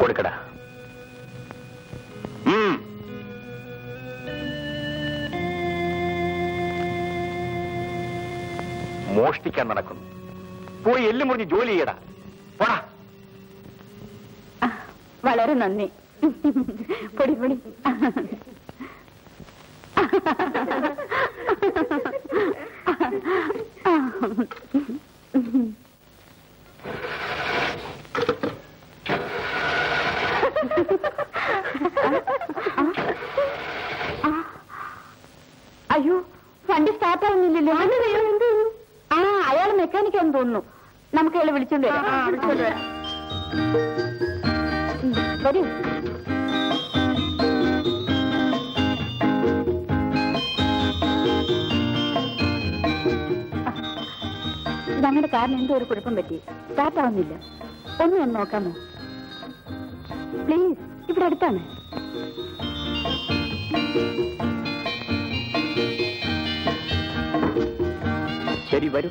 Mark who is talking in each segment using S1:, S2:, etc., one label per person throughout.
S1: കൊടുക്കടാ. മോഷ്ടിക്കാൻ നടക്കുന്നു. പോയി എല്ലും മുറിഞ്ഞ് ജോലി ചെയ്യടാ. പോടാ.
S2: വളരെ നന്ദി. പൊടി പൊടി. അയ്യോ, വണ്ടി സ്റ്റാർട്ട് ആവുന്നില്ലല്ലോ. ആ, അയാൾ മെക്കാനിക്കാന്ന് തോന്നുന്നു. നമുക്ക് അയാളെ വിളിച്ചോണ്ട് വരാം. വരൂ. ഞങ്ങളുടെ കാറിന് എന്തോ ഒരു കുഴപ്പം പറ്റി. സ്റ്റാർട്ട് ആവുന്നില്ല. ഒന്ന് നോക്കാമോ പ്ലീസ്? ഇവിടെ അടുത്താണ്.
S1: ശരി, വരൂ.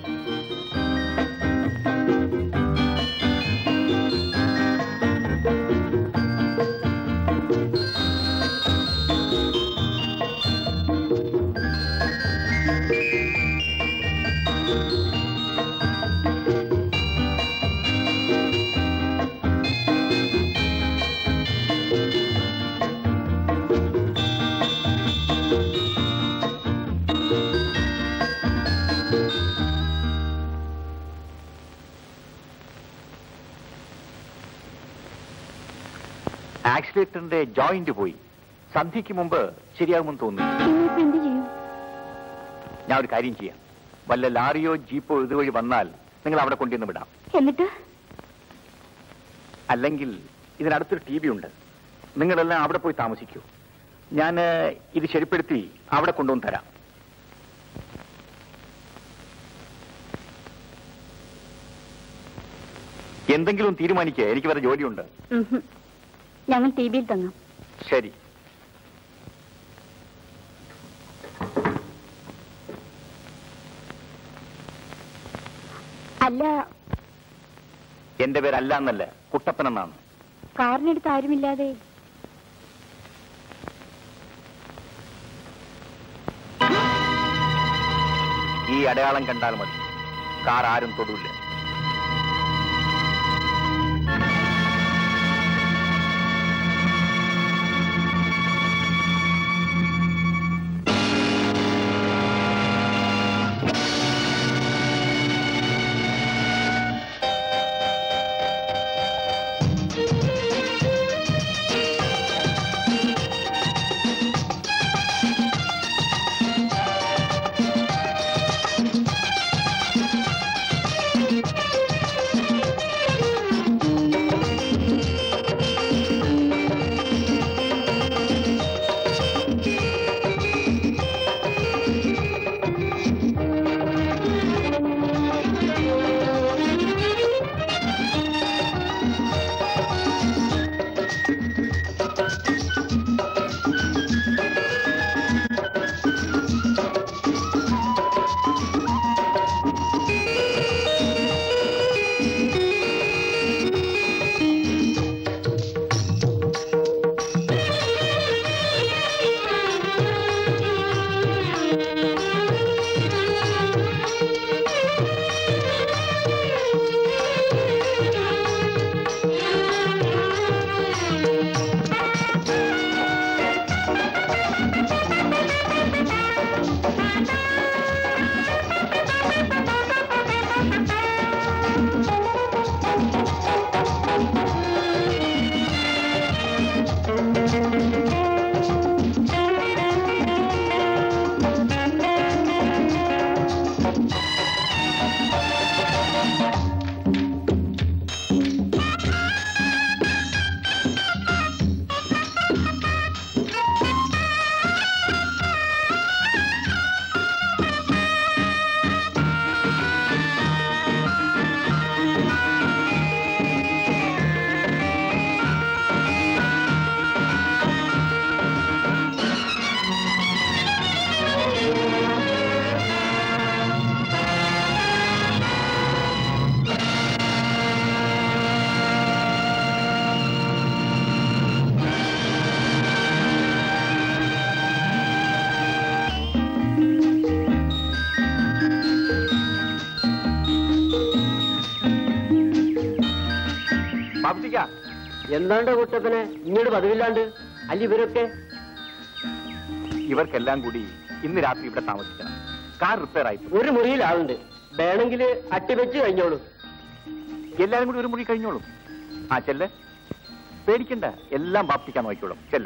S1: ആക്സിലേറ്ററിന്റെ ജോയിന്റ് പോയി. സന്ധ്യയ്ക്ക് മുമ്പ് ശരിയാകുമെന്ന് തോന്നുന്നു. ഞാൻ ഒരു കാര്യം ചെയ്യാം. വല്ല ലാറിയോ ജീപ്പോ ഇതുവഴി വന്നാൽ നിങ്ങൾ അവിടെ കൊണ്ടുവന്ന് വിടാം.
S2: എന്നിട്ട്
S1: അല്ലെങ്കിൽ ഇതിനടുത്തൊരു TV ഉണ്ട്. നിങ്ങളെല്ലാം അവിടെ പോയി താമസിക്കൂ. ഞാൻ ഇത് ശരിപ്പെടുത്തി അവിടെ കൊണ്ടുവന്ന് തരാം. എന്തെങ്കിലും തീരുമാനിക്കുക. എനിക്ക് വേറെ ജോലിയുണ്ട്.
S2: ഞങ്ങൾ TV-യിൽ തങ്ങാം.
S1: ശരി.
S2: അല്ല,
S1: എന്റെ പേര് അല്ല എന്നല്ല, കുട്ടപ്പൻ എന്നാണ്.
S2: കാറിനടുത്ത് ആരുമില്ലാതെ
S1: ഈ അടയാളം കണ്ടാൽ മതി. കാർ ആരും തൊടൂല്ല. ബാബുട്ടിക്ക,
S3: എന്താണ്ടോ കുട്ടപ്പനെ ഇങ്ങോട്ട് പതിവില്ലാണ്ട്? അല്ല ഇവരൊക്കെ?
S1: ഇവർക്കെല്ലാം കൂടി ഇന്ന് രാത്രി ഇവിടെ താമസിക്കണം. കാർ റിപ്പയർ ആയി.
S3: ഒരു മുറിയിലാവുണ്ട്. വേണമെങ്കിൽ അട്ടിവെച്ച് കഴിഞ്ഞോളൂ.
S1: എല്ലാരും കൂടി ഒരു മുറി കഴിഞ്ഞോളും. ആ ചെല്ല്, പേടിക്കണ്ട, എല്ലാം ബാപ്തിക്കാൻ നോക്കിക്കോളും. ചെല്ല്.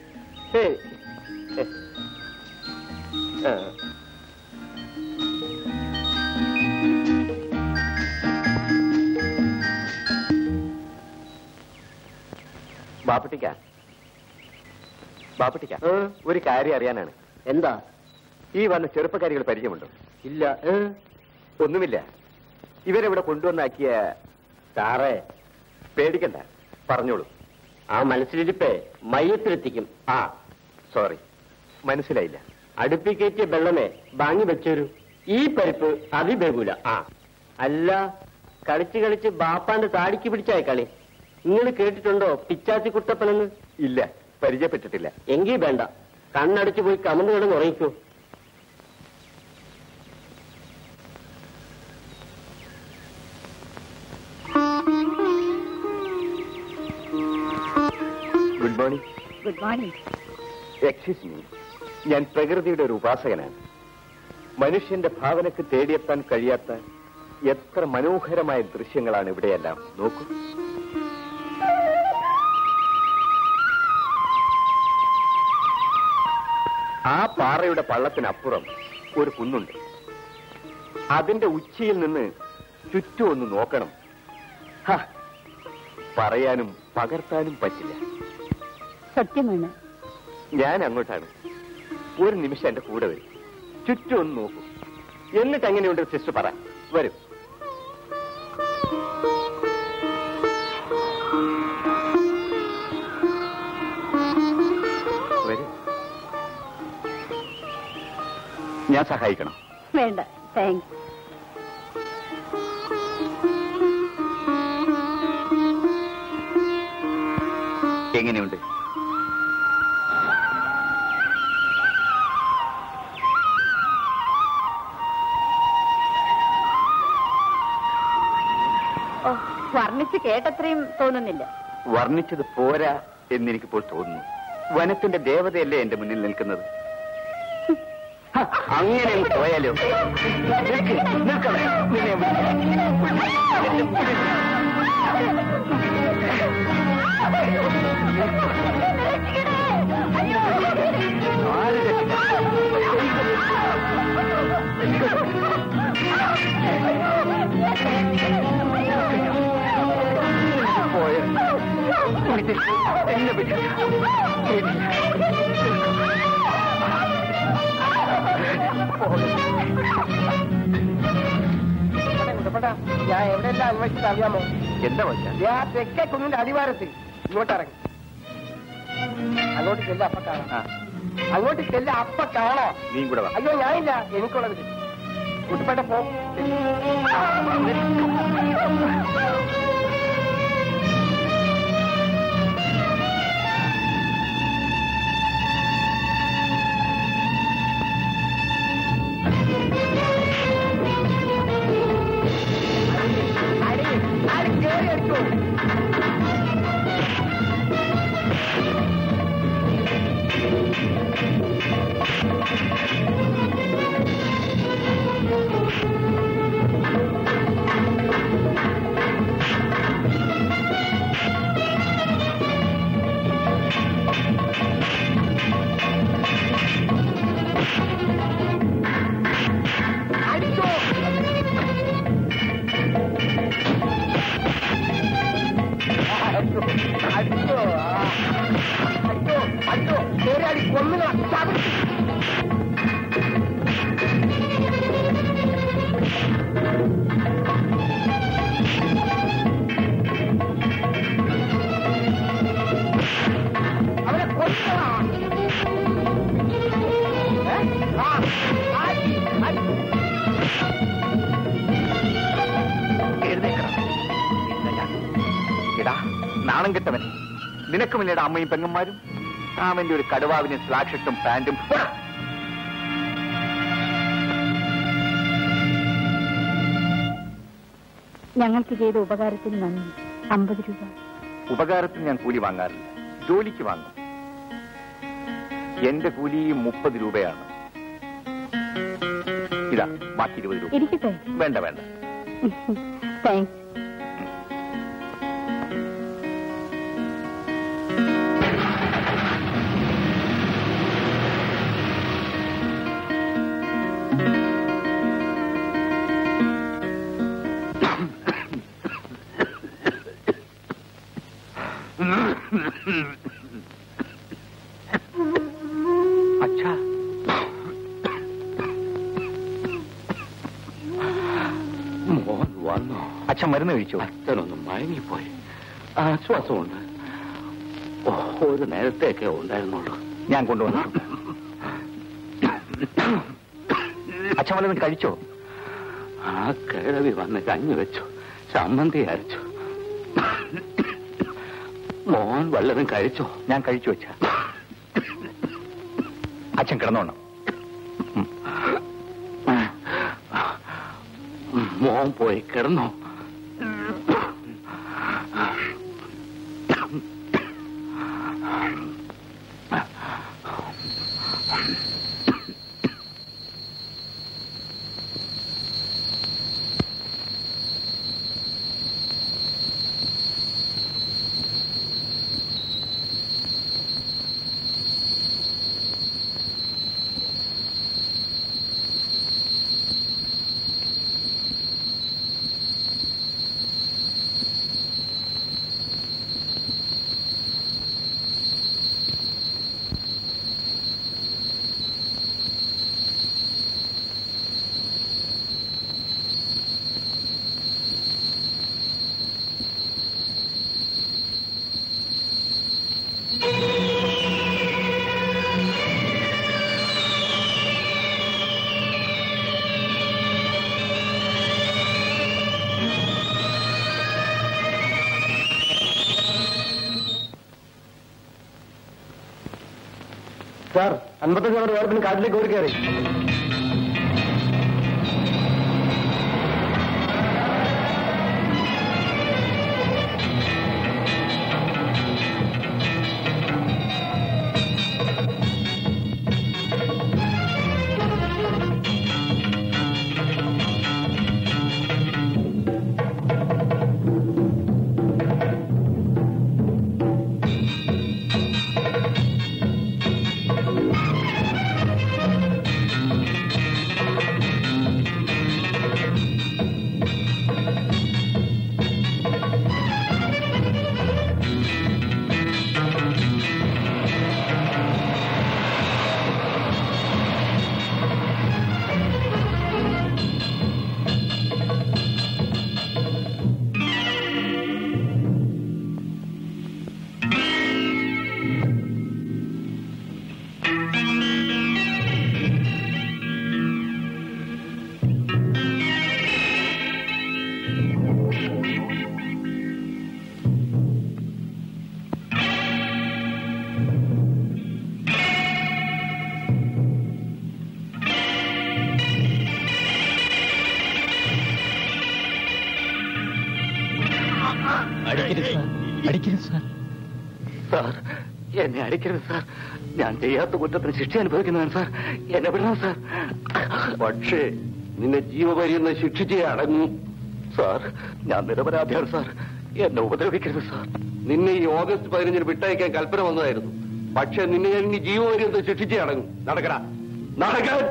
S1: ബാപ്പട്ടിക്ക, ഒരു കാര്യം അറിയാനാണ്.
S3: എന്താ?
S1: ഈ വന്ന ചെറുപ്പക്കാരികൾ പരിചയമുണ്ടോ?
S3: ഇല്ല.
S1: ഒന്നുമില്ല. ഇവരെവിടെ കൊണ്ടുവന്നാക്കിയ
S3: സാറേ
S1: പേടിക്കണ്ട, പറഞ്ഞോളൂ.
S3: ആ മനസ്സിലിരിപ്പേ മയ്യത്തിലെത്തിക്കും.
S1: സോറി, മനസ്സിലായില്ല.
S3: അടുപ്പിക്കേറ്റിയ വെള്ളമേ വാങ്ങി വെച്ചൊരു ഈ പരിപ്പ് അതിബേകൂല. അല്ല, കളിച്ച് കളിച്ച് ബാപ്പാന്റെ താടിക്ക് പിടിച്ചായ കളി. നിങ്ങൾ കേട്ടിട്ടുണ്ടോ പിച്ചാത്തി കുട്ടപ്പനെന്ന്?
S1: ഇല്ല, പരിചയപ്പെട്ടിട്ടില്ല.
S3: എങ്കിൽ വേണ്ട, കണ്ണടച്ചു പോയി കമന്ന് കിടന്ന് ഉറങ്ങിക്കോ.
S1: Good morning.
S2: Good morning.
S1: Excuse me, ഞാൻ പ്രകൃതിയുടെ ഒരു ഉപാസകനാണ്. മനുഷ്യന്റെ ഭാവനക്ക് തേടിയെത്താൻ കഴിയാത്ത എത്ര മനോഹരമായ ദൃശ്യങ്ങളാണ് ഇവിടെയെല്ലാം. നോക്കൂ. ആ പാറയുടെ പള്ളത്തിനപ്പുറം ഒരു കുന്നുണ്ട്. അതിന്റെ ഉച്ചിയിൽ നിന്ന് ചുറ്റും ഒന്ന് നോക്കണം. പറയാനും പകർത്താനും പറ്റില്ല.
S2: സത്യമാണ്.
S1: ഞാൻ അങ്ങോട്ടാണ്. ഒരു നിമിഷം എന്റെ കൂടെ വരും. ചുറ്റും ഒന്ന് നോക്കൂ. എന്നിട്ട് എങ്ങനെയുണ്ട് സിസ്റ്റർ പറ. വരൂ. വരൂ. ഞാൻ സഹായിക്കണം?
S2: വേണ്ട, താങ്ക്സ്.
S1: എങ്ങനെയുണ്ട്?
S2: വർണ്ണിച്ച് കേട്ടത്രയും തോന്നുന്നില്ല.
S1: വർണ്ണിച്ചത് പോരാ എന്നെനിക്കിപ്പോൾ തോന്നുന്നു. വനത്തിന്റെ ദേവതയല്ലേ എന്റെ മുന്നിൽ നിൽക്കുന്നത്. അങ്ങനെ പോയാലോ?
S3: ഞാൻ എവിടെയെല്ലാം അന്വേഷിച്ച് അറിയാമോ?
S1: എന്താ വെച്ചാ
S3: ആ തെക്കേ കുന്നിന്റെ അടിവാരത്തിൽ ഇങ്ങോട്ടിറങ്ങി. അങ്ങോട്ട് ചെല്ല, അപ്പ കാണാം. അങ്ങോട്ട് ചെല്ല, അപ്പ കാണാം.
S1: നീ കൂടെ വാ.
S3: അയ്യോ, ഞാനില്ല, എനിക്കുള്ളത് കുട്ടിപ്പേട്ട പോ.
S1: നാണം കെട്ടവൻ. നിനക്കുമില്ലേടാ അമ്മയും പെങ്ങന്മാരും? അവന്റെ ഒരു കടുവാവിന് സ്ലാക്ക് ഷർട്ടും പാന്റും.
S2: ഞങ്ങൾക്ക് ചെയ്ത ഉപകാരത്തിന് നന്ദി. 50 രൂപ.
S1: ഉപകാരത്തിന് ഞാൻ കൂലി വാങ്ങാറില്ല, ജോലിക്ക് വാങ്ങും. എന്റെ കൂലി 30 രൂപയാണ്. ഇതാ ബാക്കി 20 രൂപ.
S2: ഇരിക്കട്ടെ?
S1: വേണ്ട വേണ്ട.
S2: താങ്ക്സ്.
S1: അച്ഛാ,
S4: മോൻ വന്നോ?
S1: അച്ഛൻ മരുന്ന് കഴിച്ചോ?
S4: അച്ഛനൊന്ന് മയങ്ങിപ്പോയി. ആശ്വാസമുണ്ട്. ഒരു നേരത്തേക്കേ ഉണ്ടായിരുന്നുള്ളൂ.
S1: ഞാൻ കൊണ്ടുവന്നു. അച്ഛൻ വല്ലതും കഴിച്ചോ?
S4: ആ കിഴവി വന്ന് കഞ്ഞി വെച്ചു, ചമ്മന്തി അരച്ചു. മോൻ വല്ലതും കഴിച്ചോ?
S1: ഞാൻ കഴിച്ചു അച്ഛാ. അച്ഛൻ കിടന്നോണം.
S4: മോൻ പോയി കിടന്നോ?
S3: സാർ, 55 നമ്പർ വേർപ്പിന് കാട്ടിലേക്ക് ഓടി കയറി.
S4: സാർ, എന്നെ അടിക്കരുത് സാർ. ഞാൻ ചെയ്യാത്ത കുറ്റത്തിന് ശിക്ഷ അനുഭവിക്കുന്നതാണ് സാർ. എന്നെ വിടണം സാർ.
S3: പക്ഷേ നിന്നെ ജീവപര്യന്തം ശിക്ഷിച്ചേ അടങ്ങൂ.
S4: സാർ, ഞാൻ നിരപരാധിയാണ് സാർ. എന്നെ ഉപദ്രവിക്കരുത് സാർ.
S3: നിന്നെ ഈ ഓഗസ്റ്റ് 15 വിട്ടയക്കാൻ കൽപ്പന വന്നതായിരുന്നു. പക്ഷെ നിന്നെ ഞാൻ ഇനി ജീവപര്യന്തം ശിക്ഷിച്ചേ അടങ്ങും. നടക്കടാ, നടക്കാൻ.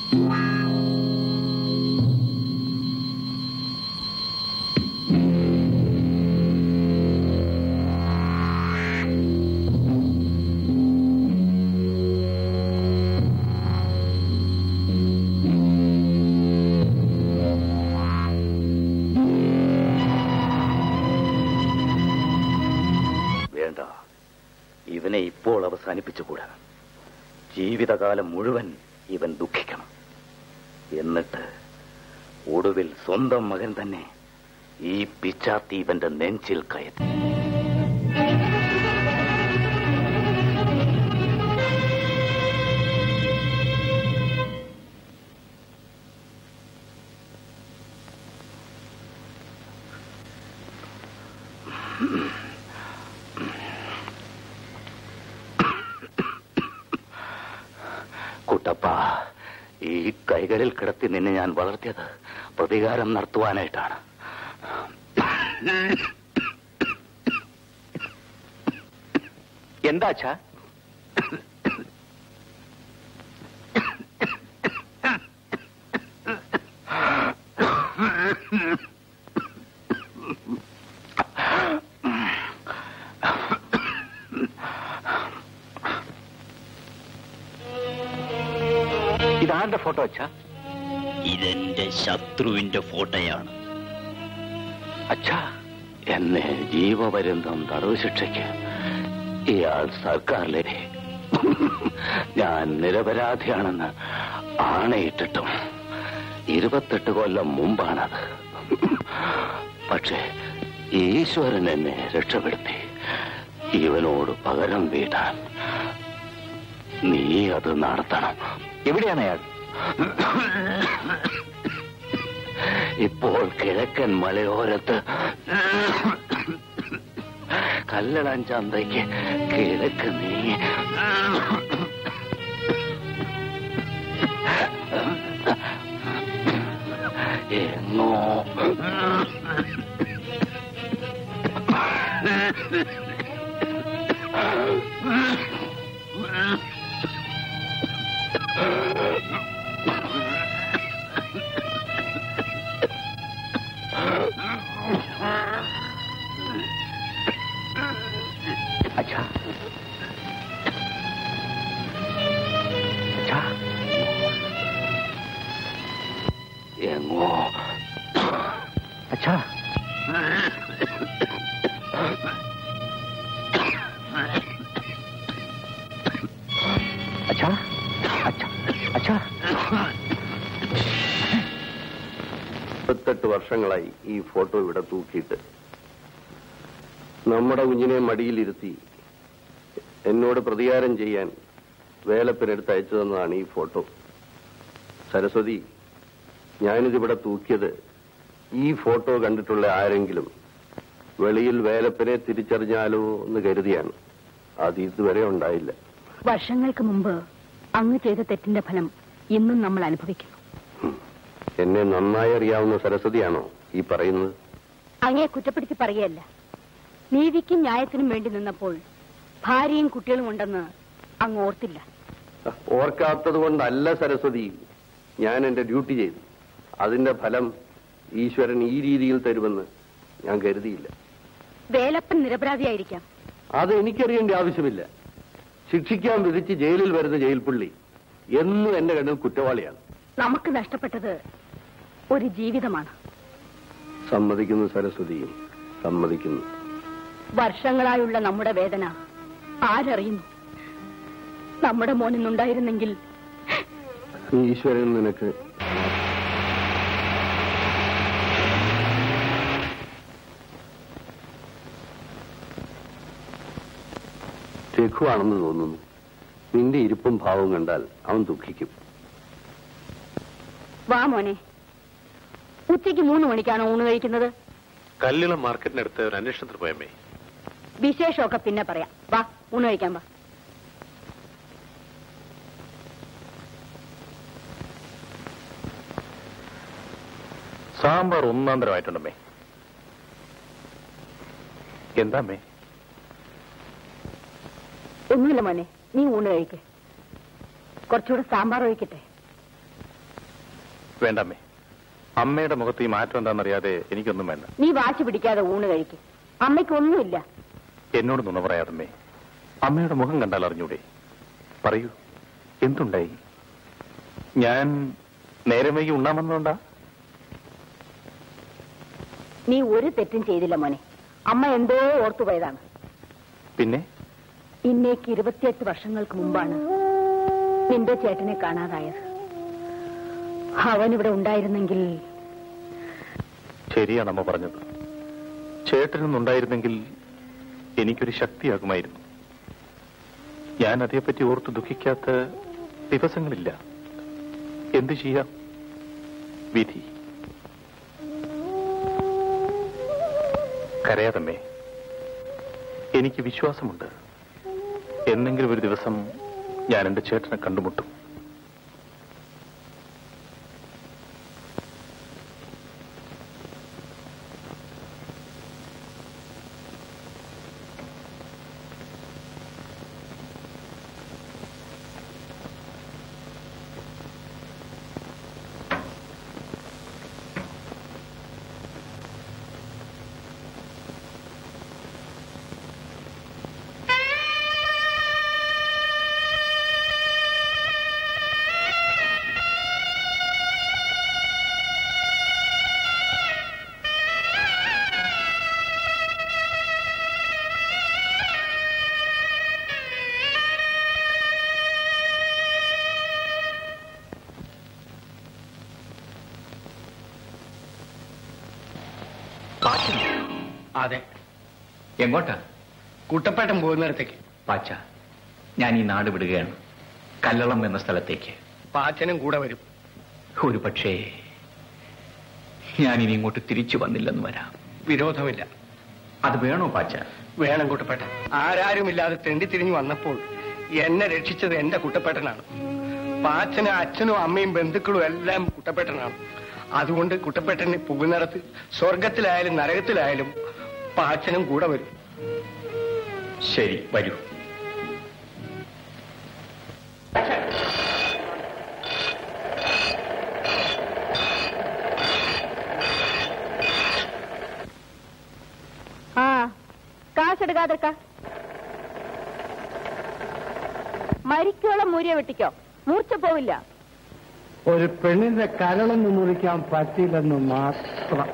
S4: ഇവനെ ഇപ്പോൾ അവസാനിപ്പിച്ചുകൂടാ. ജീവിതകാലം മുഴുവൻ ഇവൻ ദുഃഖിക്കണം. എന്നിട്ട് ഒടുവിൽ സ്വന്തം മകൻ തന്നെ ഈ പിച്ചാത്തി ഇവന്റെ നെഞ്ചിൽ കയറ്റി. കുട്ടപ്പ, ഈ കൈകളിൽ കിടത്തി നിന്നെ ഞാൻ വളർത്തിയത് പ്രതികാരം നടത്തുവാനായിട്ടാണ്.
S1: എന്താ അച്ഛാ? ഇതാരുടെ ഫോട്ടോ അച്ഛാ?
S5: ഇതെന്റെ ശത്രുവിന്റെ ഫോട്ടോയാണ്.
S4: അച്ഛാ, എന്നെ ജീവപര്യന്തം തടവ് ശിക്ഷയ്ക്ക് ഇയാൾ സർക്കാരിലെ ഞാൻ നിരപരാധിയാണെന്ന് ആണയിട്ടിട്ടും 28 കൊല്ലം മുമ്പാണത്. പക്ഷേ ഈശ്വരൻ എന്നെ രക്ഷപ്പെടുത്തി. ഇവനോട് പകരം വീട്ടാൻ നീ അത് നടത്തണം.
S1: എവിടെയാണ് അയാൾ?
S4: ഇപ്പോൾ കിഴക്കൻ മലയോരത്ത് കല്ലടൻ ചന്തയ്ക്ക് കിഴക്ക് നീങ്ങി എങ്ങോ
S1: അച്ഛാ, അച്ഛാ,
S4: എങ്ങോ
S1: അച്ഛാ, അച്ഛാ, അച്ഛാ, അച്ഛാ.
S6: 28 വർഷങ്ങളായി ഈ ഫോട്ടോ ഇവിടെ തൂക്കിയിട്ട്. നമ്മുടെ കുഞ്ഞിനെ മടിയിലിരുത്തി എന്നോട് പ്രതികാരം ചെയ്യാൻ വേലപ്പനെടുത്ത് അയച്ചു തന്നതാണ് ഈ ഫോട്ടോ. സരസ്വതി, ഞാനിതിവിടെ തൂക്കിയത് ഈ ഫോട്ടോ കണ്ടിട്ടുള്ള ആരെങ്കിലും വെളിയിൽ വേലപ്പനെ തിരിച്ചറിഞ്ഞാലോ എന്ന് കരുതിയാണ്. അത് ഇതുവരെ ഉണ്ടായില്ല.
S2: വർഷങ്ങൾക്ക് മുമ്പ് അങ്ങ് ചെയ്ത തെറ്റിന്റെ ഫലം ഇന്നും നമ്മൾ അനുഭവിക്കുന്നു.
S6: എന്നെ നന്നായി അറിയാവുന്ന സരസ്വതിയാണോ ഈ പറയുന്നത്?
S2: അങ്ങയെ കുറ്റപ്പെടുത്തി പറയല്ല. നീതിക്കും ന്യായത്തിനും വേണ്ടി നിന്നപ്പോൾ ഭാര്യയും കുട്ടികളും ഉണ്ടെന്ന് അങ്ങ് ഓർത്തില്ല.
S6: ഓർക്കാത്തത് കൊണ്ടല്ല സരസ്വതി, ഞാൻ എന്റെ ഡ്യൂട്ടി ചെയ്തു. അതിന്റെ ഫലം ഈശ്വരൻ ഈ രീതിയിൽ തരുമെന്ന് ഞാൻ കരുതിയില്ല.
S2: വേലപ്പൻ നിരപരാധിയായിരിക്കാം.
S6: അത് എനിക്കറിയേണ്ട ആവശ്യമില്ല. ശിക്ഷിക്കാൻ വിധിച്ച് ജയിലിൽ വരുന്ന ജയിൽ പുള്ളി എന്നും എന്റെ കണ്ണിൽ കുറ്റവാളിയാണ്.
S2: നമുക്ക് നഷ്ടപ്പെട്ടത് ഒരു ജീവിതമാണ്.
S6: സമ്മതിക്കുന്നു സരസ്വതിയും, സമ്മതിക്കുന്നു.
S2: വർഷങ്ങളായുള്ള നമ്മുടെ വേദന ആരറിയുന്നു? നമ്മുടെ മോനിന്നുണ്ടായിരുന്നെങ്കിൽ.
S6: ഈശ്വരൻ നിനക്ക് രഘുവാണെന്ന് തോന്നുന്നു. നിന്റെ ഇരിപ്പും ഭാവവും കണ്ടാൽ അവൻ ദുഃഖിക്കും.
S2: വാ മോനെ, ഉച്ചയ്ക്ക് 3 മണിക്കാണോ ഊണ് കഴിക്കുന്നത്?
S7: കല്ലിളം മാർക്കറ്റിനടുത്ത് ഒരു അന്വേഷണത്തിന് പോയമ്മേ.
S2: വിശേഷമൊക്കെ പിന്നെ പറയാം. വാ, ഊണ് കഴിക്കാൻ വാ.
S1: സാമ്പാർ ഒന്നാന്തരമായിട്ടുണ്ടമ്മേ. എന്താമ്മേ?
S2: ഒന്നുമില്ല മോനെ, നീ ഊണ് കഴിക്ക്. കുറച്ചുകൂടെ സാമ്പാർ ഒഴിക്കട്ടെ?
S7: വേണ്ടമ്മേ, അമ്മയുടെ മുഖത്ത് ഈ മാറ്റം എന്താണെന്നറിയാതെ എനിക്കൊന്നും വേണ്ട.
S2: നീ വാശി പിടിക്കാതെ ഊണ് കഴിക്കും. അമ്മയ്ക്കൊന്നുമില്ല.
S7: എന്നോട് നുണ പറയാതമ്മേ. അമ്മയുടെ മുഖം കണ്ടാൽ അറിഞ്ഞൂടെ? പറയൂ, എന്തുണ്ടായി? ഞാൻ നേരം വൈകി ഉണ്ണാമെന്നുണ്ടാ?
S2: നീ ഒരു തെറ്റും ചെയ്തില്ല മോനെ. അമ്മ എന്തോ ഓർത്തുപോയതാണ്.
S7: പിന്നെ
S2: ഇന്നേക്ക് 28 വർഷങ്ങൾക്ക് മുമ്പാണ് നിന്റെ ചേട്ടനെ കാണാതായത്. അവനിവിടെ ഉണ്ടായിരുന്നെങ്കിൽ.
S7: ശരിയാണ് അമ്മ പറഞ്ഞത്. ചേട്ടനൊന്നുണ്ടായിരുന്നെങ്കിൽ എനിക്കൊരു ശക്തിയാകുമായിരുന്നു. ഞാൻ അതേപ്പറ്റി ഓർത്ത് ദുഃഖിക്കാത്ത ദിവസങ്ങളില്ല. എന്തു ചെയ്യാം? വിധി. കരയാതമ്മേ, എനിക്ക് വിശ്വാസമുണ്ട്. എന്നെങ്കിലും ഒരു ദിവസം ഞാൻ എന്റെ ചേട്ടനെ കണ്ടുമുട്ടും.
S1: അതെ. എങ്ങോട്ടാ?
S3: കുട്ടപ്പേട്ടൻ പോകുന്നിടത്തേക്ക്.
S1: പാച്ച, ഞാൻ ഈ നാട് വിടുകയാണ്. കല്ലളം എന്ന സ്ഥലത്തേക്ക്.
S3: പാച്ചനും കൂടെ വരും.
S1: ഒരു പക്ഷേ ഞാൻ ഇനി ഇങ്ങോട്ട് തിരിച്ചു വന്നില്ലെന്ന് വരാം.
S3: വിരോധമില്ല.
S1: അത് വേണോ പാച്ച?
S3: വേണം കുട്ടപ്പേട്ടൻ. ആരാരുമില്ലാതെ തെണ്ടി തിരിഞ്ഞു വന്നപ്പോൾ എന്നെ രക്ഷിച്ചത് എന്റെ കുട്ടപ്പേട്ടനാണ്. പാച്ചനും അച്ഛനും അമ്മയും ബന്ധുക്കളും എല്ലാം കുട്ടപ്പേട്ടനാണ്. അതുകൊണ്ട് കുട്ടപ്പേട്ടനെ പോകുന്നിടത്ത് സ്വർഗത്തിലായാലും നരകത്തിലായാലും പാച്ചനും കൂടെ വരും.
S1: ശരി, വരൂ.
S2: ആ, കാശെടുക്കാതിരിക്ക. മരിക്കോളം മൂര്യ വെട്ടിക്കോ, മൂർച്ച പോവില്ല.
S3: ഒരു പെണ്ണിന്റെ കരളൊന്നും മുറിക്കാൻ പറ്റില്ലെന്ന് മാത്രം.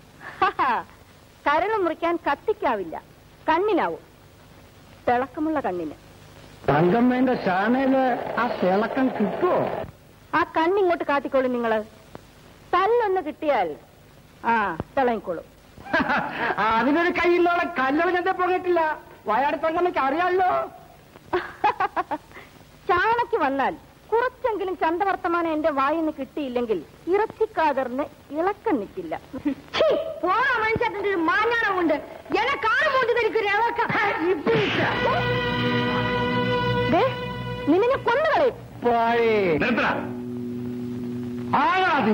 S2: കരൾ മുറിക്കാൻ കത്തിക്കാവില്ല, കണ്ണിനാവും. തിളക്കമുള്ള കണ്ണിന്.
S3: തങ്കമ്മേന്റെ ചാണയില് ആ തിളക്കം കിട്ടുമോ?
S2: ആ കണ്ണിങ്ങോട്ട് കാട്ടിക്കോളും നിങ്ങള്. തല്ലൊന്ന് കിട്ടിയാൽ തിളങ്ങിക്കോളും.
S3: അതിനൊരു കയ്യിലോളം കല്ലോളം ചെന്ന പോകട്ടില്ല. വയനാട് തങ്കമ്മയ്ക്ക് അറിയാമല്ലോ.
S2: ചാണക്ക് വന്നാൽ കുറച്ചെങ്കിലും ചന്തവർത്തമാനം എന്റെ വായിന്ന് കിട്ടിയില്ലെങ്കിൽ ഇറച്ചിക്കാതറിന് ഇളക്കം നിൽക്കില്ല. പോണ മനുഷ്യത്തിന്റെ ഒരു മാഞ്ഞാണമുണ്ട്. എന്നെ കാണുമ്പോണ്ട് നിന്നെ കൊന്നുകളയും.
S3: ആരാതി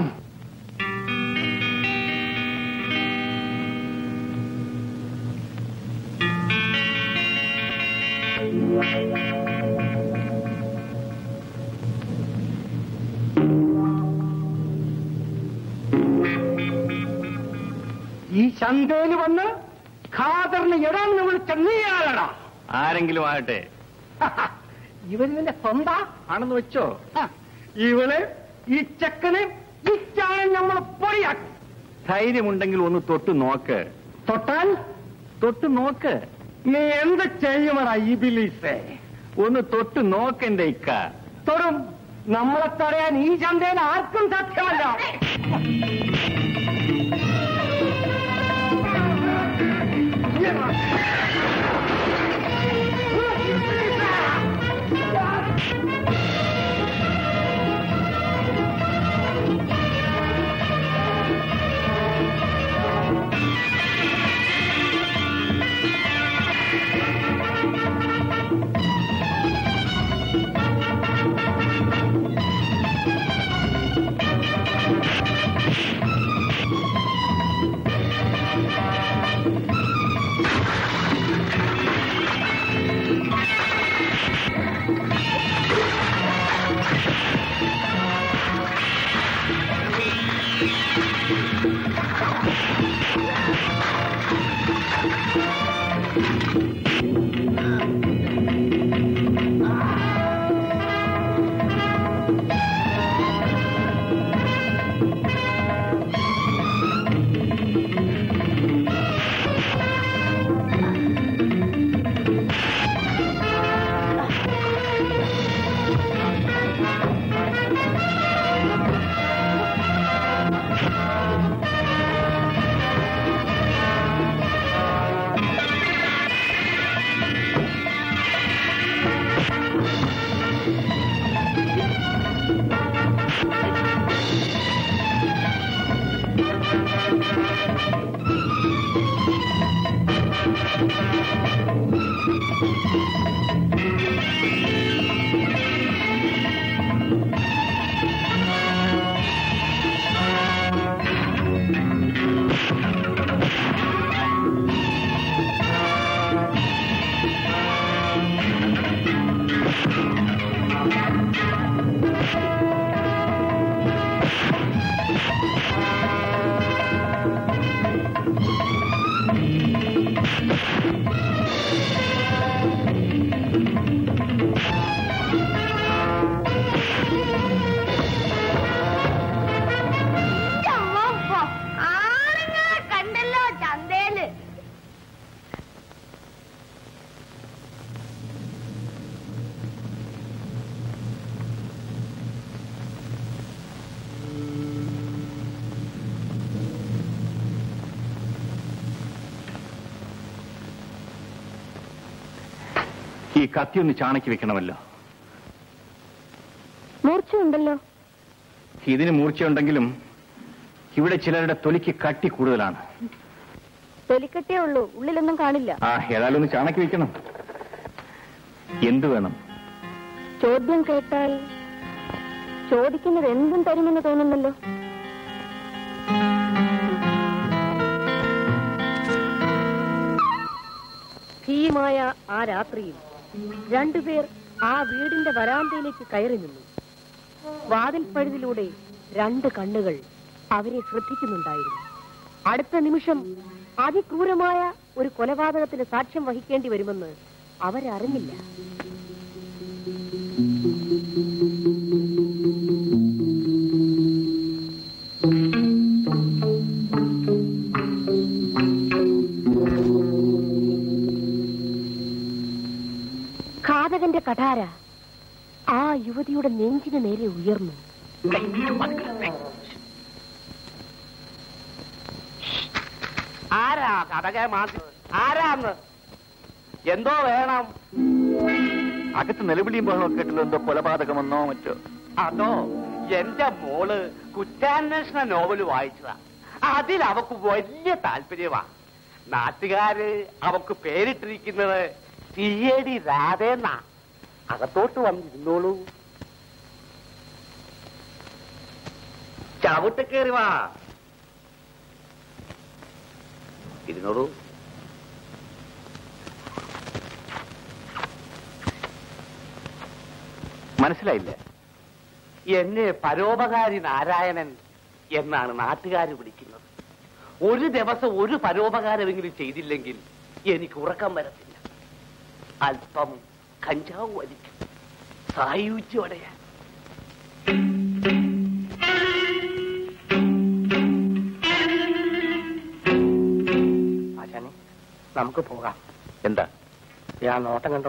S3: ഈ ചന്തയിൽ വന്ന് ഖാദറിന് എടാന്ന് വിളിച്ച നീയാളടാ.
S1: ആരെങ്കിലും ആകട്ടെ,
S3: ഇവന് നിന്റെ സ്വന്തം
S1: ആണെന്ന് വെച്ചോ.
S3: ഇവള് ഈ ചെക്കനെ വിറ്റാണ് നമ്മൾ പൊടിയാക്കും.
S1: ധൈര്യമുണ്ടെങ്കിൽ ഒന്ന് തൊട്ട് നോക്ക്.
S3: തൊട്ടാൽ
S1: തൊട്ട് നോക്ക്.
S3: നീ എന്ത് ചെയ്യുമടാ ഇബിലീസേ?
S1: ഒന്ന് തൊട്ട് നോക്കെന്റെ ഇക്ക.
S3: തൊടും. നമ്മളെ തടയാൻ ഈ ചന്തയിൽ ആർക്കും സാധ്യമല്ല.
S1: ഈ കത്തി ഒന്ന് ചാണക്കി വെക്കണമല്ലോ.
S2: മൂർച്ചയുണ്ടല്ലോ.
S1: ഇതിന് മൂർച്ചയുണ്ടെങ്കിലും ഇവിടെ ചിലരുടെ തൊലിക്ക് കട്ടി കൂടുതലാണ്.
S2: തൊലിക്കട്ടേ ഉള്ളൂ, ഉള്ളിലൊന്നും കാണില്ല.
S1: ഏതായാലും ഒന്ന് ചാണക്കി വെക്കണം. എന്തു വേണം?
S2: ചോദ്യം കേട്ടാൽ ചോദിക്കുന്നത് എന്തും തരുമെന്ന് തോന്നുന്നല്ലോ. ഭീമായ ആ രാത്രിയിൽ രണ്ടുപേർ ആ വീടിന്റെ വരാന്തയിലേക്ക് കയറി നിന്നു. വാതിൽപ്പഴുതിലൂടെ 2 കണ്ണുകൾ അവരെ ശ്രദ്ധിക്കുന്നുണ്ടായിരുന്നു. അടുത്ത നിമിഷം അതിക്രൂരമായ ഒരു കൊലപാതകത്തിന് സാക്ഷ്യം വഹിക്കേണ്ടി വരുമെന്ന് അവരറിഞ്ഞില്ല. ഘാതകന്റെ കഠാര ആ യുവതിയുടെ നെഞ്ചിന് നേരെ ഉയർന്നു.
S3: ആരാ ആരാന്ന്? എന്തോ വേണം?
S1: അകത്ത് നിലവിളിയും ബഹളമൊക്കെ കേട്ടല്ലോ. എന്തോ കൊലപാതകമെന്നോ മറ്റോ?
S3: അതോ, എന്റെ മോള് കുറ്റാന്വേഷണ നോവല് വായിച്ചതാ. അതിൽ അവക്ക് വലിയ താല്പര്യമാ. നാട്ടുകാര് അവക്ക് പേരിട്ടിരിക്കുന്നത് CAD രാധേന്നാ. അകത്തോട്ട് വന്നിരുന്നോളൂ. ചവിട്ട് കയറി വാ, ഇരുന്നോളൂ.
S1: മനസ്സിലായില്ല.
S3: എന്നെ പരോപകാരി നാരായണൻ എന്നാണ് നാട്ടുകാർ വിളിക്കുന്നത്. ഒരു ദിവസം ഒരു പരോപകാരമെങ്കിലും ചെയ്തില്ലെങ്കിൽ എനിക്ക് ഉറക്കം വരത്തില്ല. അല്പം കഞ്ചാവ് വലിക്കും, സായുജ്യോടെ. ആശാനെ, നമുക്ക് പോകാം.
S1: എന്താ?
S3: ഞാൻ നോട്ടം കണ്ടോ?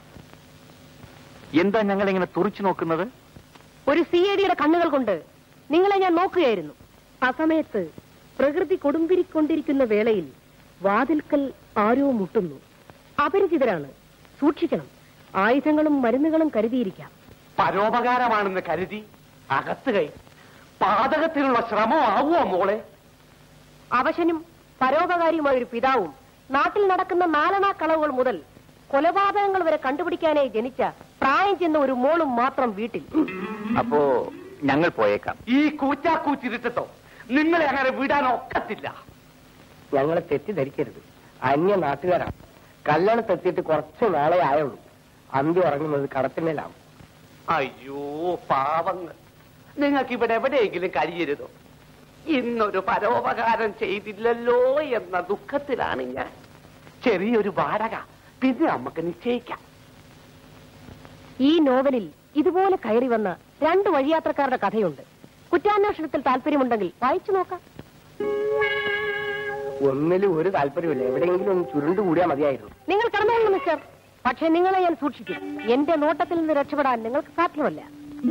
S1: എന്താ ഞങ്ങൾ ഇങ്ങനെ തുറിച്ചു നോക്കുന്നത്?
S2: ഒരു CADയുടെ കണ്ണുകൾ കൊണ്ട് നിങ്ങളെ ഞാൻ നോക്കുകയായിരുന്നു. ആ സമയത്ത് പ്രകൃതി കൊടുമ്പിരിക്കൊണ്ടിരിക്കുന്ന വേളയിൽ വാതിൽക്കൽ ആരോ മുട്ടുന്നു. അപരിചിതരാണ്, സൂക്ഷിക്കണം. ആയുധങ്ങളും മരുന്നുകളും കരുതിയിരിക്കാം.
S3: പരോപകാരമാണെന്ന് കരുതി അകത്ത് കൈ പാതകത്തിനുള്ള ശ്രമമാവോ മോളെ?
S2: അവശനും പരോപകാരിയുമായ ഒരു പിതാവും നാട്ടിൽ നടക്കുന്ന നാലണാക്കളവുകൾ മുതൽ കൊലപാതകങ്ങൾ വരെ കണ്ടുപിടിക്കാനായി ജനിച്ച പ്രായം ചെന്ന ഒരു മോളും മാത്രം വീട്ടിൽ.
S1: അപ്പോ ഞങ്ങൾ പോയേക്കാം.
S3: ഈ കൂറ്റാക്കൂച്ചിരുത്തോ നിങ്ങളെ അങ്ങനെ വിടാൻ ഒക്കത്തില്ല. ഞങ്ങളെ തെറ്റിദ്ധരിക്കരുത്. അന്യ നാട്ടുകാരാണ്. കല്യാണത്തെത്തിയിട്ട് കുറച്ച് നാളെ ആയുള്ളൂ. അന്തി ഉറങ്ങുന്നത് കടത്തിന്മേലാണ്. അയ്യോ പാവങ്ങൾ, നിങ്ങൾക്ക് ഇവിടെ എവിടെയെങ്കിലും കഴിയരുതോ? ഇന്നൊരു പരോപകാരം ചെയ്തില്ലല്ലോ എന്ന ദുഃഖത്തിലാണ് ഞാൻ. ചെറിയൊരു വാടക പിന്നെ നമുക്ക് നിശ്ചയിക്കാം.
S2: ഈ നോവലിൽ ഇതുപോലെ കയറി വന്ന 2 വഴിയാത്രക്കാരുടെ കഥയുണ്ട്. കുറ്റാന്വേഷണത്തിൽ താല്പര്യമുണ്ടെങ്കിൽ വായിച്ചു നോക്കാം.
S3: ഒന്നിലും ഒരു താല്പര്യമില്ല. എവിടെയെങ്കിലും ഒന്ന് ചുരുണ്ടുകൂടിയാ മതിയായിരുന്നു.
S2: നിങ്ങൾ കടന്നുകൊള്ളു മിസ്റ്റർ. പക്ഷെ നിങ്ങളെ ഞാൻ സൂക്ഷിക്കും. എന്റെ നോട്ടത്തിൽ നിന്ന് രക്ഷപ്പെടാൻ നിങ്ങൾക്ക് സാധ്യമല്ല.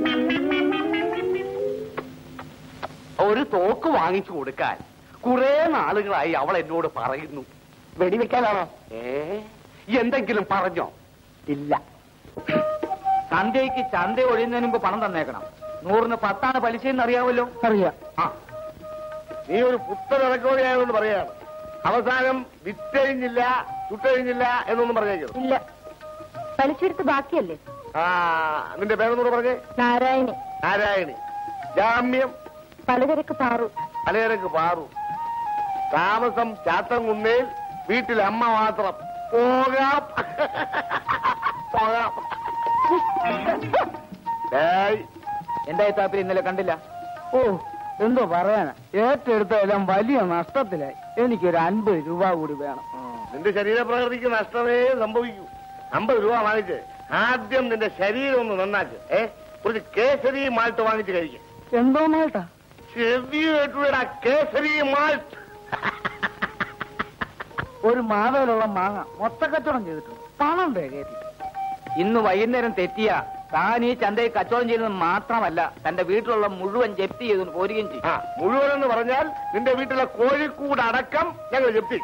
S3: ഒരു തോക്ക് വാങ്ങിച്ചു കൊടുക്കാൻ കുറെ നാളുകളായി അവൾ എന്നോട് പറയുന്നു. വെടിവെക്കാനാണോ? എന്തെങ്കിലും പറഞ്ഞോ? ഇല്ല.
S4: സന്ധ്യയ്ക്ക് ചന്ത ഒഴിയുന്നതിന് മുമ്പ് പണം തന്നേക്കണം. 100ന് 10 പലിശയെന്ന് അറിയാമല്ലോ.
S3: അറിയാം.
S8: നീ ഒരു പുത്തനിറക്കോടിയായതുകൊണ്ട് പറയാണ്. അവസാനം വിറ്റഴിഞ്ഞില്ല, ചുട്ടഴിഞ്ഞില്ല എന്നൊന്നും പറഞ്ഞേക്കോ?
S2: ഇല്ല. പലിശെടുത്ത് ബാക്കിയല്ലേ?
S8: നിന്റെ പേരെന്നൂടെ പറഞ്ഞേ?
S2: നാരായണി.
S8: നാരായണി. ജാമ്യം?
S2: പലചരക്ക് പാറു.
S8: പലചരക്ക് പാറു. താമസം ചാത്തൻകുന്നേൽ. വീട്ടിൽ അമ്മ മാത്രം. പോകാം. പോകാം.
S3: എന്തായി താല്പര്യം ഇന്നലെ കണ്ടില്ല?
S9: ഓ, എന്തോ പറയാനാ, ഏറ്റെടുത്തെല്ലാം വലിയ നഷ്ടത്തിലായി. എനിക്കൊരു 50 രൂപ കൂടി വേണം.
S8: നിന്റെ ശരീരപ്രകൃതിക്ക് നഷ്ടമേ സംഭവിക്കൂ. 50 രൂപ വാങ്ങിച്ച് ആദ്യം നിന്റെ ശരീരം ഒന്ന് നന്നാക്ക്. കുറച്ച് കേസരി മാൾട്ട് വാങ്ങിച്ച് കഴിക്കും.
S9: എന്തോ മാൾട്ടാ?
S8: ചെവി കേട്ടുകൂടാ, കേസരി മാൾട്ട്.
S9: ഒരു മാതയിലുള്ള മാങ്ങ മൊത്തക്കച്ചവടം ചെയ്തിട്ടുണ്ട്. പണം കയറ്റി.
S3: ഇന്ന് വൈകുന്നേരം തെറ്റിയ താൻ ഈ ചന്തയിൽ കച്ചവടം ചെയ്യുന്നത് മാത്രമല്ല, തന്റെ വീട്ടിലുള്ള മുഴുവൻ ജപ്തി ചെയ്തു പോരുകയും ചെയ്യും.
S8: മുഴുവൻ എന്ന് പറഞ്ഞാൽ നിന്റെ വീട്ടിലെ കോഴിക്കൂട് അടക്കം ഞങ്ങൾ ജപ്തി.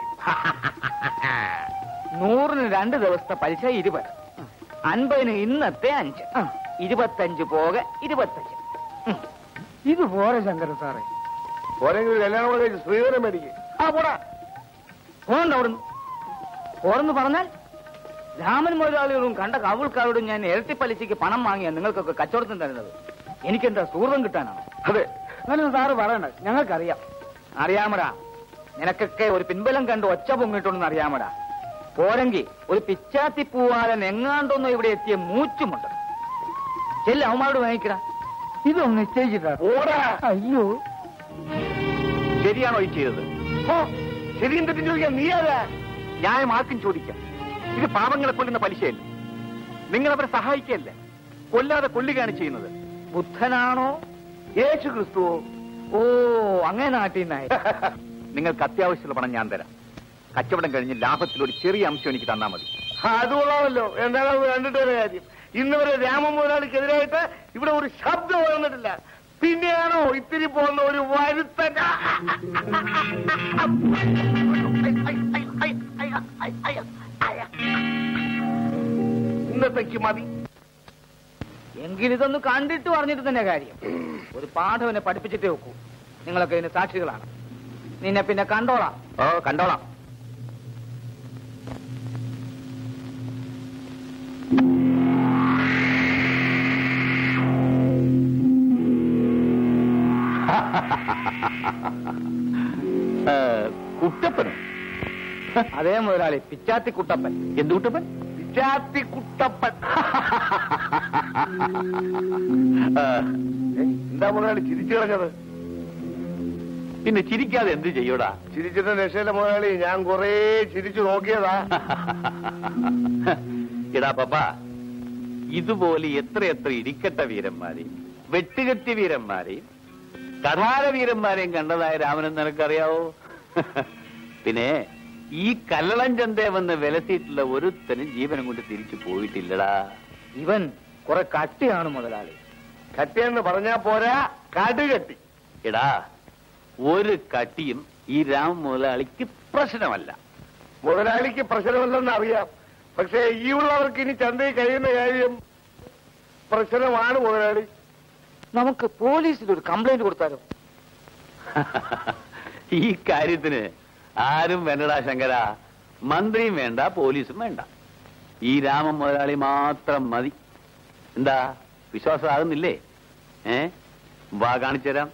S3: 100-ന് 2 ദിവസത്തെ പലിശ 20, 50-ന് ഇന്നത്തെ 5, 25 പോകെ 25.
S9: ഇത് പോരെ ശങ്കരൻ സാറേ?
S8: പോരെങ്കിൽ കല്യാണം കഴിച്ച് ശ്രീധരം മേടിക്കും.
S3: പോടാ, പോകണ്ട അവിടുന്ന്. പോരെന്ന് പറഞ്ഞാൽ രാമൻ മുതലാളികളും കണ്ട കാവൽക്കാരോടും ഞാൻ ഇരട്ടി പലിശയ്ക്ക് പണം വാങ്ങിയാ നിങ്ങൾക്കൊക്കെ കച്ചവടത്തിന് തരുന്നത്. എനിക്കെന്താ സൂർവം കിട്ടാനാണോ?
S8: അതെ.
S9: അങ്ങനെ സാറ് പറയണ്ട, ഞങ്ങൾക്കറിയാം.
S3: അറിയാമടാ, നിനക്കൊക്കെ ഒരു പിൻബലം കണ്ട് ഒച്ച പൊങ്ങിയിട്ടുണ്ടെന്ന് അറിയാമടാ. പോരെങ്കിൽ ഒരു പിച്ചാത്തി പൂവാലൻ എങ്ങാണ്ടൊന്നും ഇവിടെ എത്തിയ മൂച്ചുമുണ്ട്. ചെല്ല അവന്മാരോട് വാങ്ങിക്കടാ.
S9: ഇതൊന്ന് നിശ്ചയിച്ചിട്ടാ. അയ്യോ,
S1: ശരിയാണോ ഈ ചെയ്തത്?
S8: ശരിയും തെറ്റും ചോദിക്കാം. നീ ആരാ?
S1: ന്യായമാർക്കും ചോദിക്കാം. ഇത് പാവങ്ങളെ കൊല്ലുന്ന പലിശയല്ല. നിങ്ങൾ അവരെ സഹായിക്കല്ല, കൊല്ലാതെ കൊല്ലുകയാണ് ചെയ്യുന്നത്.
S3: ബുദ്ധനാണോ
S8: യേശു ക്രിസ്തുവോ?
S3: ഓ, അങ്ങനെ നാട്ടിന്നായി.
S1: നിങ്ങൾക്ക് അത്യാവശ്യമുള്ള പണം ഞാൻ തരാം. കച്ചവടം കഴിഞ്ഞ് ലാഭത്തിലൊരു ചെറിയ അംശം എനിക്ക് തന്നാൽ മതി.
S8: അത് കൊള്ളാമല്ലോ. എന്താണെന്ന് കണ്ടിട്ട് ഒരു കാര്യം, ഇന്ന് വരെ രാമ മുതലാളിക്കെതിരായിട്ട് ഇവിടെ ഒരു ശബ്ദം ഉയർന്നിട്ടില്ല. പിന്നെയാണോ ഇത്തിരി പോകുന്ന ഒരു വരുത്തൻ? ഇന്നത്തേക്ക് മതി.
S3: എങ്കിലിതൊന്ന് കണ്ടിട്ട് പറഞ്ഞിട്ട് തന്നെ കാര്യം. ഒരു പാഠം എന്നെ പഠിപ്പിച്ചിട്ടേ വെക്കൂ. നിങ്ങളൊക്കെ ഇതിന് സാക്ഷികളാണ്. നിന്നെ പിന്നെ കണ്ടോളാം.
S1: കണ്ടോളാം. കുട്ടപ്പനും?
S3: അതേ മുതലാളി, പിച്ചാത്തി കുട്ടപ്പൻ.
S1: എന്ത് കുട്ടപ്പൻ?
S8: പിച്ചാത്തി കുട്ടപ്പൻ. എന്താ മുതലാളി ചിരിച്ചു കിടക്കുന്നത്?
S1: പിന്നെ ചിരിക്കാതെ എന്ത് ചെയ്യൂടാ?
S8: ചിരിച്ചിട്ട് രക്ഷയില്ല മുതലാളി, ഞാൻ കൊറേ ചിരിച്ചു നോക്കിയതാ.
S1: എടാ പപ്പ, ഇതുപോലെ എത്രയെത്ര ഇരിക്കട്ട വീരന്മാരെയും വെട്ടുകെട്ടി വീരന്മാരെയും കഥാര വീരന്മാരെയും കണ്ടതായ രാമനെന്ന് നിനക്കറിയാവോ? പിന്നെ ഈ കല്ലളം ചന്തയെ വന്ന് വിലസിയിട്ടുള്ള ഒരുത്തനും ജീവനം കൊണ്ട് തിരിച്ചു പോയിട്ടില്ലടാ.
S3: ഇവൻ കുറെ കട്ടിയാണ് മുതലാളി.
S8: കട്ടിയെന്ന് പറഞ്ഞാ പോരാ, കടുകട്ടി.
S1: എടാ, ഒരു കട്ടിയും ഈ രാമ മുതലാളിക്ക് പ്രശ്നമല്ല.
S8: മുതലാളിക്ക് പ്രശ്നമല്ലെന്ന് അറിയാം. പക്ഷേ ഈ ഉള്ളവർക്ക് ഇനി ചന്തയിൽ കഴിയുന്ന കാര്യം പ്രശ്നമാണ് മുതലാളി.
S3: നമുക്ക് പോലീസിൽ ഒരു കംപ്ലൈന്റ് കൊടുത്താലോ?
S1: ഈ കാര്യത്തിന് ആരും വേണ്ടടാ ശങ്കര. മന്ത്രിയും വേണ്ട, പോലീസും വേണ്ട. ഈ രാമ മുതലാളി മാത്രം മതി. എന്താ, വിശ്വാസമാകുന്നില്ലേ? വാ, കാണിച്ചു തരാം.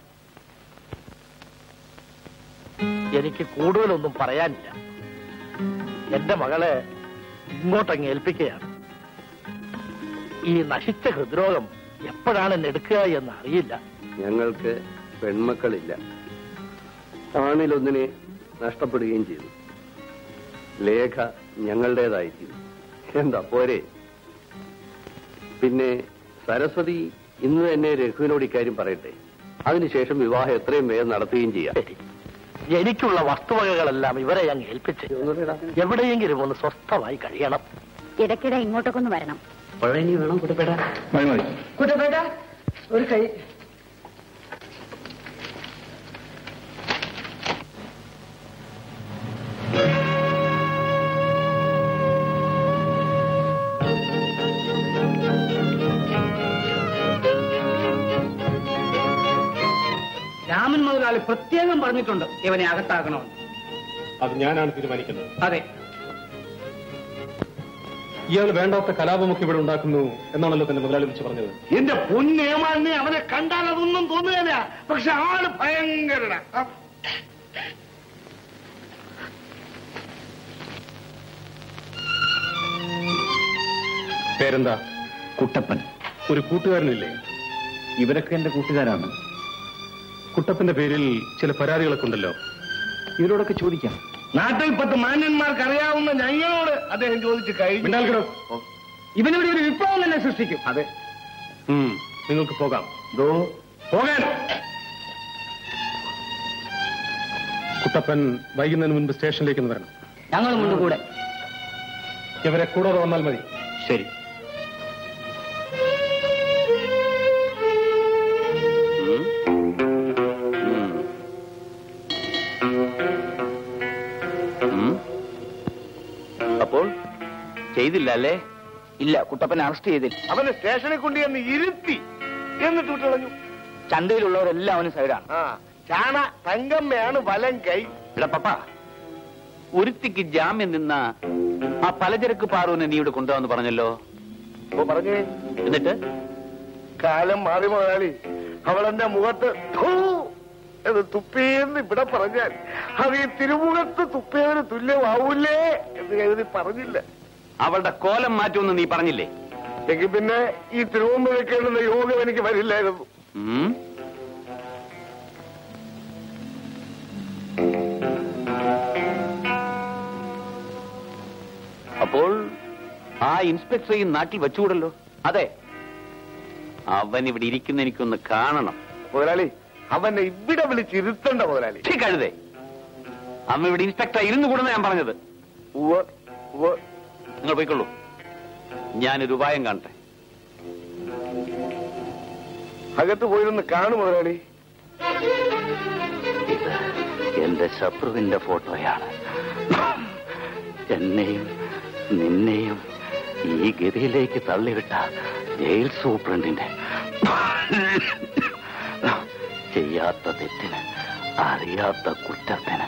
S10: എനിക്ക് കൂടുതലൊന്നും പറയാനില്ല. എന്റെ മകളെ ഇങ്ങോട്ടങ്ങ് ഏൽപ്പിക്കുകയാണ്. ഈ നശിച്ച ഹൃദ്രോഗം എപ്പോഴാണ് എന്നെ എടുക്കുക എന്ന് അറിയില്ല.
S6: ഞങ്ങൾക്ക് പെൺമക്കളില്ല. ആണിലൊന്നിനെ നഷ്ടപ്പെടുകയും ചെയ്തു. ലേഖ ഞങ്ങളുടേതായിരിക്കുന്നു. എന്താ പോരെ? പിന്നെ സരസ്വതി ഇന്ന് തന്നെ രഘുവിനോട് ഇക്കാര്യം പറയട്ടെ. അതിനുശേഷം വിവാഹം എത്രയും വേഗം നടത്തുകയും ചെയ്യാം.
S10: എനിക്കുള്ള വസ്തുവകകളെല്ലാം ഇവരെ അങ്ങ് ഏൽപ്പിച്ച് എവിടെയെങ്കിലും ഒന്ന് സ്വസ്ഥമായി കഴിയണം.
S2: ഇടയ്ക്കിടെ ഇങ്ങോട്ടൊക്കെ ഒന്ന് വരണം.
S3: പഴനി വേണം കുട്ടപ്പേട്ട.
S9: കുട്ടപ്പേട്ട, ഒരു കൈ.
S3: രാമൻ
S11: മാനൻ മുതലാളി പ്രത്യേകം പറഞ്ഞിട്ടുണ്ട് ഇവനെ അകത്താക്കണമെന്ന്.
S12: അത് ഞാനാണ് തീരുമാനിക്കുന്നത്.
S11: അതെ.
S12: ഇയാൾ വേണ്ടാത്ത കലാപമൊക്കെ ഇവിടെ ഉണ്ടാക്കുന്നു എന്നാണല്ലോ തന്റെ മുതലാളി വിളിച്ച് പറഞ്ഞത്.
S8: എന്റെ പൊന്നേമാനെ അവനെ കണ്ടാൽ അതൊന്നും തോന്നുകയില്ല. പക്ഷെ ആള് ഭയങ്കര.
S12: പേരെന്താ?
S1: കുട്ടപ്പൻ.
S12: ഒരു കൂട്ടുകാരനില്ലേ?
S1: ഇവരൊക്കെ എന്റെ കൂട്ടുകാരാണ്.
S12: കുട്ടപ്പന്റെ പേരിൽ ചില പരാതികളൊക്കെ ഉണ്ടല്ലോ,
S1: ഇവരോടൊക്കെ ചോദിക്കാം.
S8: നാട്ടിൽ 10 മാന്യന്മാർക്ക് അറിയാവുന്ന ഞങ്ങളോട് അദ്ദേഹം ചോദിച്ചു കഴിഞ്ഞു.
S11: ഇവനിവിടെ ഒരു വിപ്ലവം തന്നെ സൃഷ്ടിക്കും.
S1: അതെ.
S12: നിങ്ങൾക്ക് പോകാം.
S8: പോകാൻ.
S12: കുട്ടപ്പൻ വൈകുന്നതിന് മുൻപ് സ്റ്റേഷനിലേക്ക് വരണം.
S11: ഞങ്ങൾ മുന്നുകൂടെ.
S12: ഇവരെ കൂടാതെ വന്നാൽ മതി.
S1: ശരി. അപ്പോൾ ചെയ്തില്ല അല്ലേ?
S10: ഇല്ല, കുട്ടപ്പനെ അറസ്റ്റ് ചെയ്തില്ല.
S8: അവനെ സ്റ്റേഷനിൽ കൊണ്ടുവന്ന് ഇരുത്തി എന്നിട്ട് വിട്ടളഞ്ഞു.
S10: ചന്തയിലുള്ളവരെല്ലാം അവന് സൈഡാണ്.
S8: ചാണ തങ്കമ്മയാണ് വലം കൈ.
S1: എടാ പപ്പ, ഒരുത്തിക്ക് ജാമ്യം നിന്ന ആ പലചരക്ക് പാറുവിനെ നീ ഇവിടെ കൊണ്ടുവന്ന് പറഞ്ഞല്ലോ.
S8: പറഞ്ഞേ.
S1: എന്നിട്ട്
S8: കാലം മാറി മുതലാളി. അവളെന്റെ മുഖത്ത് എന്ന് തുപ്പേന്ന് ഇവിടെ പറഞ്ഞാൽ അത് ഈ തിരുമുഖത്ത് തുപ്പേന് തുല്യമാവൂലേ എന്ന് കരുതി പറഞ്ഞില്ല.
S1: അവളുടെ കോലം മാറ്റുമെന്ന് നീ പറഞ്ഞില്ലേ?
S8: എങ്കിൽ പിന്നെ ഈ തിരുവമ്പ് വെക്കേണ്ടുന്ന യോഗം എനിക്ക് വരില്ലായിരുന്നു.
S1: അപ്പോൾ ആ ഇൻസ്പെക്ടറെ നാട്ടിൽ വെച്ചുകൂടല്ലോ? അതെ, അവൻ ഇവിടെ ഇരിക്കുന്ന എനിക്കൊന്ന് കാണണം.
S8: മുതലാളി, അവനെ ഇവിടെ വിളിച്ചിരുത്തണ്ട മുതലാളി.
S1: കഴുതേ, അമ്മ ഇവിടെ ഇൻസ്പെക്ടർ ഇരുന്നു കൂടുന്ന ഞാൻ പറഞ്ഞത്. നിങ്ങൾ പോയിക്കൊള്ളൂ, ഞാനൊരു ഉപായം കാണട്ടെ.
S8: അകത്ത് പോയിരുന്ന് കാണു മുതലാളി.
S1: ഇത് എന്റെ ശത്രുവിന്റെ ഫോട്ടോയാണ്. എന്നെയും നിന്നെയും ഈ ഗതിയിലേക്ക് തള്ളിവിട്ട ജയിൽ സൂപ്രണ്ടിന്റെ ചെയ്യാത്ത തെറ്റിന്, അറിയാത്ത കുറ്റത്തിന്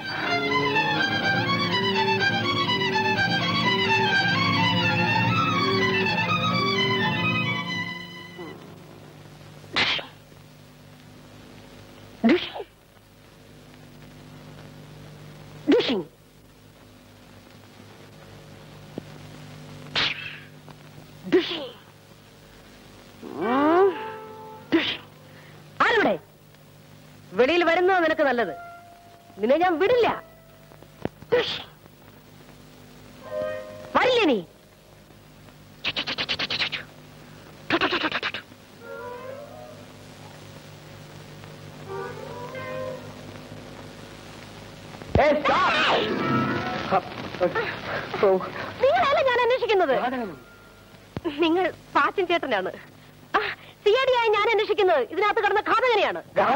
S2: ആരുടെ വെളിയിൽ വരുന്നോ നിനക്ക് നല്ലത്? നിന്നെ ഞാൻ വിടില്ല. വരില്ല നീ. നിങ്ങളല്ല ഞാൻ അന്വേഷിക്കുന്നത്. നിങ്ങൾ പാച്ചൻ ചേട്ടനാണ്. സിഐഡിയായി ഞാൻ അന്വേഷിക്കുന്നത് ഇതിനകത്ത് കിടന്ന ഘാതകനെയാണ്.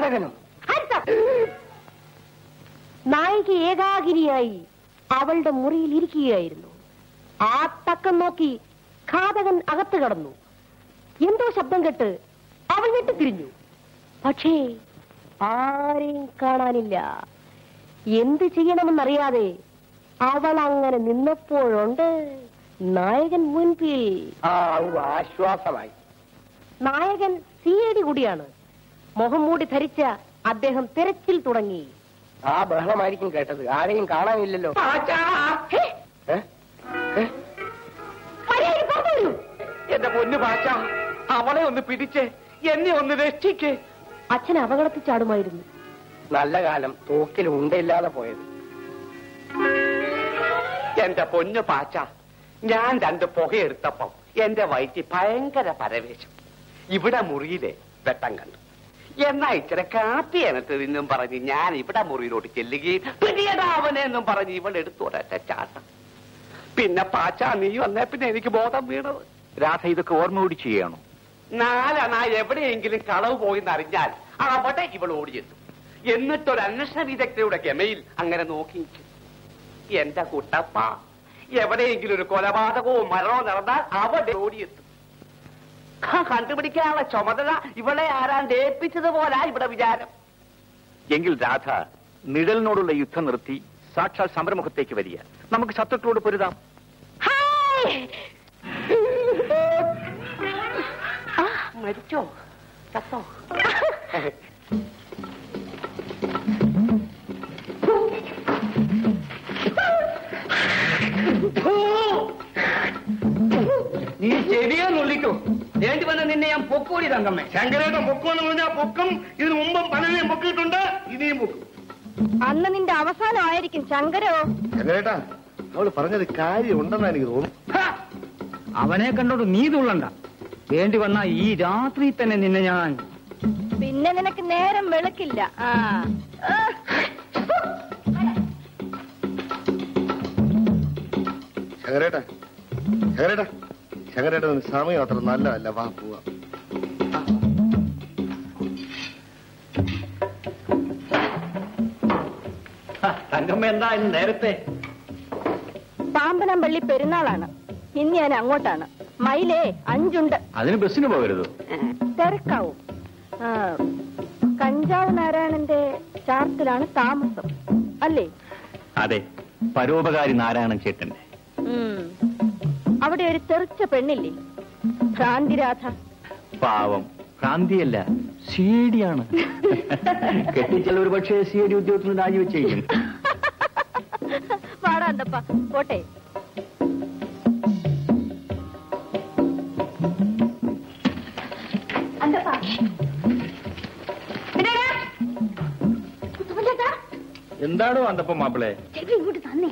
S2: നായിക ഏകാഗിനിയായി അവളുടെ മുറിയിൽ ഇരിക്കുകയായിരുന്നു. ആ തക്കം നോക്കി ഘാതകൻ അകത്ത് കടന്നു. എന്തോ ശബ്ദം കേട്ട് അവൾ ഞെട്ടിത്തിരിഞ്ഞു. പക്ഷേ ആരെയും കാണാനില്ല. എന്ത് ചെയ്യണമെന്നറിയാതെ അവൾ അങ്ങനെ നിന്നപ്പോഴുണ്ട് നായകൻ മുൻപിൽ.
S11: ആശ്വാസമായി.
S2: നായകൻ സിഐഡി കൂടിയാണ്. മുഖം മൂടി ധരിച്ച അദ്ദേഹം തിരച്ചിൽ തുടങ്ങി.
S11: ആ ബഹളമായിരിക്കും കേട്ടത്. ആരെയും കാണാനില്ലല്ലോ.
S10: എന്റെ പൊന്നു പാച്ച, അവളെ ഒന്ന് പിടിച്ച് എന്നെ ഒന്ന് രക്ഷിക്ക്.
S2: അച്ഛൻ അപകടത്തിൽ ചാടുമായിരുന്നു.
S11: നല്ല കാലം തോക്കിൽ ഉണ്ടയില്ലാതെ പോയത്.
S10: എന്റെ പൊന്നു പാച്ച, ഞാൻ 2 പുകയെടുത്തപ്പം എന്റെ വയറ്റിൽ ഭയങ്കര പരവേശം. ഇവിടെ മുറിയിലെ വെട്ടം കണ്ടു. എന്നാ ഇച്ചിരി കാപ്പി എനത്തതെന്നും പറഞ്ഞ് ഞാൻ ഇവിടെ മുറിയിലോട്ട് ചെല്ലുകയും പിന്നീടാവനെന്നും പറഞ്ഞ് ഇവളെടുത്തു ഒരൊറ്റ ചാട്ടം. പിന്നെ പാച്ച നീ വന്നേ പിന്നെ എനിക്ക് ബോധം വീണത്.
S1: രാധ ഇതൊക്കെ ഓർമ്മ കൂടി ചെയ്യണോ?
S10: 4 അണ എവിടെയെങ്കിലും കളവ് പോയിന്നറിഞ്ഞാൽ അവിടെ ഇവൾ ഓടിയെത്തും. എന്നിട്ടൊരു അന്വേഷണ വിദഗ്ധയുടെ ഗമയിൽ അങ്ങനെ നോക്കി. എന്റെ കുട്ടപ്പ, എവിടെയെങ്കിലും ഒരു കൊലപാതകവും മരണവും നടന്നാൽ അവിടെ ഓടിയെത്തും. കണ്ടുപിടിക്കാനുള്ള ചുമതല ഇവളെ ആരാണ്ട് ഏൽപ്പിച്ചതുപോലാ ഇവിടെ വിചാരം.
S1: എങ്കിൽ രാധ നിഴലിനോടുള്ള യുദ്ധം നിർത്തി സാക്ഷാൽ സമരമുഖത്തേക്ക് വരിക. നമുക്ക് ശത്രുക്കളോട് പൊരുതാം.
S10: മരിച്ചോ ചത്തോ?
S11: നീ ചെവിയോ നുള്ളിക്കോ, വേണ്ടി വന്ന നിന്നെ ഞാൻ പൊക്കോടി തങ്കമ്മേ.
S8: ശങ്കരേട്ടൻ പൊക്കോന്ന് പറഞ്ഞാൽ പൊക്കം. ഇതിനു മുമ്പും പലരെയും പൊക്കിയിട്ടുണ്ട്, ഇനിയും പൊക്കും.
S2: അന്ന് നിന്റെ അവസാനമായിരിക്കും ശങ്കരോ.
S8: ശങ്കരേട്ടാ, അവള് പറഞ്ഞത് കാര്യം ഉണ്ടെന്നാ എനിക്ക് തോന്നുന്നു.
S11: അവനെ കണ്ടോണ്ട് നീ തുള്ളണ്ട. വേണ്ടി വന്ന ഈ രാത്രി തന്നെ നിന്നെ ഞാൻ.
S2: പിന്നെ നിനക്ക് നേരം വെളുക്കില്ല.
S8: ശങ്കരേട്ടാ, ശങ്കരേട്ടാ, ശങ്കരേട്ടാ, സമയം അത്ര നല്ലതല്ല. വാ പോവാ.
S3: തങ്കമ്മ എന്താ ഇന്ന് നേരത്തെ?
S2: പാമ്പനംപള്ളി പെരുന്നാളാണ്. ഇന്ന് ഞാൻ അങ്ങോട്ടാണ്. മൈലേ 5 ഉണ്ട്.
S1: അതിന് ബസ്സിന് പോകരുത്,
S2: തിരക്കാവും. കഞ്ചാവ് നാരായണന്റെ ചാർത്തിലാണ് താമസം അല്ലേ?
S1: അതെ, പരോപകാരി നാരായണൻ ചേട്ടന്റെ.
S2: അവിടെ ഒരു തെറിച്ച പെണ്ണില്ലേ, ഭ്രാന്തിരാധ.
S1: പാവം, ഭ്രാന്തിയല്ല, സീഡിയാണ്. കെട്ടിച്ചാൽ ഒരു പക്ഷേ സീഡി ഉദ്യോഗത്തിന് രാജിവെച്ചേക്കും.
S2: പാടാന്തപ്പ പോട്ടെ.
S7: എന്താണോ അന്തപ്പം മാപ്പിളെ?
S2: ഇങ്ങോട്ട് തന്നെ.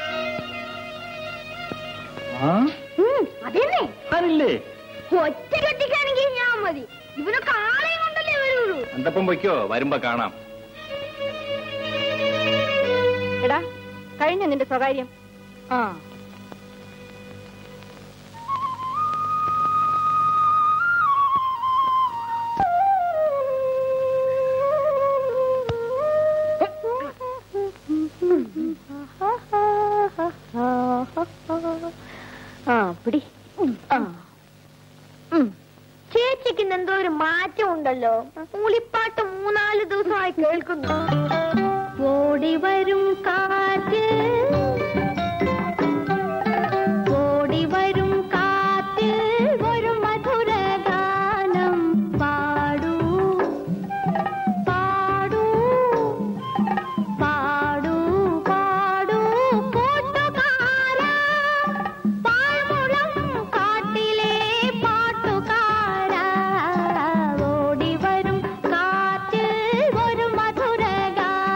S2: അതെന്നെ
S7: ആരില്ലേ?
S2: ഒറ്റ കെട്ടിക്കാണെങ്കിൽ ഞാൻ മതി. ഇവനൊക്കെ ആളെയും കൊണ്ടല്ലേ വരുള്ളൂ.
S7: അന്തപ്പം പൊയ്ക്കോ, വരുമ്പോ കാണാം.
S2: എടാ, കഴിഞ്ഞ നിന്റെ സ്വകാര്യം. പിടി. ചേച്ചിക്ക് എന്തോ ഒരു മാറ്റം ഉണ്ടല്ലോ. മൂളിപ്പാട്ട് 3-4 ദിവസമായി കേൾക്കുന്നു. ഓടി വരും കാറ്റ്, ഓടി വരും കാറ്റ്, ഒരു മധുര ഗാനം പാടൂ, പാടൂ, പാടൂ, പാടൂ കൂട്ടുകാരാ, പാഴ്മുളം കാട്ടിലെ പാട്ടുകാരാ. ഓടി വരും കാറ്റ്, ഒരു മധുര ഗാനം.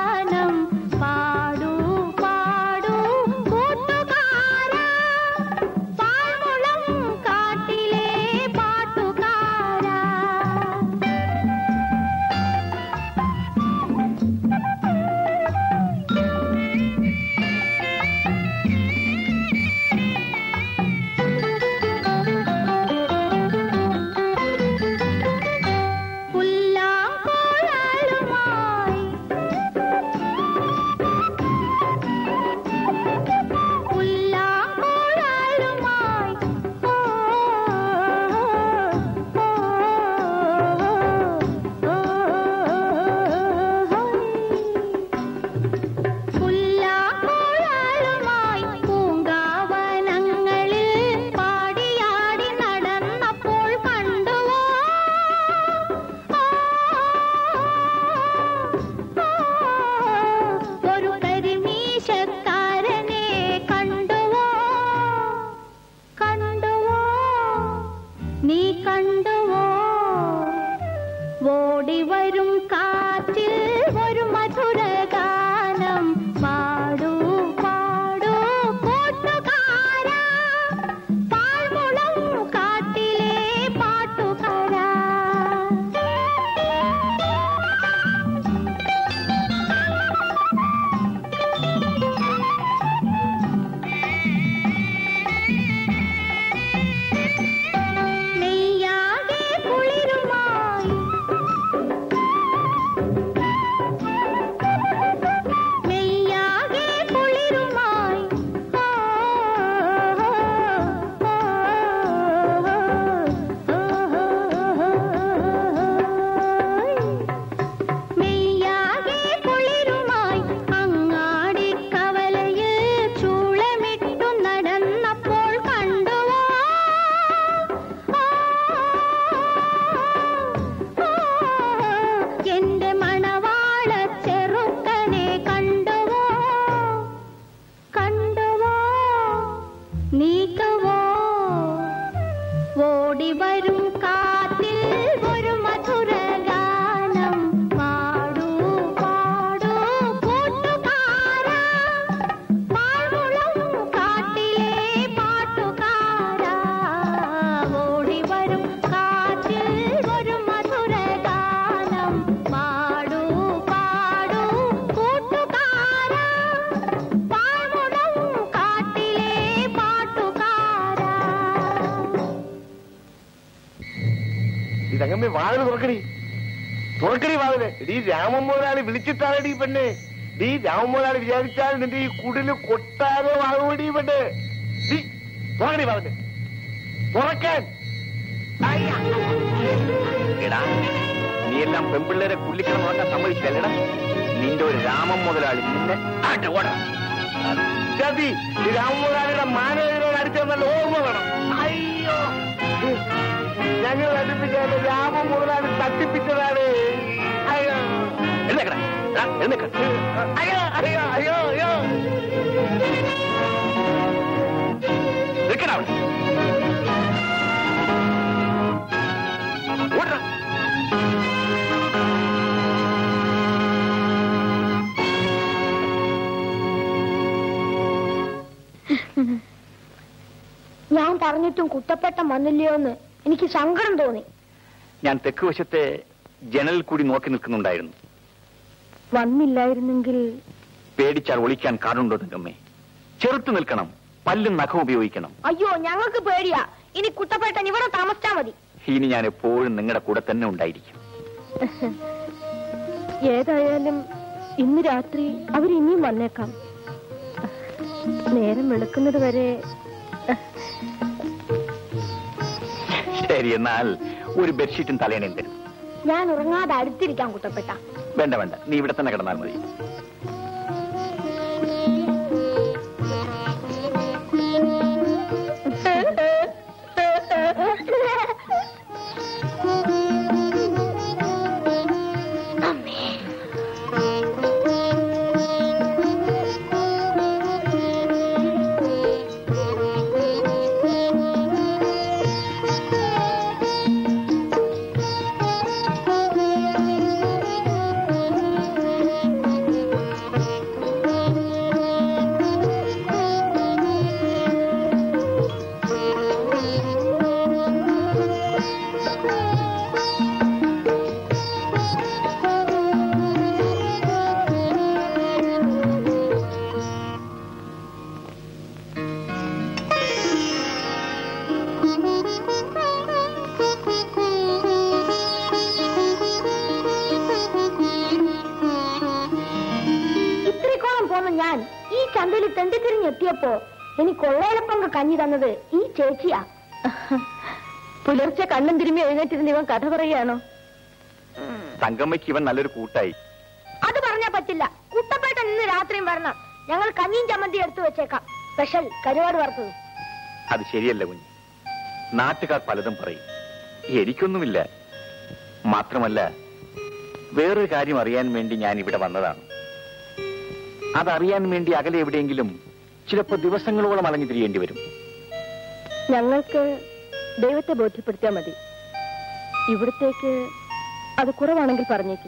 S8: തങ്കമ്മേ വാതിൽ തുറക്കടി വാതില്. ഈ രാമൻ മുതലാളി വിളിച്ചിട്ടാണടി പെണ്ണെ. ഈ രാമൻ മുതലാളി വിചാരിച്ചാൽ നിന്റെ ഈ കുടില് കൊട്ടാരോ ആകുമടി പെണ്ണ്. തുറക്കടി വാതില്, തുറക്കാൻ.
S1: എടാ, നീ എല്ലാം പെൺപിള്ളേരെ കുള്ളിക്കണം നോക്കാൻ സമ്മതിച്ചല്ലടാ. നിന്റെ ഒരു രാമൻ മുതലാളി നിന്നെ
S8: ചതി. ഈ രാമൻ മുതലാളിയുടെ മാനേജരോട് അടിച്ചെന്നല്ല ഓർമ്മ വേണം. അയ്യോ, ഞങ്ങൾ അടുപ്പിച്ചാൽ രാമൻ മുതലാളി തട്ടിപ്പിച്ചതാണ്. അയ്യോ അയ്യോ അയ്യോ അയ്യോ അയ്യോ.
S2: ഞാൻ പറഞ്ഞിട്ടും കുത്തപ്പെട്ട വന്നില്ലയോ എന്ന് എനിക്ക് സങ്കടം തോന്നി.
S1: ഞാൻ തെക്ക് വശത്തെ ജനലിൽ കൂടി നോക്കി നിൽക്കുന്നുണ്ടായിരുന്നു.
S2: വന്നില്ലായിരുന്നെങ്കിൽ
S1: പേടിച്ചാൽ ഒളിക്കാൻ കാറുണ്ടോ തങ്കമ്മേ? ചെറുത്തു നിൽക്കണം, പല്ലും നഖം ഉപയോഗിക്കണം.
S2: അയ്യോ, ഞങ്ങൾക്ക് പേടിയാ. ഇനി കുട്ടപ്പേട്ടൻ ഇവിടെ താമസിച്ചാ മതി.
S1: ഇനി ഞാൻ എപ്പോഴും നിങ്ങളുടെ കൂടെ തന്നെ ഉണ്ടായിരിക്കും.
S2: ഏതായാലും ഇന്ന് രാത്രി അവരിനിയും വന്നേക്കാം. നേരം വെളുക്കുന്നത് വരെ.
S1: ശരി, എന്നാൽ ഒരു ബെഡ്ഷീറ്റും തലേണയും തരും.
S2: ഞാൻ ഉറങ്ങാതെ അടുത്തിരിക്കാം കുട്ടപ്പെട്ട.
S1: വേണ്ട വേണ്ട, നീ ഇവിടെ തന്നെ കിടന്നാൽ മതി.
S2: എത്തിയപ്പോ എനിക്ക് കൊള്ളയിലപ്പങ്ക് കഞ്ഞി തന്നത് ഈ ചേച്ചിയാ. പുലർച്ചെ കണ്ണും തിരുമ്പി എഴുന്നേറ്റിരുന്ന് ഇവൻ കഥ പറയുകയാണോ?
S1: തങ്കമ്മയ്ക്ക് ഇവൻ നല്ലൊരു കൂട്ടായി.
S2: അത് പറഞ്ഞാ പറ്റില്ല. കുട്ടപ്പേട്ടൻ ഇന്ന് രാത്രിയും വരണം. ഞങ്ങൾ കഞ്ഞിയും ചമ്മന്തി എടുത്തു വെച്ചേക്കാം. സ്പെഷ്യൽ കരുവാട് വറുത്തത്.
S1: അത് ശരിയല്ല കുഞ്ഞ്. നാട്ടുകാർ പലതും പറയും. എനിക്കൊന്നുമില്ല. മാത്രമല്ല, വേറൊരു കാര്യം അറിയാൻ വേണ്ടി ഞാൻ ഇവിടെ വന്നതാണ്. അതറിയാൻ വേണ്ടി അകലെ എവിടെയെങ്കിലും ചിലപ്പോൾ ദിവസങ്ങളോളം അലഞ്ഞു തിരിയേണ്ടി വരും.
S2: ഞങ്ങൾക്ക് ദൈവത്തെ ബോധ്യപ്പെടുത്തിയാൽ മതി. ഇവിടത്തേക്ക് അത് കുറവാണെങ്കിൽ പറഞ്ഞേക്കും.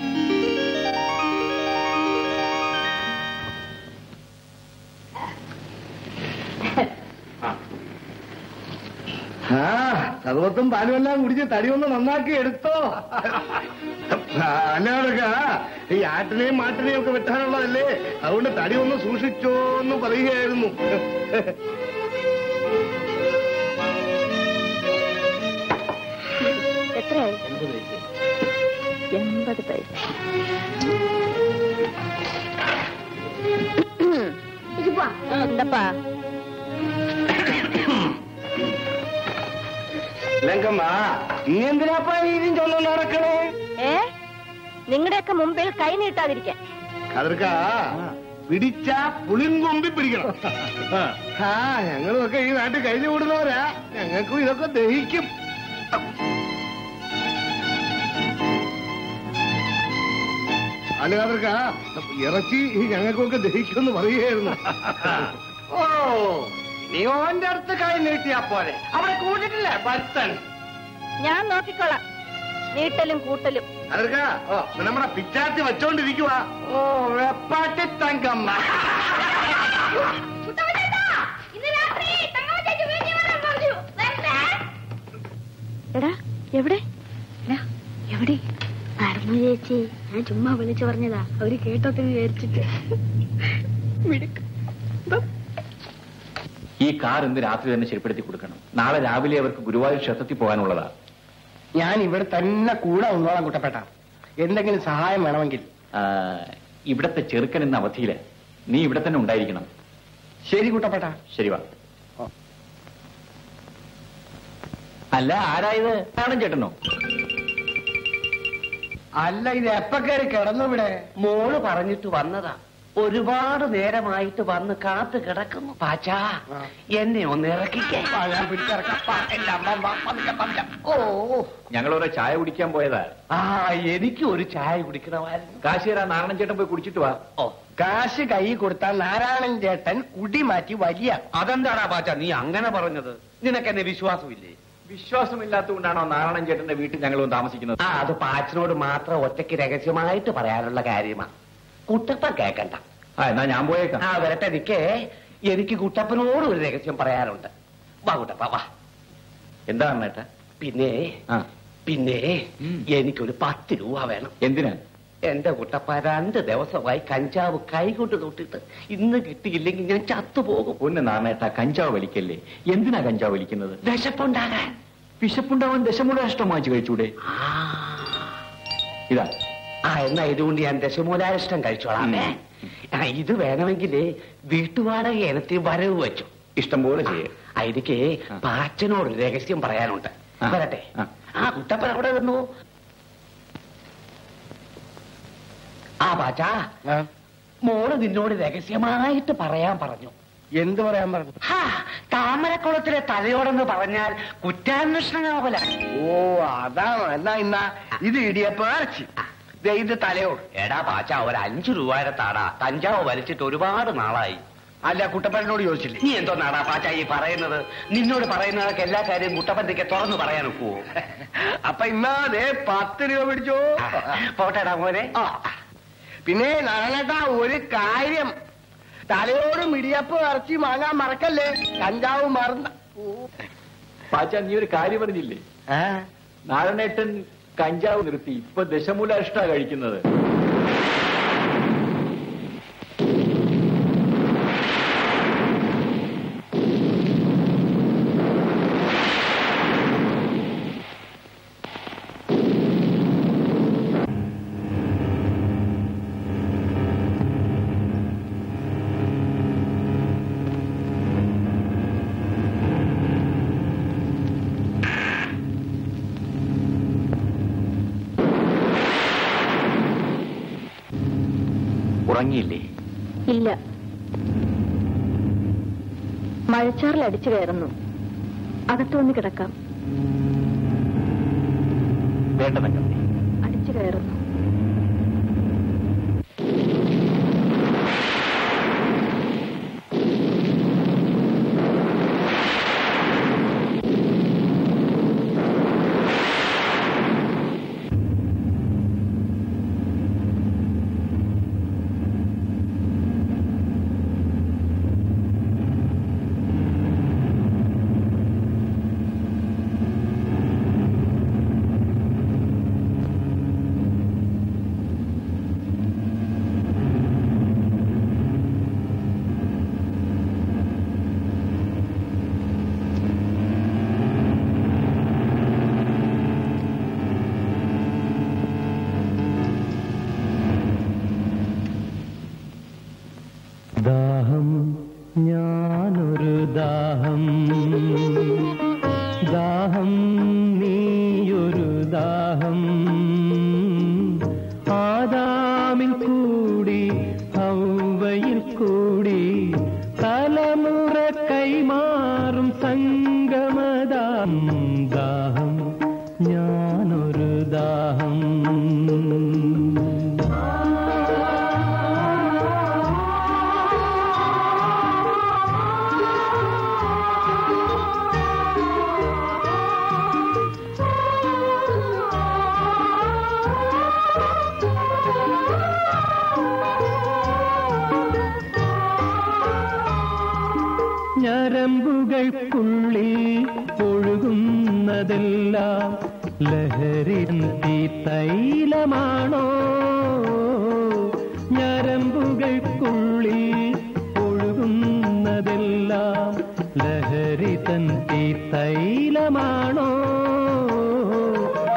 S8: സർവത്തും പാലുമെല്ലാം കുടിച്ച് തടി ഒന്ന് നന്നാക്കി എടുത്തോ. അല്ലാതൊക്കെ ഈ ആട്ടിനെയും മാട്ടിനെയും ഒക്കെ വെട്ടാനുള്ളതല്ലേ, അതുകൊണ്ട് തടി ഒന്ന് സൂക്ഷിച്ചോന്ന് പറയുകയായിരുന്നു.
S2: എത്രയായി? 80 പൈസ. എന്തപ്പാ
S8: ലങ്കമ്മ, നീ എന്തിനാപ്പാ രീതിയും ചൊന്നു നടക്കണേ?
S2: നിങ്ങളുടെയൊക്കെ മുമ്പിൽ കൈ നീട്ടാതിരിക്കാൻ.
S8: കതിർക്ക പിടിച്ച പുളിങ്കൊമ്പി പിടിക്കണം. ഞങ്ങളുമൊക്കെ ഈ നാട്ടിൽ കഴിഞ്ഞു കൂടുന്നവരാ. ഞങ്ങൾക്കും ഇതൊക്കെ ദഹിക്കും. അല്ല കതിർക്ക, ഇറച്ചി ഞങ്ങൾക്കൊക്കെ ദഹിക്കുമെന്ന് പറയുകയായിരുന്നു.
S10: ഓ, നീ ഓന്റെ അടുത്ത് കൈ നീട്ടിയാ പോലെ. അവിടെ കൂട്ടിട്ടില്ലേ ഭർത്തൻ?
S2: ഞാൻ നോക്കിക്കോളാം. നീട്ടലും കൂട്ടലും.
S8: കതിർക്ക, നമ്മുടെ പിച്ചാത്തി വെച്ചോണ്ടിരിക്കുവാ.
S10: ഓ, വെപ്പാട്ടി തങ്കമ്മ.
S2: എടാ, എവിടെ എവിടെ? നടന്നു ചേച്ചി, ഞാൻ ചുമ്മാ വിളിച്ചു പറഞ്ഞതാ. അവര് കേട്ടോത്തിന് വിചാരിച്ചിട്ട്.
S1: ഈ കാർ ഇന്ന് രാത്രി തന്നെ ശരിപ്പെടുത്തി കൊടുക്കണം. നാളെ രാവിലെ അവർക്ക് ഗുരുവായൂർ ക്ഷേത്രത്തിൽ പോകാനുള്ളതാ.
S13: ഞാൻ ഇവിടെ തന്നെ കൂടെ ഉള്ളോളാം കുട്ടപ്പേട്ട. എന്തെങ്കിലും സഹായം വേണമെങ്കിൽ.
S1: ഇവിടത്തെ ചെറുക്കൻ എന്ന അവധിയില് നീ ഇവിടെ തന്നെ ഉണ്ടായിരിക്കണം.
S13: ശരി കുട്ടപ്പേട്ട.
S1: ശരി വാ. അല്ല ആരായത്? ആണോ ചേട്ടനോ?
S13: അല്ല, ഇത് എപ്പ കയറി കിടന്നു ഇവിടെ?
S10: മോള് പറഞ്ഞിട്ട് വന്നതാ. ഒരുപാട് നേരമായിട്ട് വന്ന് കാത്തു കിടക്കുന്നു. പാച്ചാ, എന്നെ ഒന്ന് ഇറക്കിക്കേ.
S13: ഞാൻ പിടിച്ചിറക്കാം.
S10: ഓ,
S1: ഞങ്ങളോരോ ചായ കുടിക്കാൻ പോയതാ.
S10: എനിക്ക് ഒരു ചായ കുടിക്കണമായിരുന്നു.
S1: കാശ് തരാ. നാരായണൻ ചേട്ടൻ പോയി കുടിച്ചിട്ട് വാ.
S10: ഓ,
S13: കാശ് കൈ കൊടുത്താൽ നാരായണൻ ചേട്ടൻ കുടി മാറ്റി വലിയ.
S10: അതെന്താടാ പാച്ചാ നീ അങ്ങനെ പറഞ്ഞത്? നിനക്കെന്നെ വിശ്വാസമില്ലേ?
S1: വിശ്വാസമില്ലാത്തതുകൊണ്ടാണോ നാരായണൻ ചേട്ടന്റെ വീട്ടിൽ ഞങ്ങളും താമസിക്കുന്നത്?
S10: അത് പാച്ചനോട് മാത്രം ഒറ്റയ്ക്ക് രഹസ്യമായിട്ട് പറയാനുള്ള കാര്യമാണ്. കുട്ടപ്പൻ കേക്കണ്ട.
S1: എന്നാ ഞാൻ പോയേക്കാം.
S10: വരട്ടെ. നിക്കേ, എനിക്ക് കുട്ടപ്പനോട് ഒരു രഹസ്യം പറയാനുണ്ട്. വാ കുട്ടപ്പ വാ.
S1: എന്താ ഏട്ടാ?
S10: പിന്നെ എനിക്കൊരു 10 രൂപ വേണം.
S1: എന്തിനാ?
S10: എന്റെ കുട്ടപ്പ 2 ദിവസമായി കഞ്ചാവ് കൈകൊണ്ട് തൊട്ടിട്ട് ഇന്ന് കിട്ടിയില്ലെങ്കിൽ ഞാൻ ചത്തുപോകും.
S1: ഒന്ന് നാമേട്ടാ, കഞ്ചാവ് വലിക്കല്ലേ. എന്തിനാ കഞ്ചാവ് വലിക്കുന്നത്?
S10: വിശപ്പുണ്ടാകാൻ.
S1: വിശപ്പുണ്ടാവാൻ ദശമൂലാഷ്ടം വാങ്ങിച്ചു കഴിച്ചൂടെ? ഇതാ.
S10: എന്നാ ഇതുകൊണ്ട് ഞാൻ ദശമൂലാഷ്ടം കഴിച്ചോളാമേ. ഇത് വേണമെങ്കിൽ വീട്ടുവാടക ഇനത്തിൽ വരവ് വെച്ചു.
S1: ഇഷ്ടം പോലെ ചെയ്യേ.
S10: എനിക്ക് പാച്ചനോട് രഹസ്യം പറയാനുണ്ട്. വരട്ടെ. കുട്ടപ്പൻ അവിടെ വന്നു. പാച്ചാ, മോള് നിന്നോട് രഹസ്യമായിട്ട് പറയാൻ പറഞ്ഞു.
S13: എന്ത് പറയാൻ പറഞ്ഞു?
S10: താമരക്കുളത്തിലെ തലയോടെന്ന് പറഞ്ഞാൽ കുറ്റാന്വേഷണ നോവല.
S13: ഓ, അതാണ്. എന്നാ ഇത് ഇടിയപ്പ ഇറച്ചി, ഇത് തലയോട്.
S10: എടാ പാച്ചാ, ഒരു 5 രൂപയുടെ താടാ. കഞ്ചാവ് വലിച്ചിട്ട് ഒരുപാട് നാളായി.
S13: അല്ല, കുട്ടപ്പനോട് ചോദിച്ചില്ലേ?
S10: നീ എന്തോ നാടാ പാച്ചാ ഈ പറയുന്നത്? നിന്നോട് പറയുന്നതൊക്കെ എല്ലാ കാര്യവും കുട്ടപ്പനത്തേക്ക് തുറന്നു പറയാൻ ഒക്കുവോ?
S13: അപ്പൊ ഇന്നാതെ 10 രൂപ പിടിച്ചോ.
S10: പോട്ടേടാ മോനെ.
S13: പിന്നെ നാരായണേട്ടാ, ഒരു കാര്യം, തലയോടും ഇടിയപ്പ് ഇറച്ചി വാങ്ങാൻ മറക്കല്ലേ. കഞ്ചാവ് മറന്ന.
S1: പാച്ചാ, നീ ഒരു കാര്യം പറഞ്ഞില്ലേ? നാരായണേട്ടൻ കഞ്ചാവ് നിർത്തി ഇപ്പൊ ദശമൂലാഷ്ട കഴിക്കുന്നത്. ഉറങ്ങിയില്ലേ?
S2: ഇല്ല, മഴച്ചാറിൽ അടിച്ചു കയറുന്നു. അകത്തു വന്ന് കിടക്കാം.
S1: വേണ്ട,
S2: അടിച്ചു കയറുന്നു.
S14: ദാഹം, ഞാനൊരു ദാഹം, ദാഹം നീയൊരു ദാഹം. ആദാമിൽ കൂടി ഹവ്വയിൽ കൂടി തലമുറ കൈമാറും സംഗമദാഹം. ദാഹം, ഞാനൊരു ദാഹം. ഞരമ്പുകൾക്കുള്ളിൽ ഒഴുകുന്നതെല്ലാം ലഹരി തൈലമാണോ? ഞരമ്പുകൾക്കുള്ളിൽ ഒഴുകുന്നതെല്ലാം ലഹരി തൈലമാണോ?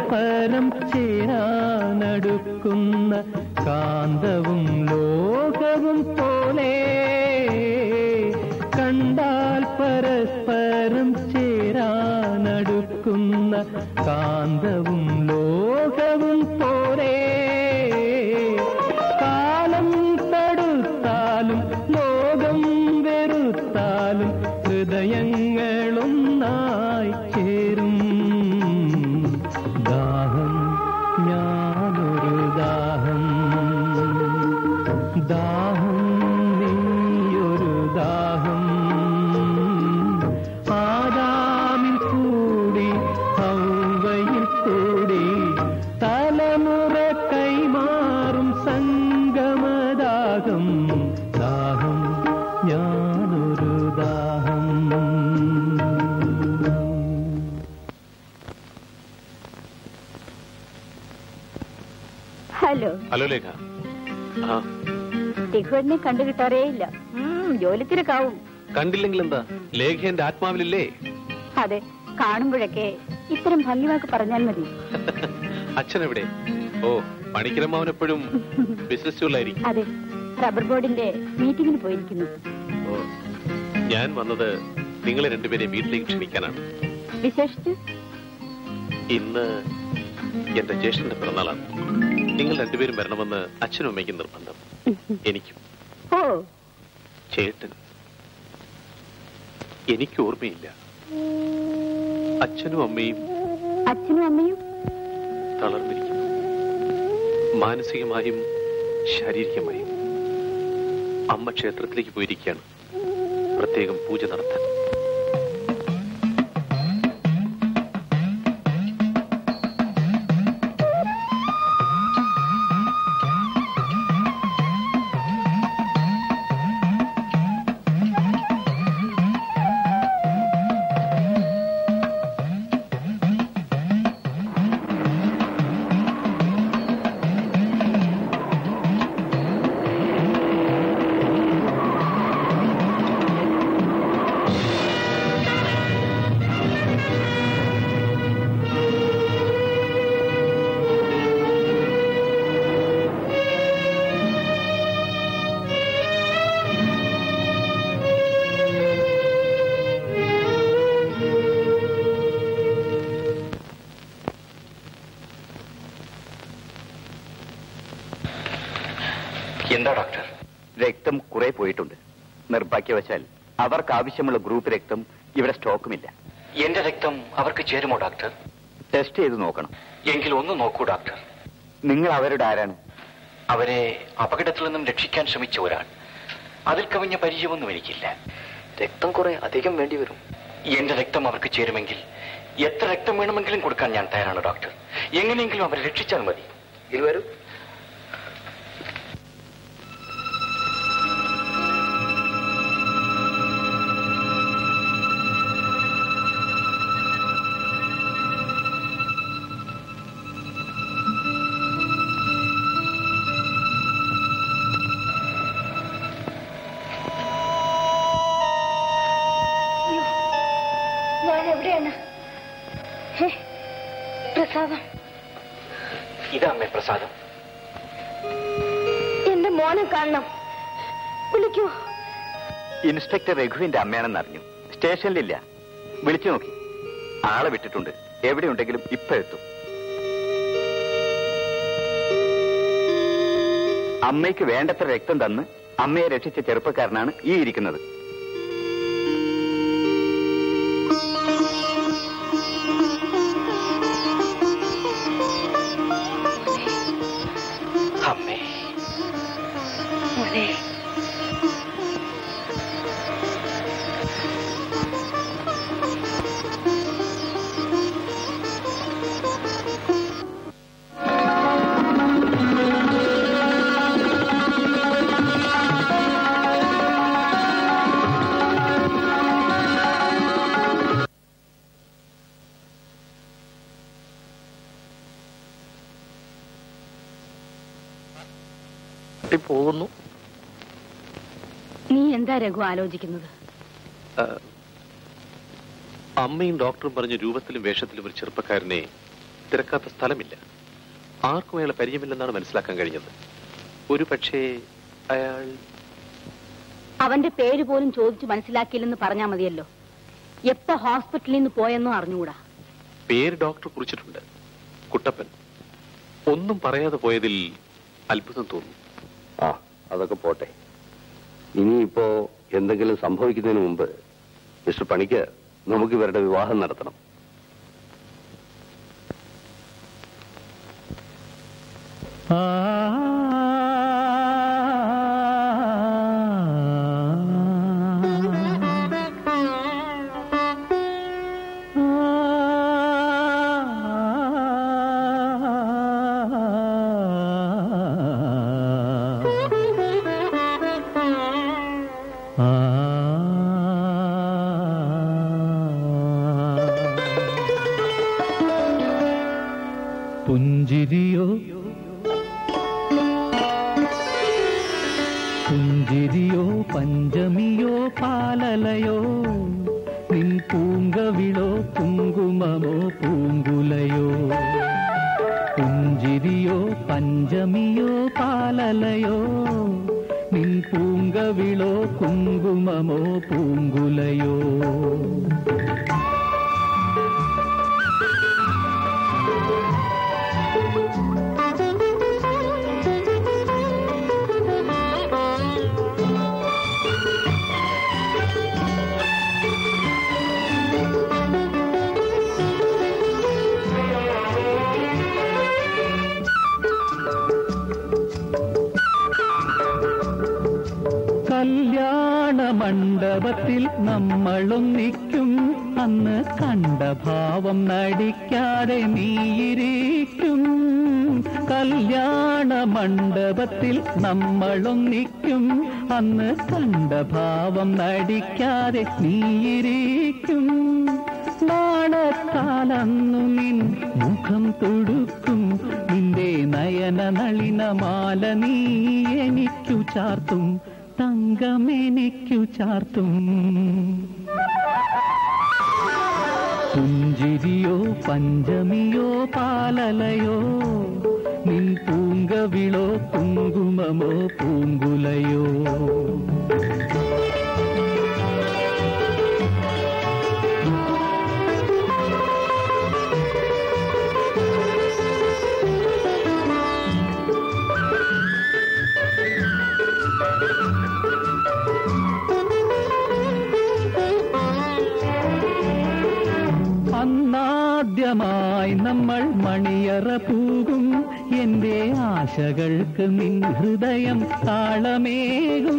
S14: പരസ്പരം ചേരാനടുക്കുന്ന കാന്തവും ലോകവും പോലെ കണ്ടാൽ പരസ്പരം ചേരാനടുക്കുന്ന കാന്തവും ലോകവും പോലെ കാലം തടുത്താലും ലോകം വെറുത്താലും ഹൃദയങ്ങളൊന്നായി ചേരും. ദാഹം ഞാനൊരു ദാഹം, ദാഹം നീയൊരു ദാഹം. ആദാമിൽ കൂടി ഹൗവയിൽ കൂടി തലമുറ കൈമാറും സംഗമദാഹം. ദാഹം ഞാനൊരു ദാഹം.
S2: ഹലോ.
S7: ഹലോ ലേഖ.
S2: രഘുവിനെ കണ്ടു കിട്ടാറേ ഇല്ല. ജോലി തിരക്കാവും.
S7: കണ്ടില്ലെങ്കിൽ എന്താ, ലേഖ എന്റെ ആത്മാവിലില്ലേ?
S2: അതെ, കാണുമ്പോഴൊക്കെ ഇത്തരം ഭംഗിവാക്ക് പറഞ്ഞാൽ മതി.
S7: അച്ഛൻ എവിടെ? ഓ, പണിക്കരമ്മാവൻ എപ്പോഴും ബിസിനസ് ടൂറിലായിരിക്കും.
S2: അതെ, റബ്ബർ ബോർഡിന്റെ മീറ്റിംഗിന് പോയിരിക്കുന്നു.
S7: ഓ, ഞാൻ വന്നത് നിങ്ങളെ രണ്ടുപേരെ വീട്ടിലേക്ക് ക്ഷണിക്കാനാണ്.
S2: വിശേഷിച്ച്
S7: ഇന്ന് എന്റെ ജ്യേഷ്ഠന്റെ പിറന്നാളാണ്. നിങ്ങൾ രണ്ടുപേരും വരണമെന്ന് അച്ഛനും അമ്മയ്ക്കും നിർബന്ധം. എനിക്കും.
S2: ഓ,
S7: ചേട്ടൻ എനിക്ക് ഓർമ്മയില്ല. അച്ഛനും അമ്മയും തളർന്നിരിക്കുന്നു, മാനസികമായും ശാരീരികമായും. അമ്മ ക്ഷേത്രത്തിലേക്ക് പോയിരിക്കുകയാണ്, പ്രത്യേകം പൂജ നടത്താൻ.
S1: എന്താ ഡോക്ടർ? രക്തം കുറെ പോയിട്ടുണ്ട്. നിർഭാഗ്യവശാൽ അവർക്ക് ആവശ്യമുള്ള ഗ്രൂപ്പ് രക്തം ഇവിടെ സ്റ്റോക്കുമില്ല.
S4: എന്റെ രക്തം അവർക്ക് ചേരുമോ ഡോക്ടർ?
S1: ടെസ്റ്റ് ചെയ്ത് നോക്കണം.
S4: എങ്കിൽ ഒന്ന് നോക്കൂ ഡോക്ടർ.
S1: നിങ്ങൾ അവരുടെ ആരാണ്?
S4: അവരെ അപകടത്തിൽ നിന്നും രക്ഷിക്കാൻ ശ്രമിച്ച ഒരാൾ. അതിൽ കവിഞ്ഞ പരിചയമൊന്നും എനിക്കില്ല. രക്തം കുറെ അധികം വേണ്ടി വരും. എന്റെ രക്തം അവർക്ക് ചേരുമെങ്കിൽ എത്ര രക്തം വേണമെങ്കിലും കൊടുക്കാൻ ഞാൻ തയ്യാറാണ് ഡോക്ടർ. എങ്ങനെയെങ്കിലും അവരെ രക്ഷിച്ചാൽ മതി. ഇരുവരും
S2: പ്രസാദം.
S4: ഇതാ അമ്മേ പ്രസാദം.
S2: എന്റെ മോനെ കാണണം, വിളിക്കൂ.
S1: ഇൻസ്പെക്ടർ രഘുവിന്റെ അമ്മയാണെന്ന് അറിഞ്ഞു. സ്റ്റേഷനിലില്ല. വിളിച്ചു നോക്കി, ആളെ വിട്ടിട്ടുണ്ട്. എവിടെയുണ്ടെങ്കിലും ഇപ്പൊ എത്തും. അമ്മയ്ക്ക് വേണ്ടത്ര രക്തം തന്ന് അമ്മയെ രക്ഷിച്ച ചെറുപ്പക്കാരനാണ് ഈ ഇരിക്കുന്നത്.
S4: അമ്മേ,
S7: പോകുന്നു.
S2: നീ എന്താ രഘു ആലോചിക്കുന്നത്?
S7: അമ്മയും ഡോക്ടറും പറഞ്ഞ രൂപത്തിലും വേഷത്തിലും ഒരു ചെറുപ്പക്കാരനെ തിരക്കാത്ത സ്ഥലമില്ല. ആർക്കും അയാളെ പരിചയമില്ലെന്നാണ് മനസ്സിലാക്കാൻ കഴിഞ്ഞത്. ഒരു പക്ഷേ അയാൾ
S2: അവന്റെ പേര് പോലും ചോദിച്ചു മനസ്സിലാക്കിയില്ലെന്ന് പറഞ്ഞാൽ മതിയല്ലോ. എപ്പോ ഹോസ്പിറ്റലിൽ നിന്ന് പോയെന്നോ അറിഞ്ഞുകൂടാ.
S7: പേര് ഡോക്ടർ കുറിച്ചിട്ടുണ്ട്, കുട്ടപ്പൻ. ഒന്നും പറയാതെ പോയതിൽ അത്ഭുതം തോന്നുന്നു.
S6: ആ, അതൊക്കെ പോട്ടെ. ഇനിയിപ്പോ എന്തെങ്കിലും സംഭവിക്കുന്നതിന് മുമ്പ് മിസ്റ്റർ പണിക്കർ, നമുക്ക് ഇവരുടെ വിവാഹം നടത്തണം.
S14: പുഞ്ചിരിയോ പുഞ്ചിരിയോ പഞ്ചമിയോ പാലലയോ നിൻ പൂങ്കവിളോ കുങ്കുമമോ പൂങ്കുലയോ. പുഞ്ചിരിയോ പഞ്ചമിയോ പാലലയോ നിൻ പൂങ്കവിളോ കുങ്കുമമോ പൂങ്കുലയോ. കല്യാണ മണ്ഡപത്തിൽ നമ്മളൊന്നിക്കും, അന്ന് കണ്ട ഭാവം നടിക്കാതെ നീയിരിക്കും. കല്യാണ മണ്ഡപത്തിൽ നമ്മളൊന്നിക്കും, അന്ന് കണ്ട ഭാവം നടിക്കാതെ നീയിരിക്കും. നാണക്കാലന്നു നിൻ മുഖം തൊടുക്കും, നിന്റെ നയന നളിനമാല നീ എനിക്കു ചാർത്തും, തങ്കമെനിക്കു ചാർത്തും. പുഞ്ചിരിയോ പഞ്ചമിയോ പാലലയോ നിൻ പൂങ്കവിളോ കുങ്കുമമോ പൂങ്കുലയോ. അന്നാദ്യമായി നമ്മൾ മണിയറ പൂകും, എന്റെ ആശകൾക്ക് നിൻ ഹൃദയം താളമേകും.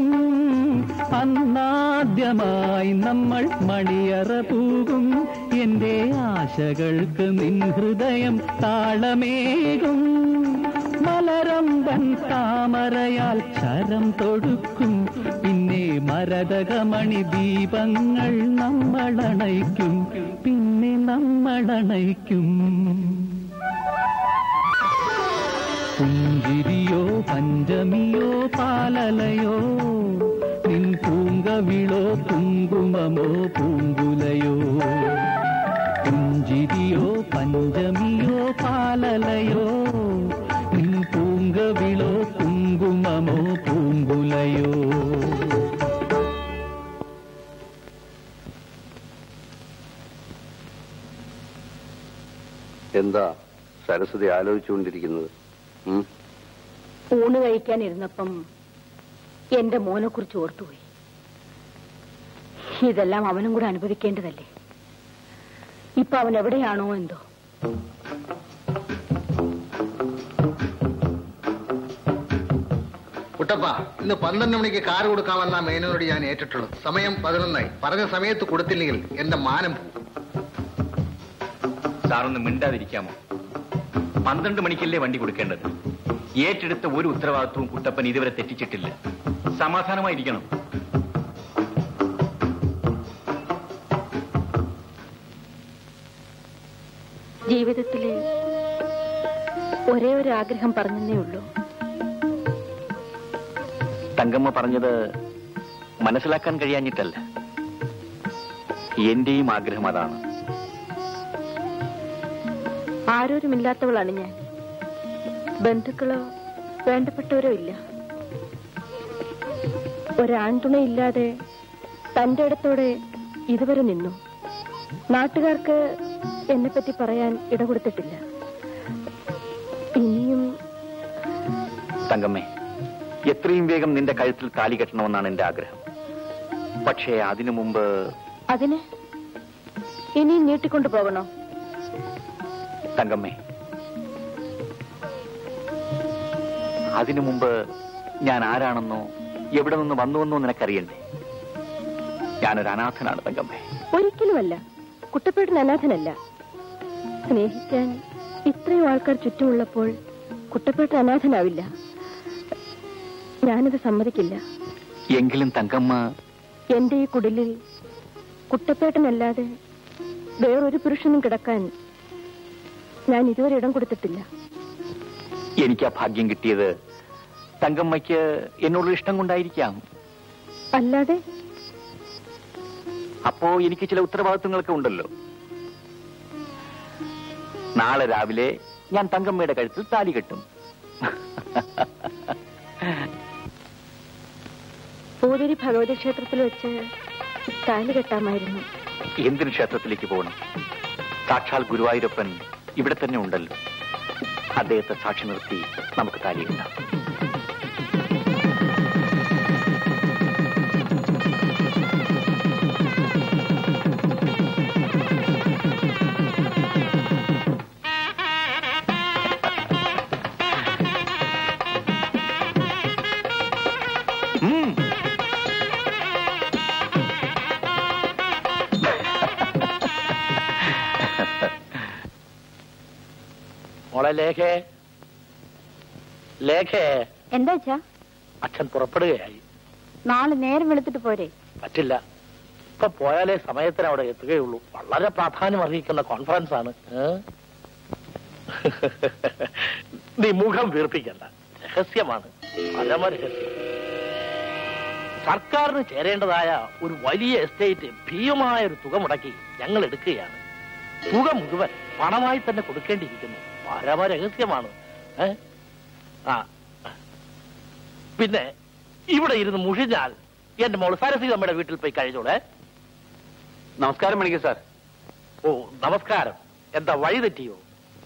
S14: അന്നാദ്യമായി നമ്മൾ മണിയറ പൂകും, എന്റെ ആശകൾക്ക് നിൻ ഹൃദയം താളമേകും. മലരമ്പൻ താമരയാൽ ശരം തൊടുക്കും, പിന്നെ മരതകമണി ദീപങ്ങൾ നമ്മളണയ്ക്കും, പിന്നെ നമ്മളണയ്ക്കും. പുഞ്ചിരിയോ പഞ്ചമിയോ പാലലയോ നിൻ പൂങ്കവിളോ കുങ്കുമമോ പൂങ്കുലയോ. പുഞ്ചിരിയോ പഞ്ചമിയോ പാലലയോ നിൻ പൂങ്കവിളോ കുങ്കുമമോ പൂങ്കുലയോ.
S6: എന്താ സരസ്വതി ആലോചിച്ചുകൊണ്ടിരിക്കുന്നത്?
S2: ഊണ് കഴിക്കാനിരുന്നപ്പം എന്റെ മോനെ കുറിച്ച് ഓർത്തുപോയി. ഇതെല്ലാം അവനും കൂടെ അനുഭവിക്കേണ്ടതല്ലേ. ഇപ്പൊ അവൻ എവിടെയാണോ എന്തോ.
S13: കുട്ടപ്പ, ഇന്ന് 12 മണിക്ക് കാർ കൊടുക്കാമെന്ന മേനോനോട് ഞാൻ ഏറ്റിട്ടുള്ളത്. സമയം 11ആയി. പറഞ്ഞ സമയത്ത് കൊടുത്തില്ലെങ്കിൽ എന്റെ മാനം പോകും.
S1: സാറൊന്ന് മിണ്ടാതിരിക്കാമോ? 12 മണിക്കല്ലേ വണ്ടി കൊടുക്കേണ്ടത്. ഏറ്റെടുത്ത ഒരു ഉത്തരവാദിത്വവും കുട്ടപ്പൻ ഇതുവരെ തെറ്റിച്ചിട്ടില്ല. സമാധാനമായിരിക്കണം.
S2: ജീവിതത്തിലെ ഒരേ ഒരു ആഗ്രഹം പറഞ്ഞതേ ഉള്ളൂ.
S1: തങ്കമ്മ പറഞ്ഞത് മനസ്സിലാക്കാൻ കഴിയാഞ്ഞിട്ടല്ല. എന്റെയും ആഗ്രഹം അതാണ്.
S2: ആരോരുമില്ലാത്തവളാണ് ഞാൻ. ബന്ധുക്കളോ വേണ്ടപ്പെട്ടവരോ ഇല്ല. ഒരാൺതുണയില്ലാതെ തന്റെ ഇടത്തോടെ ഇതുവരെ നിന്നു. നാട്ടുകാർക്ക് എന്നെപ്പറ്റി പറയാൻ ഇടകൊടുത്തിട്ടില്ല. ഇനിയും
S1: തങ്കമ്മേ, എത്രയും വേഗം നിന്റെ കഴുത്തിൽ താലി കെട്ടണമെന്നാണ് എന്റെ ആഗ്രഹം. പക്ഷേ അതിനു മുമ്പ്
S2: അതിന് ഇനിയും നീട്ടിക്കൊണ്ടു പോകണോ?
S1: തങ്കമ്മേ, അതിനു മുമ്പ് ഞാൻ ആരാണെന്നോ എവിടെ നിന്ന് വന്നുവെന്നോ നിനക്കറിയണ്ടേ? ഞാനൊരു അനാഥനാണ് തങ്കമ്മേ.
S2: ഒരിക്കലുമല്ല. കുട്ടപ്പേട്ടൻ അനാഥനല്ല. സ്നേഹിക്കാൻ ഇത്രയും ആൾക്കാർ ചുറ്റുമുള്ളപ്പോൾ കുട്ടപ്പേട്ടൻ അനാഥനാവില്ല. ഞാനത് സമ്മതിക്കില്ല.
S1: എങ്കിലും തങ്കമ്മ,
S2: എന്റെ ഈ കുടിലിൽ കുട്ടപ്പേട്ടനല്ലാതെ വേറൊരു പുരുഷനും കിടക്കാൻ ഞാൻ ഇതുവരെ ഇടം കൊടുത്തിട്ടില്ല.
S1: എനിക്ക് ആ ഭാഗ്യം കിട്ടിയത് തങ്കമ്മയ്ക്ക് എന്നോടുള്ള ഇഷ്ടം കൊണ്ടായിരിക്കാം.
S2: അല്ലാതെ?
S1: അപ്പോ എനിക്ക് ചില ഉത്തരവാദിത്വങ്ങളൊക്കെ ഉണ്ടല്ലോ. നാളെ രാവിലെ ഞാൻ തങ്കമ്മയുടെ കഴുത്തിൽ താലി കെട്ടും.
S2: പൂതിരി ഭഗവതി ക്ഷേത്രത്തിൽ വെച്ച് താലി കെട്ടാമായിരുന്നു.
S1: എന്തിനു ക്ഷേത്രത്തിലേക്ക് പോകണം? സാക്ഷാൽ ഗുരുവായൂരപ്പൻ ഇവിടെ തന്നെ ഉണ്ടല്ലോ. അദ്ദേഹത്തെ സാക്ഷി നിർത്തി നമുക്ക് താലി കെട്ടാം.
S15: ലേഖേ, ലേഖേ.
S2: എന്താ വെച്ചാ?
S15: അച്ഛൻ പുറപ്പെടുകയായി.
S2: നാളെ നേരം വെളുത്തിട്ട് പോരെ?
S15: പറ്റില്ല. ഇപ്പൊ പോയാലേ സമയത്തിന് അവിടെ എത്തുകയുള്ളൂ. വളരെ പ്രാധാന്യം അറിയിക്കുന്ന കോൺഫറൻസ് ആണ്. നീ മുഖം വീർപ്പിക്കണ്ട. രഹസ്യമാണ്, പരമരഹസ്യം. സർക്കാരിന് ചേരേണ്ടതായ ഒരു വലിയ എസ്റ്റേറ്റ് ഭീമമായ ഒരു തുക മുടക്കി ഞങ്ങൾ എടുക്കുകയാണ്. തുക മുഴുവൻ പണമായി തന്നെ കൊടുക്കേണ്ടിയിരിക്കുന്നു. പരമരഹസ്യമാണ്. പിന്നെ ഇവിടെ ഇരുന്ന് മുഷിഞ്ഞാൽ എന്റെ മോള് സരസികമ്മയുടെ വീട്ടിൽ പോയി കഴിഞ്ഞോളെ.
S1: നമസ്കാരം മണിക്ക് സാർ.
S15: ഓ നമസ്കാരം. എന്താ വഴി തെറ്റിയോ?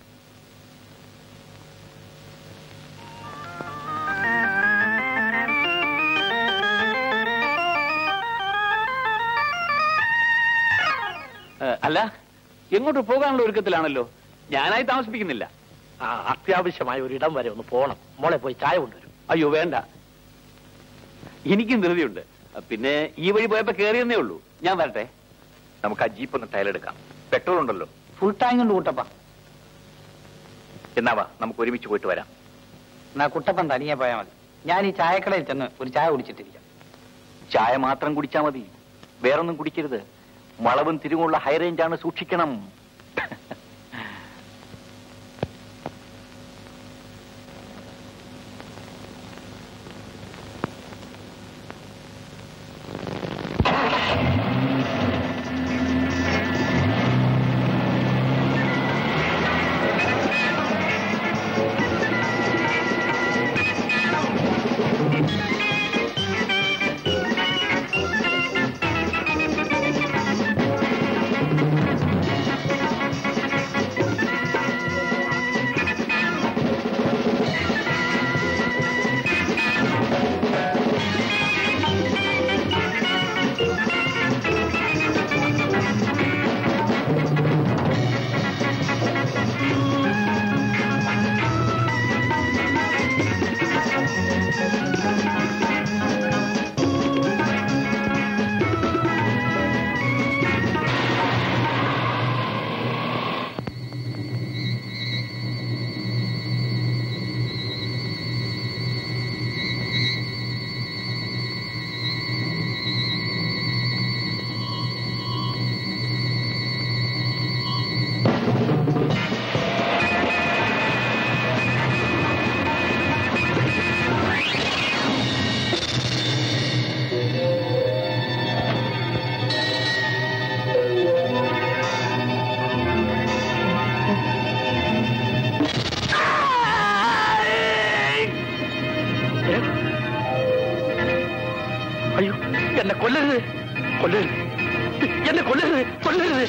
S1: അല്ല, എങ്ങോട്ട് പോകാനുള്ള ഒരുക്കത്തിലാണല്ലോ. ഞാനായി താമസിപ്പിക്കുന്നില്ല.
S15: അത്യാവശ്യമായ ഒരിടം വരെ ഒന്ന് പോണം. മോളെ പോയി ചായ കൊണ്ടുവരും.
S1: അയ്യോ വേണ്ട, എനിക്കും ധൃതിയുണ്ട്. പിന്നെ ഈ വഴി പോയപ്പോ കയറിയെന്നേ ഉള്ളൂ. ഞാൻ വരട്ടെ. നമുക്ക് ആ ജീപ്പ് ഒന്ന് ടയലെടുക്കാം. പെട്രോൾ ഉണ്ടല്ലോ.
S11: ഫുൾ ടാങ്ക് ഉണ്ട് കുട്ടപ്പ.
S1: എന്നാവാ, നമുക്ക് ഒരുമിച്ച് പോയിട്ട് വരാം.
S11: എന്നാ കുട്ടപ്പൻ തനിയെ പോയാൽ മതി. ഞാൻ ഈ ചായക്കടയിൽ ചെന്ന് ഒരു ചായ കുടിച്ചിട്ടിരിക്കാം.
S1: ചായ മാത്രം കുടിച്ചാൽ മതി, വേറൊന്നും കുടിക്കരുത്. വളവും തിരിവുമുള്ള ഹൈ റേഞ്ചാണ്, സൂക്ഷിക്കണം.
S15: അയ്യോ, എന്നെ കൊല്ലരുത്, കൊല്ലരുത്, എന്നെ കൊല്ലരുത്, കൊല്ലരുത്.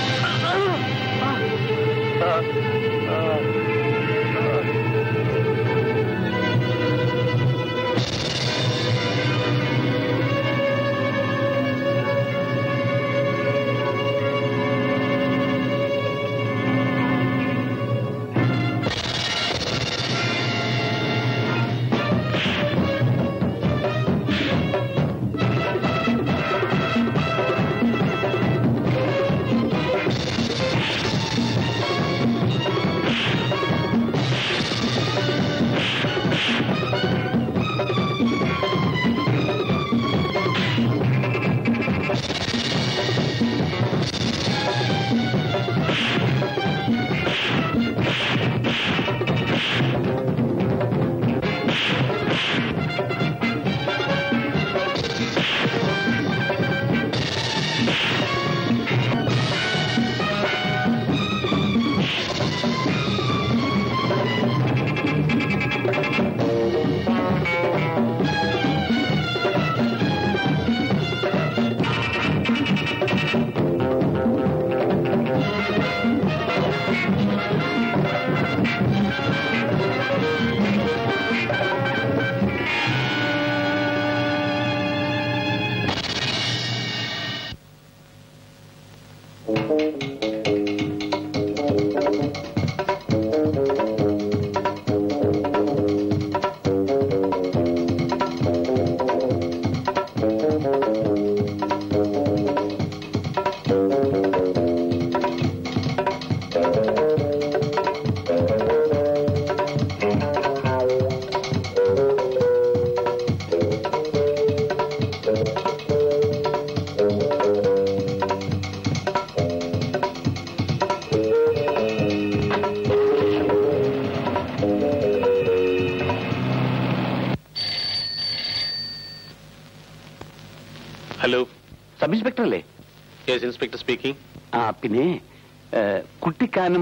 S7: ഹലോ,
S1: സബ് ഇൻസ്പെക്ടർ അല്ലേ?
S7: Yes, inspector speaking.
S1: പിന്നെ കുട്ടിക്കാനം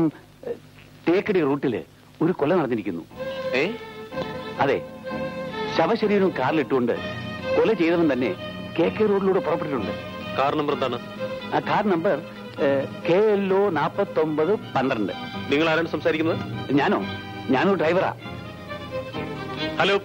S1: തേക്കടി റൂട്ടില് ഒരു കൊല നടന്നിരിക്കുന്നു. അതെ, ശവശരീരവും കാറിലിട്ടുകൊണ്ട് കൊല ചെയ്തവൻ തന്നെ KK റോഡിലൂടെ പുറപ്പെട്ടിട്ടുണ്ട്.
S7: കാർ നമ്പർ എന്താണ്?
S1: ആ കാർ നമ്പർ KLO 4912.
S7: നിങ്ങൾ ആരാണ് സംസാരിക്കുന്നത്?
S1: ഞാനോ ഡ്രൈവറാ.
S7: ഹലോ,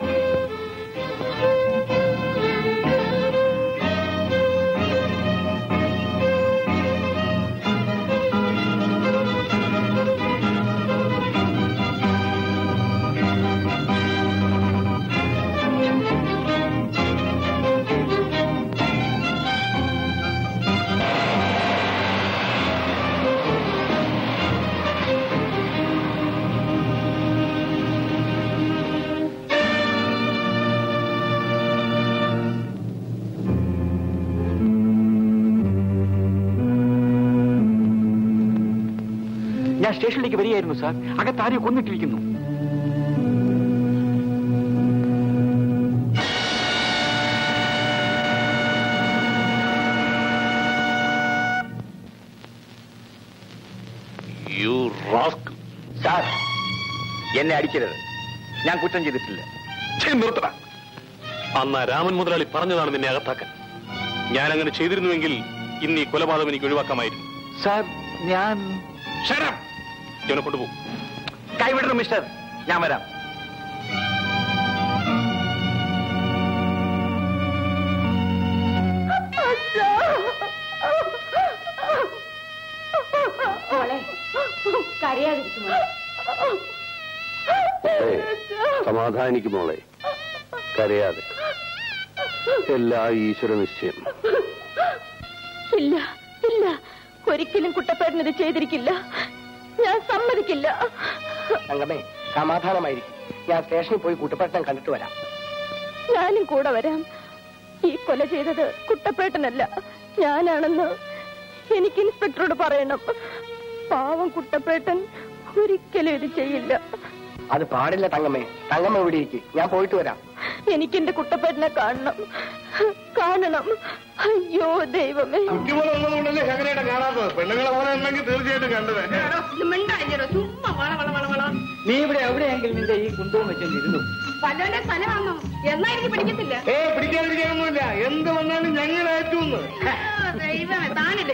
S1: ഞാൻ സ്റ്റേഷനിലേക്ക് വരികയായിരുന്നു സാർ. അകത്താരെയോ കൊന്നിട്ടിരിക്കുന്നു. സാർ, എന്നെ അടിക്കരുത്. ഞാൻ കുറ്റം ചെയ്തിട്ടില്ല.
S7: നിർത്തട. അന്ന് രാമൻ മുതലാളി പറഞ്ഞതാണ് നിന്നെ അകത്താക്കാൻ. ഞാൻ അങ്ങനെ ചെയ്തിരുന്നുവെങ്കിൽ ഇന്ന് ഈ കൊലപാതകം എനിക്ക് ഒഴിവാക്കാമായിരുന്നു.
S1: സാർ, ഞാൻ
S7: ഇവനെ കൊണ്ടുപോകും.
S1: കൈവിടണം മിസ്റ്റർ, ഞാൻ വരാം.
S6: സമാധാനിക്കും മോളെ, കരയാതെ. എല്ലാ ഈശ്വര നിശ്ചയം.
S2: ഇല്ല ഇല്ല, ഒരിക്കലും കുട്ടപ്പേട്ടനത് ചെയ്തിരിക്കില്ല. ഞാൻ സമ്മതിക്കില്ല.
S3: തങ്കമ്മേ, സമാധാനമായിരിക്കും. ഞാൻ സ്റ്റേഷനിൽ പോയി കുട്ടപ്പേട്ടനെ കണ്ടിട്ട് വരാം.
S2: ഞാനും കൂടെ വരാം. ഈ കൊല ചെയ്തത് കുട്ടപ്പേട്ടനല്ല, ഞാനാണെന്ന് എനിക്ക് ഇൻസ്പെക്ടറോട് പറയണം. പാവം കുട്ടപ്പേട്ടൻ ഒരിക്കലും ഇത് ചെയ്യില്ല.
S3: അത് പാടില്ല തങ്കമ്മേ. തങ്കമ്മ ഇവിടെ ഇരിക്കും, ഞാൻ പോയിട്ട് വരാം.
S2: എനിക്ക് എന്റെ കുട്ടപ്പേട്ടനെ കാണണം. അയ്യോ ദൈവമേ.
S8: കുട്ടികളുള്ളതുകൊണ്ടല്ലേ ശങ്കരേട്ടൻ കാണാത്തത്. പെണ്ണുങ്ങളെ പോലെ ഉണ്ടെങ്കിൽ തീർച്ചയായിട്ടും കണ്ടത്.
S9: നീ ഇവിടെ എവിടെയെങ്കിലും നിന്റെ ഈ കുന്തവും വെച്ചോണ്ടിരുന്നു.
S2: വല്ലവന്റെ സ്ഥലമാണോ? എന്നാ എനിക്ക് പിടിക്കത്തില്ല.
S8: പിടിക്കാതിരിക്കാനൊന്നുമില്ല. എന്ത്
S2: ഞാനില്ല.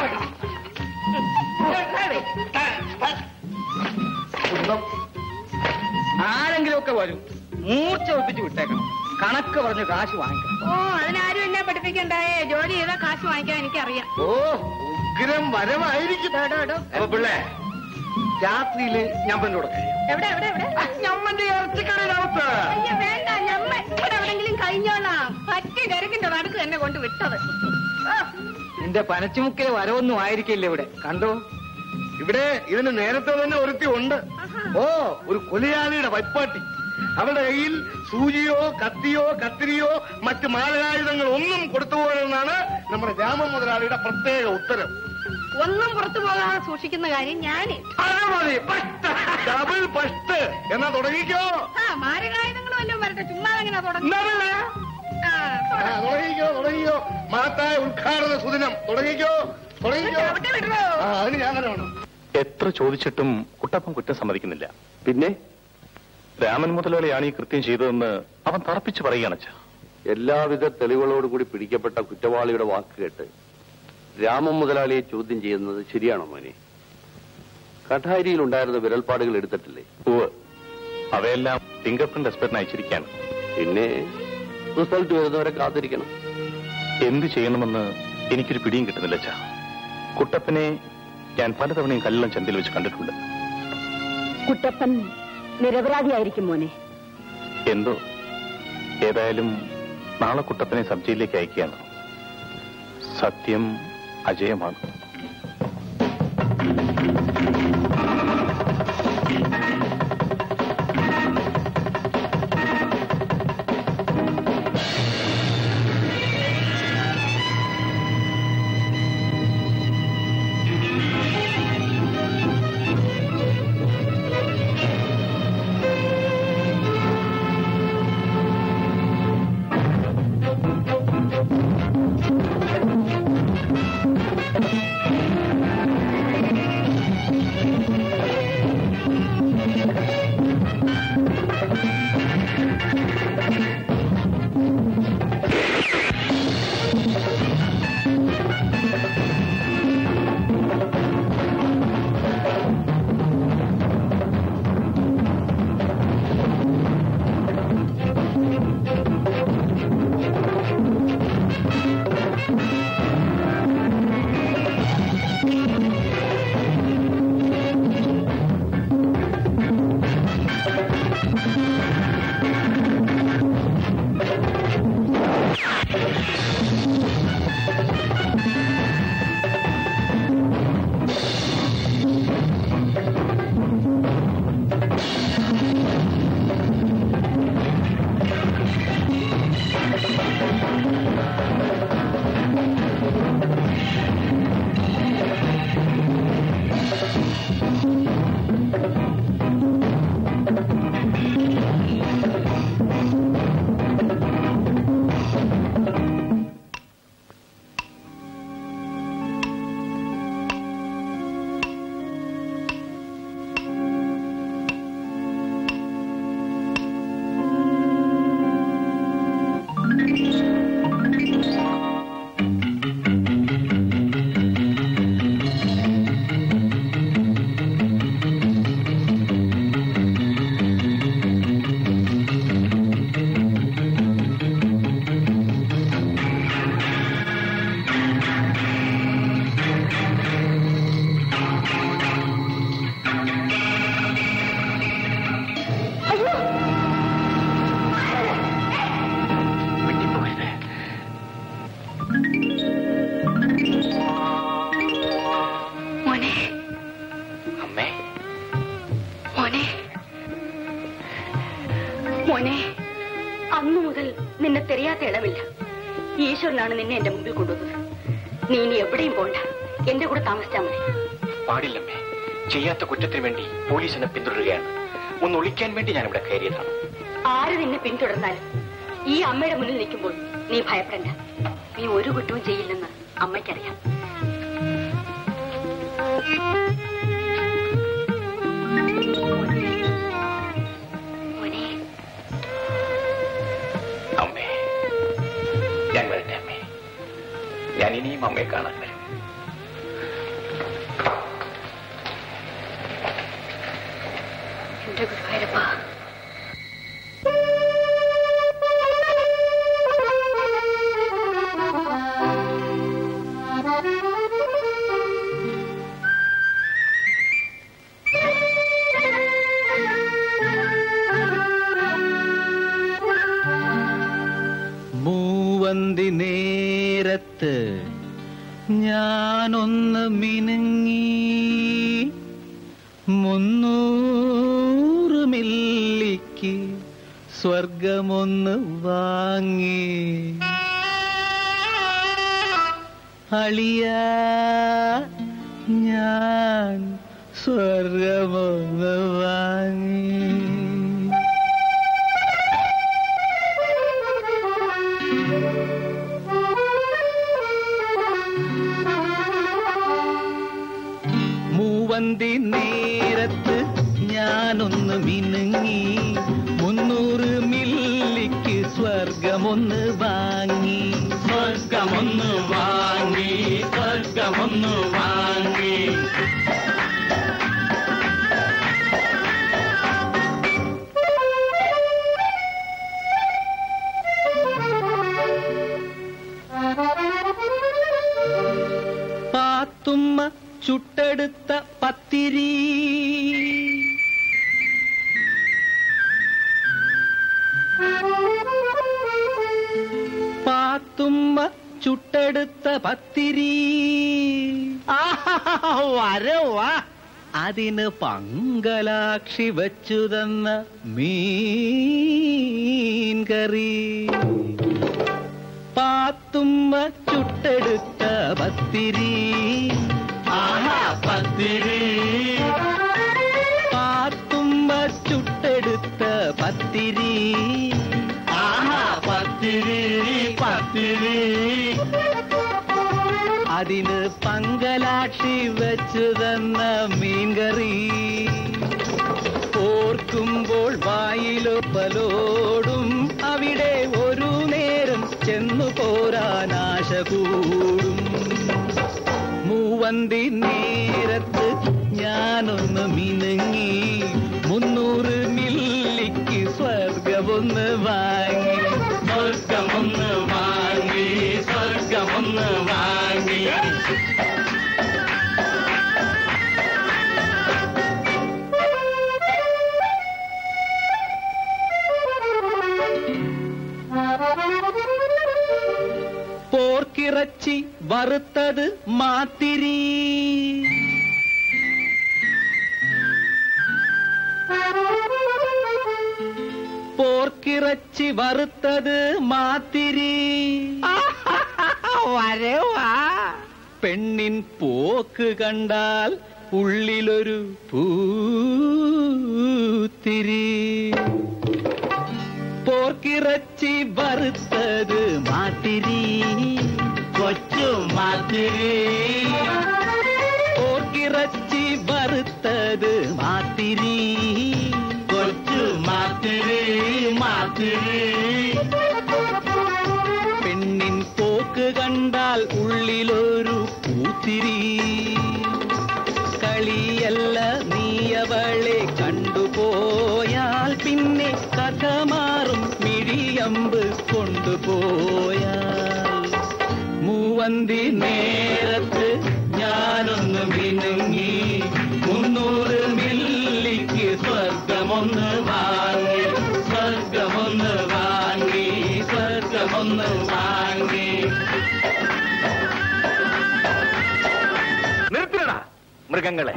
S11: ആരെങ്കിലും ഒക്കെ വരും, മൂർച്ച ഒപ്പിച്ച് വിട്ടേക്കണം. കണക്ക് പറഞ്ഞ് കാശ് വാങ്ങിക്കണം.
S2: ഓ, അതിനാരും എന്നെ പഠിപ്പിക്കണ്ടായേ. ജോലി ചെയ്താൽ കാശ് വാങ്ങിക്കാൻ എനിക്കറിയാം.
S8: ഓ, ഉഗ്രം വരമായിരിക്കും.
S10: പിള്ളേ, രാത്രിയില് ഞമ്മന്റെ
S2: എവിടെ എവിടെ എവിടെ?
S10: ഞമ്മന്റെ ഇറച്ചിക്കടയിനകത്ത്.
S2: അയ്യോ വേണ്ട, ഞമ്മ ഇവിടെ എവിടെങ്കിലും കഴിഞ്ഞോളാം. പറ്റി തിരക്കിന്റെ നടുക്ക് തന്നെ കൊണ്ട് വിട്ടത്.
S11: നിന്റെ പനച്ചുമുക്കിലെ വരവൊന്നും ആയിരിക്കില്ല ഇവിടെ. കണ്ടോ,
S8: ഇവിടെ ഇതിന് നേരത്തെ തന്നെ ഒരുത്തി ഉണ്ട്. ഓ, ഒരു കൊലയാളിയുടെ വൈപ്പാട്ടി. അവരുടെ കയ്യിൽ സൂചിയോ കത്തിയോ കത്തിരിയോ മറ്റ് മാരകായുധങ്ങൾ ഒന്നും കൊടുത്തുപോയെന്നാണ് നമ്മുടെ രാമൻ മുതലാളിയുടെ പ്രത്യേക ഉത്തരം.
S2: ഒന്നും പുറത്തു പോകാതെ സൂക്ഷിക്കുന്ന കാര്യം ഞാന്.
S8: ഡബിൾ ഫസ്റ്റ് എന്നാ തുടങ്ങിക്കോ.
S2: മാരകായുധങ്ങളും എല്ലാം വരട്ടെ, ചുമ്മാ എങ്ങനെ തുടങ്ങിക്കോ
S8: തുടങ്ങിക്കോ. മഹത്തായ ഉദ്ഘാടന സുദിനം തുടങ്ങിക്കോ. അതിന് ഞാൻ തന്നെ വേണം.
S7: എത്ര ചോദിച്ചിട്ടും കുട്ടപ്പൻ കുറ്റം സമ്മതിക്കുന്നില്ല.
S6: പിന്നെ
S7: രാമൻ മുതലാളിയാണ് ഈ കൃത്യം ചെയ്തതെന്ന് അവൻ തറപ്പിച്ച് പറയുകയാണ്.
S6: എല്ലാവിധ തെളിവുകളോടുകൂടി പിടിക്കപ്പെട്ട കുറ്റവാളിയുടെ വാക്ക് കേട്ട് രാമൻ മുതലാളിയെ ചോദ്യം ചെയ്യുന്നത് ശരിയാണോ മോനെ? കഠാരിയിൽ ഉണ്ടായിരുന്ന വിരൽപ്പാടുകൾ എടുത്തിട്ടില്ലേ?
S7: അവയെല്ലാം ഫിംഗർ പ്രിന്റ് എക്സ്പെർട്ടിന് അയച്ചിരിക്കുകയാണ്.
S6: പിന്നെ റിസൾട്ട് വരുന്നവരെ കാത്തിരിക്കണം.
S7: എന്ത് ചെയ്യണമെന്ന് എനിക്കൊരു പിടിയും കിട്ടുന്നില്ല അച്ഛാ. കുട്ടപ്പനെ ഞാൻ പലതവണയും കല്ലിളം ചന്തയിൽ വെച്ച് കണ്ടിട്ടുണ്ട്.
S2: കുട്ടപ്പൻ നിരപരാധിയായിരിക്കും മോനെ.
S7: എന്തോ, ഏതായാലും നാളെ കുട്ടപ്പനെ സബ് ജയിലിലേക്ക് അയക്കുകയാണ്. സത്യം അജയമാണ്.
S2: മോനെ, അന്നു മുതൽ നിന്നെ തെരയാത്ത ഇടമില്ല. ഈശ്വരനാണ് നിന്നെ എന്റെ മുമ്പിൽ കൊണ്ടുവന്നത്. നീ ഇനി എവിടെയും പോണ്ട, എന്റെ കൂടെ താമസിച്ചാൽ മതി.
S4: പാടില്ലമ്മേ, ചെയ്യാത്ത കുറ്റത്തിന് വേണ്ടി പോലീസ് എന്നെ പിന്തുടരുകയാണ്. ഒന്ന് ഒളിക്കാൻ വേണ്ടി ഞാൻ ഇവിടെ കയറിയതാണ്.
S2: ആര് നിന്നെ പിന്തുടർന്നാലും ഈ അമ്മയുടെ മുന്നിൽ നിൽക്കുമ്പോൾ നീ ഭയപ്പെടണ്ട. നീ ഒരു കുറ്റവും ചെയ്യില്ലെന്ന് അമ്മയ്ക്കറിയാം.
S4: അമ്മേ, ഞാൻ വരട്ടെ അമ്മേ. ഞാൻ ഇനിയും അമ്മയെ കാണാൻ വരും.
S14: മൂവന്തി നേരത്ത് ഞാനൊന്ന് മിനുങ്ങി 300 മില്ലിക്ക് സ്വർഗമൊന്ന് വാങ്ങി അളിയ ഞാൻ സ്വർഗമൊന്ന് വാങ്ങി. മൂവന്തി നേരത്ത് ഞാനൊന്ന് മിനുങ്ങി 300 മില്ലിക്ക് സ്വർഗമൊന്ന് വാങ്ങി. സ്വർഗമൊന്ന് വാങ്ങി, സ്വർഗമൊന്ന് വാങ്ങി. പാത്തുമ്മ ചുട്ടെടുത്ത പത്തിരി പാത്തുമ്മ ചുട്ടെടുത്ത പത്തിരി വരവാ. അതിന് പങ്കലാക്ഷി വച്ചു തന്ന മീൻ കറി. പാത്തുമ്മ ചുട്ടെടുത്ത പത്തിരി പത്തിരി. പാത്തുമ്മ ചുട്ടെടുത്ത പത്തിരി പത്തിരി പത്തിരി. അതിന് പങ്കലാക്ഷി വെച്ചു തന്ന മീൻകറി. ഓർക്കുമ്പോൾ വായിലൊപ്പലോടും അവിടെ ഒരു നേരം ചെന്നു പോരാനാശ കൂടും. മൂവന്തി നേരത്ത് ഞാനൊന്ന് മിനുങ്ങി 300 മില്ലിക്ക് സ്വർഗമൊന്ന് വാങ്ങി. സ്വർഗമൊന്ന് വാങ്ങി, സ്വർഗമൊന്ന് വാങ്ങി. പോർക്കിറച്ചി വറുത്തത് മാത്തിരി. പോർക്കിറച്ചി വറുത്തത് മാത്തിരി. വരവാ. പെണ്ണിൻ പോക്ക് കണ്ടാൽ ഉള്ളിലൊരു പൂത്തിരി. പോർക്കിറച്ചി വറുത്തത് മാത്തിരി. കൊച്ചു മാത്തിരി. പോർക്കിറച്ചി വറുത്തത് മാത്തിരി. കൊച്ചു മാത്തിരി മാത്തിരി. പെണ്ണിൻ പോക്ക് കണ്ടാൽ ഉള്ളിലൊരു പൂത്തിരി. കളിയല്ല നീയവളെ കണ്ടുപോയാൽ പിന്നെ കഥ മാറും മിഴിയമ്പ് കൊണ്ടുപോയാൽ. മൂവന്തി നേരത്ത് ഞാനൊന്ന് മിനുങ്ങി 300 മില്ലിക്ക് സ്വർഗമൊന്ന് വാങ്ങി. സ്വർഗമൊന്ന് വാങ്ങി, സ്വർഗമൊന്ന് വാങ്ങി.
S1: നിർത്തിയടാ മൃഗങ്ങളെ.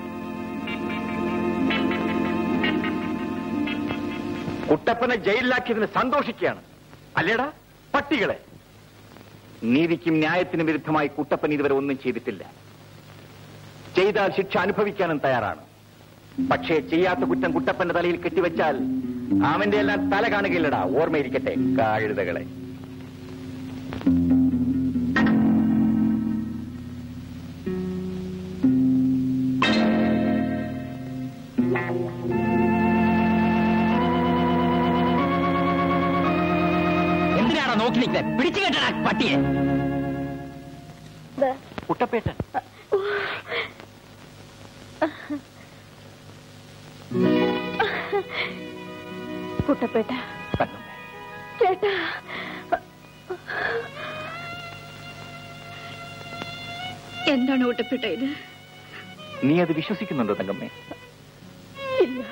S1: കുട്ടപ്പനെ ജയിലിലാക്കിയതിന് സന്തോഷിക്കുകയാണ് അല്ലേടാ പട്ടികളെ. നീതിക്കും ന്യായത്തിനും വിരുദ്ധമായി കുട്ടപ്പൻ ഇതുവരെ ഒന്നും ചെയ്തിട്ടില്ല. ചെയ്താൽ ശിക്ഷ അനുഭവിക്കാനും തയ്യാറാണ്. പക്ഷേ ചെയ്യാത്ത കുറ്റം കുട്ടപ്പന്റെ തലയിൽ കെട്ടിവെച്ചാൽ അവന്റെ എല്ലാം തല കാണുകയില്ലടാ. ഓർമ്മയിരിക്കട്ടെ കഴുതകളെ.
S11: എന്തിനാണോ നോക്കി നിൽക്കുന്നത്? പിടിച്ചു കേട്ടടാ പട്ടിയെ.
S1: കുട്ടപ്പേട്ടൻ
S2: കുട്ടപ്പേട്ട ചേട്ടാ.
S16: എന്താണ് കുട്ടപ്പേട്ട ഇത്?
S1: നീ അത് വിശ്വസിക്കുന്നുണ്ടോ തങ്കമ്മേ?
S2: ഇല്ല,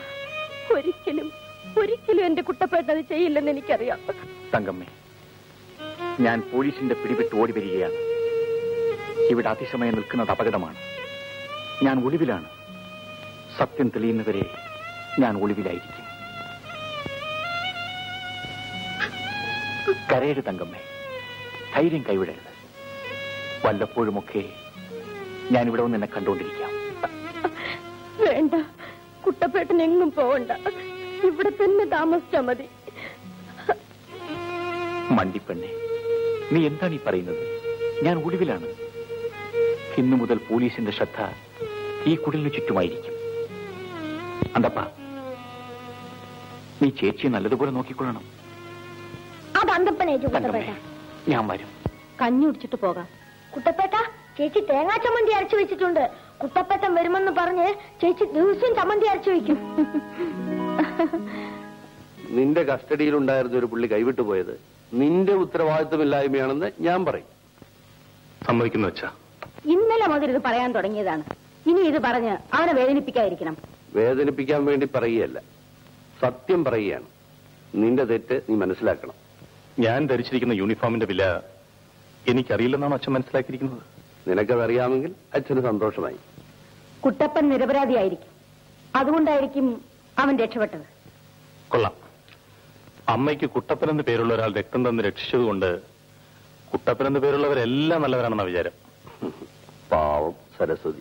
S2: ഒരിക്കലും ഒരിക്കലും എന്റെ കുട്ടപ്പേട്ട അത് ചെയ്യില്ലെന്ന് എനിക്കറിയാം.
S1: തങ്കമ്മേ, ഞാൻ പോലീസിന്റെ പിടിവിട്ട് ഓടി വരികയാണ്. ഇവിടെ അതിശമയം നിൽക്കുന്നത് അപകടമാണ്. ഞാൻ ഒളിവിലാണ്. സത്യം തെളിയുന്നവരെ ഞാൻ ഒളിവിലായിരിക്കും. കരയരുത് തങ്കമ്മേ, ധൈര്യം കൈവിടരുത്. വല്ലപ്പോഴുമൊക്കെ ഞാനിവിടെ വന്ന് എന്നെ കണ്ടുകൊണ്ടിരിക്കാം.
S2: വേണ്ട, കുട്ടപ്പേട്ടൻ എങ്ങും പോവണ്ട, ഇവിടെ തന്നെ താമസിച്ചാ മതി.
S1: മണ്ടിപ്പെണ്ണെ, നീ എന്താണ് ഈ പറയുന്നത്? ഞാൻ ഒളിവിലാണ്. ഇന്നു മുതൽ പോലീസിന്റെ ശ്രദ്ധ ഈ കുടിലിന് ചുറ്റുമായിരിക്കും. അന്തപ്പ, നീ ചേച്ചിയെ നല്ലതുപോലെ നോക്കിക്കൊള്ളണം.
S2: അത് അന്തപ്പനേച്ചു കുട്ടപ്പേട്ട.
S1: ഞാൻ വരും.
S2: കഞ്ഞി കുടിച്ചിട്ട് പോകാം. കുട്ടപ്പേട്ട, ചേച്ചി തേങ്ങാ ചമ്മന്തി അരച്ചു വെച്ചിട്ടുണ്ട്. കുട്ടപ്പേട്ടൻ വരുമെന്ന് പറഞ്ഞ് ചേച്ചി ദിവസവും ചമ്മന്തി അരച്ചു വെക്കും.
S6: നിന്റെ കസ്റ്റഡിയിലുണ്ടായിരുന്ന ഒരു പുള്ളി കൈവിട്ടു പോയത് നിന്റെ ഉത്തരവാദിത്വമില്ലായ്മയാണെന്ന് ഞാൻ പറയും.
S7: സമ്മതിക്കുന്നു വെച്ചാ?
S2: ഇന്നലെ മുതൽ ഇത് പറയാൻ തുടങ്ങിയതാണ്. ഇനി ഇത് പറഞ്ഞ് അവനെ വേദനിപ്പിക്കാതിരിക്കണം.
S6: വേദനിപ്പിക്കാൻ വേണ്ടി പറയുകയല്ല, സത്യം പറയുകയാണ്. നിന്റെ തെറ്റ് നീ മനസ്സിലാക്കണം.
S7: ഞാൻ ധരിച്ചിരിക്കുന്ന യൂണിഫോമിന്റെ വില എനിക്കറിയില്ലെന്നാണ് അച്ഛൻ മനസ്സിലാക്കിയിരിക്കുന്നത്.
S6: നിനക്കതറിയാമെങ്കിൽ അച്ഛന് സന്തോഷമായി.
S2: കുട്ടപ്പൻ നിരപരാധിയായിരിക്കും. അതുകൊണ്ടായിരിക്കും അവൻ രക്ഷപ്പെട്ടത്.
S7: കൊള്ളാം. അമ്മയ്ക്ക് കുട്ടപ്പൻ എന്ന് പേരുള്ള ഒരാൾ രക്തം തന്ന് രക്ഷിച്ചതുകൊണ്ട് കുട്ടപ്പൻ എന്ന് പേരുള്ളവരെല്ലാം നല്ലവരാണെന്ന വിചാരം.
S6: പാവം സരസ്വതി.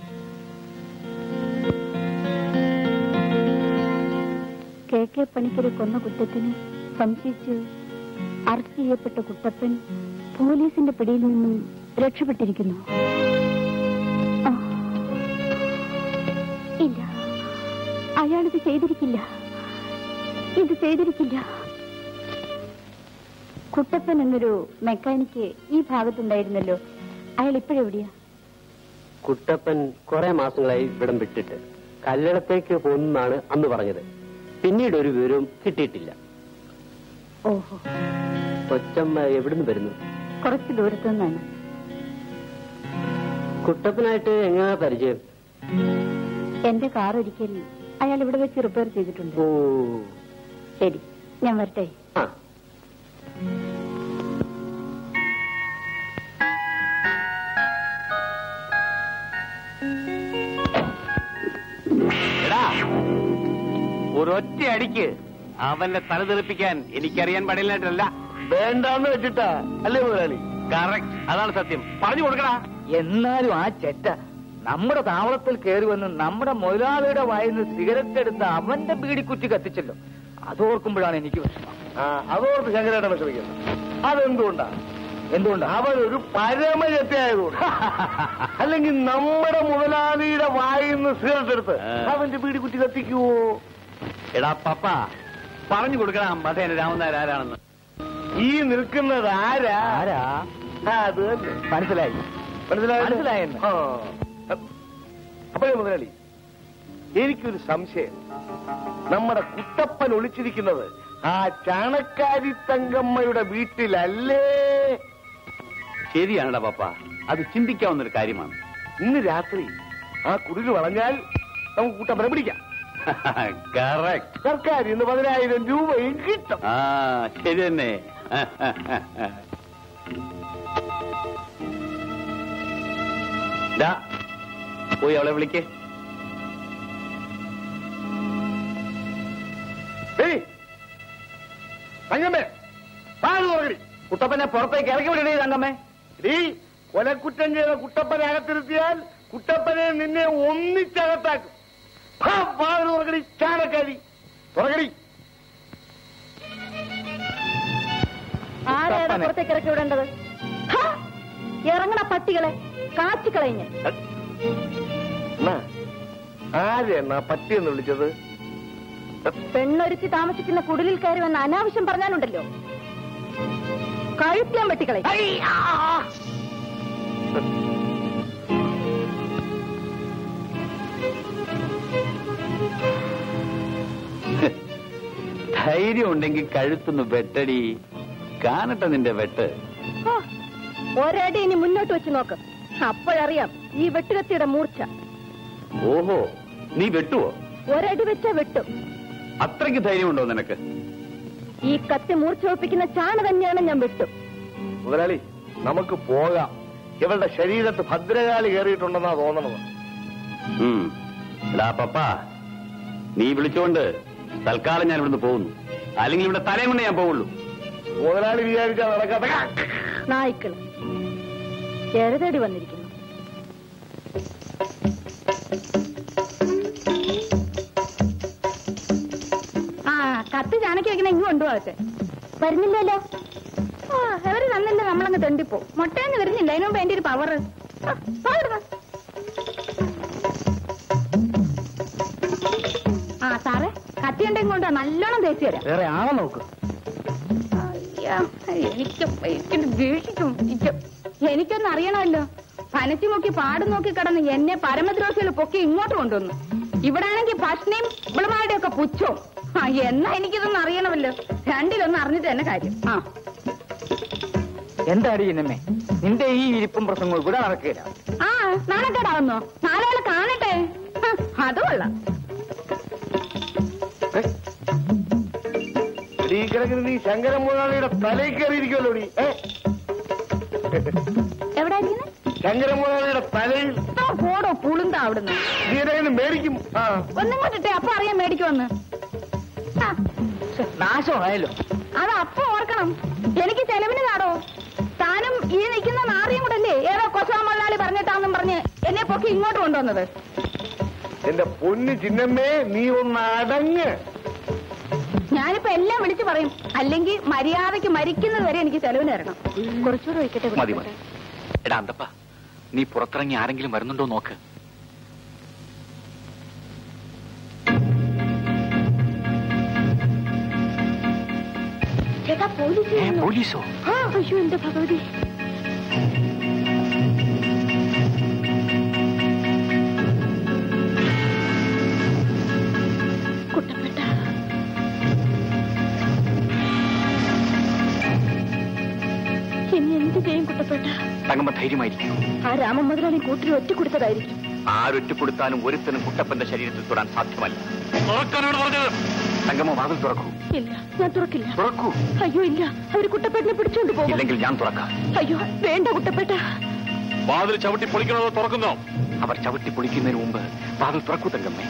S2: KK പണിക്കരെ കൊന്ന കുറ്റത്തിന് സംശയിച്ച് അറസ്റ്റ് ചെയ്യപ്പെട്ട കുട്ടപ്പൻ പോലീസിന്റെ പിടിയിൽ നിന്നും രക്ഷപ്പെട്ടിരിക്കുന്നു. ഇല്ല, അയാളിത് ചെയ്തിരിക്കില്ല. ഇത് ചെയ്തിരിക്കില്ല. കുട്ടപ്പൻ എന്നൊരു മെക്കാനിക്ക് ഈ ഭാഗത്തുണ്ടായിരുന്നല്ലോ. അയാൾ ഇപ്പോഴെവിടെയാ?
S3: കുട്ടപ്പൻ കുറെ മാസങ്ങളായി ഇവിടം വിട്ടിട്ട് കല്ലടത്തേക്ക് പോകുന്നതാണ് അന്ന് പറഞ്ഞത്. പിന്നീട് ഒരു വിവരവും കിട്ടിയിട്ടില്ല.
S2: ഓഹോ.
S3: കൊച്ചമ്മ എവിടുന്ന് വരുന്നു?
S2: കുറച്ച് ദൂരത്തു നിന്നാണ്.
S3: കുട്ടപ്പനായിട്ട് എങ്ങനെയാ പരിചയം?
S2: എന്റെ കാർ ഒരിക്കൽ അയാൾ ഇവിടെ വെച്ച് റിപ്പയർ ചെയ്തിട്ടുണ്ട്.
S3: ഓ
S2: ശരി, ഞാൻ വരട്ടെ.
S3: ആ.
S10: ഒരൊറ്റ അടിക്ക് അവന്റെ തല തെറിപ്പിക്കാൻ എനിക്കറിയാൻ പാടില്ലായിട്ടല്ല.
S8: വേണ്ടാന്ന് വെച്ചിട്ടാ അല്ലേ മുതലാളി?
S10: കറക്റ്റ്, അതാണ് സത്യം. പറഞ്ഞു കൊടുക്കടാ.
S9: എന്നാലും ആ ചെറ്റ നമ്മുടെ താവളത്തിൽ കയറി വന്ന് നമ്മുടെ മുതലാളിയുടെ വായിന്ന് സിഗരറ്റ് എടുത്ത് അവന്റെ ബീഡിക്കുറ്റി കത്തിച്ചല്ലോ. അതോർക്കുമ്പോഴാണ് എനിക്ക് വിഷമം.
S8: അതോർത്ത് ശങ്കരേട്ടൻ വിഷമിക്കുന്നു. അതെന്തുകൊണ്ടാ? അവനൊരു പരമചെറ്റയായതുകൊണ്ട്. അല്ലെങ്കിൽ നമ്മുടെ മുതലാളിയുടെ വായിന്ന് സിഗരറ്റ് എടുത്ത് അവന്റെ ബീഡിക്കുറ്റി കത്തിക്കുവോ?
S10: എടാ പപ്പ, പറഞ്ഞു കൊടുക്കണം മധേന രാമനായർ ആരാണെന്ന്.
S8: ഈ നിൽക്കുന്നത് ആരാ? അത് തന്നെ.
S9: മനസ്സിലായി. മനസ്സിലായെന്ന്.
S8: അപ്പോഴേ മുതലാളി, എനിക്കൊരു സംശയം. നമ്മുടെ കുട്ടപ്പൻ ഒളിച്ചിരിക്കുന്നത് ആ ചാണക്കാരി തങ്കമ്മയുടെ വീട്ടിലല്ലേ?
S10: ശരിയാണടാ പപ്പ, അത് ചിന്തിക്കാവുന്നൊരു കാര്യമാണ്.
S8: ഇന്ന് രാത്രി ആ കുടിൽ വളഞ്ഞാൽ നമുക്ക് കുട്ടപ്പനെ പിടിക്കാം.
S10: കറക്റ്റ്.
S8: സർക്കാർ ഇന്ന് 10,000 രൂപയും കിട്ടും.
S10: ആ ശരി തന്നെ. പോയി അവളെ വിളിക്കേ.
S8: തങ്കമ്മേ,
S9: കുട്ടപ്പനെ പുറത്തേക്ക് ഇറക്കി വിടണേ തങ്കമ്മേ.
S8: കൊലക്കുറ്റം ചെയ്ത കുട്ടപ്പനെ അകത്തിരുത്തിയാൽ കുട്ടപ്പനെ നിന്നെ ഒന്നിച്ചകത്താക്കും. തുറകടി, ചാണക്കാരി തുറകടി.
S2: ആരാണ് പുറത്തേക്ക് ഇറക്കി വിടേണ്ടത്? ഇറങ്ങണ പട്ടികളെ കാച്ചിക്കളഞ്ഞ്.
S8: ആരെണ്ണ പട്ടിയെന്ന് വിളിച്ചത്?
S2: പെണ്ണൊരുത്തി താമസിക്കുന്ന കുടിലിൽ കയറി വന്ന അനാവശ്യം പറഞ്ഞാലുണ്ടല്ലോ, കഴുത്തിയാൻ വെട്ടിക്കളയും.
S10: ധൈര്യം ഉണ്ടെങ്കിൽ കഴുത്തുനിന്ന് വെട്ടടി. കാണട്ടെ നിന്റെ വെട്ട്.
S2: ഒരടി ഇനി മുന്നോട്ട് വെച്ച് നോക്ക്. അപ്പോഴറിയാം ഈ വെട്ടുകത്തിയുടെ മൂർച്ച.
S10: ഓഹോ, നീ വെട്ടുവോ?
S2: ഒരടി വെച്ചാ വെട്ടും.
S10: അത്രയ്ക്ക് ധൈര്യമുണ്ടോ നിനക്ക്?
S2: ഈ കത്തി മൂർച്ച ഒപ്പിക്കുന്ന ചാണ തന്നെയാണ് ഞാൻ വെട്ടും.
S8: മുതലാളി നമുക്ക് പോകാം. ഇവളുടെ ശരീരത്ത് ഭദ്രകാളി കയറിയിട്ടുണ്ടെന്നാ തോന്നണത്.
S6: പപ്പ നീ വിളിച്ചോണ്ട് തൽക്കാലം ഞാൻ ഇവിടുന്ന് പോകുന്നു. അല്ലെങ്കിൽ ഇവിടെ തലയും കൊണ്ട് ഞാൻ പോവുള്ളൂ.
S8: മുതലാളി വിചാരിച്ചാൽ നടക്കാത്ത
S2: നായ്ക്കൾ ചെറുതടി വന്നിരിക്കുന്നു. ആ കത്ത് ചാണക്കി വെക്കണ ഇങ്ങ് കൊണ്ടുപോകട്ടെ. വരുന്നില്ലല്ലോ. ആ എവര് തന്നില്ല, നമ്മളങ്ങ് തെണ്ടിപ്പോ. മുട്ടയെന്ന് വരുന്നില്ല, അതിന് മുമ്പ് എന്റെ ഒരു പവർ. ആ സാറേ, കത്തി ഉണ്ടെങ്കിൽ കൊണ്ടാ നല്ലോണം തേച്ചു തരാം.
S9: വേറെ ആളെ നോക്ക്.
S2: എനിക്കൊന്നും അറിയണമല്ലോ. പനച്ചി നോക്കി പാടും നോക്കി കിടന്ന് എന്നെ പരമദ്രോഹികൾ പൊക്കി ഇങ്ങോട്ട് കൊണ്ടുവന്നു. ഇവിടെ ആണെങ്കിൽ ഭക്ഷണയും ഇവിളുമാരുടെ ഒക്കെ പുച്ഛവും. എന്നാ എനിക്കിതൊന്നും അറിയണമല്ലോ. രണ്ടിലൊന്നും അറിഞ്ഞിട്ട് തന്നെ കാര്യം. ആ
S9: എന്താടി ഇന്നമ്മേ, നിന്റെ ഈ ഇരിപ്പും പ്രസംഗവും ഇവിടെ നടക്കില്ല.
S2: ആ നാണക്കേടാവുന്നോ? നാളെ കാണട്ടെ. അത് കൊള്ളാം.
S8: നീ ശങ്കരൻ മുതലാളിയുടെ തലയിൽ കയറിയിരിക്കുമല്ലോ. നീ
S2: എവിടെ
S8: ശങ്കരൻ മുതലാളിയുടെ തലയിൽ
S2: പോടോ പുളുന്താ അവിടുന്ന്.
S8: നീ എന്തെങ്കിലും മേടിക്കും.
S2: ഒന്നും കൊണ്ടിട്ടെ, അപ്പൊ അറിയാൻ മേടിക്കുമെന്ന്.
S9: നാശമായല്ലോ.
S2: അത് അപ്പൊ ഓർക്കണം. എനിക്ക് ചെലവിന് നാടോ. താനും ഈ നിൽക്കുന്ന നാറിയും കൂടെ അല്ലേ ഏതോ കൊച്ചാ മുതലാളി പറഞ്ഞിട്ടാന്നും പറഞ്ഞ് എന്നെ പൊക്കി ഇങ്ങോട്ട് കൊണ്ടുവന്നത്.
S8: എന്റെ പൊന്നു ചിന്നമ്മേ, നീ ഒന്ന് അടങ്ങ്.
S2: ഞാനിപ്പോ എല്ലാം വിളിച്ചു പറയും. അല്ലെങ്കിൽ മര്യാദയ്ക്ക് മരിക്കുന്നത് വരെ എനിക്ക് ചെലവിന് തരണം. കുറച്ചുകൂടെ വയ്ക്കട്ടെ.
S1: മതി മതി. എടാ അന്തപ്പ, നീ പുറത്തിറങ്ങി ആരെങ്കിലും വരുന്നുണ്ടോ നോക്ക്.
S2: ചേട്ടാ പോലീസ്.
S1: പോലീസോ?
S2: അയ്യോ എന്റെ ഭഗവതി. കുട്ടപ്പെട്ട ഇനി എന്ത് ചെയ്യും കുട്ടപ്പെട്ട?
S1: തങ്ങമ്മ ധൈര്യമായിരിക്കും.
S2: ആ രാമൻ മുതലാളി കൂട്ടിൽ ഒറ്റ കൊടുത്തതായിരിക്കും.
S1: ആരൊറ്റ കൊടുത്താലും ഒരുത്തനും കുട്ടപ്പന്റെ ശരീരത്തിൽ തൊടാൻ സാധ്യമല്ല. തങ്കമ്മ വാതിൽ തുറക്കൂ.
S2: ഇല്ല, ഞാൻ തുറക്കില്ല.
S1: തുറക്കൂ.
S2: അയ്യോ ഇല്ല, അവര് കുട്ടപ്പേട്ടിനെ പിടിച്ചോണ്ട് പോകും.
S1: ഇല്ലെങ്കിൽ ഞാൻ തുറക്കാം.
S2: അയ്യോ വേണ്ട കുട്ടപ്പേട്ട.
S7: വാതിൽ ചവിട്ടി പൊളിക്കണോ തുറക്കുന്നോ?
S1: അവർ ചവിട്ടി പൊളിക്കുന്നതിന് മുമ്പ് വാതിൽ തുറക്കൂ തങ്കമ്മേ.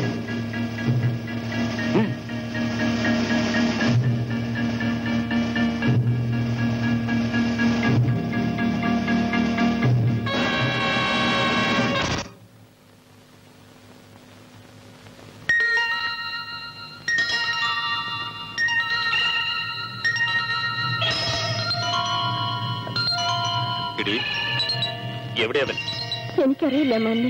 S7: എവിടെയാവൻ?
S2: എനിക്കറിയില്ല മോനെ.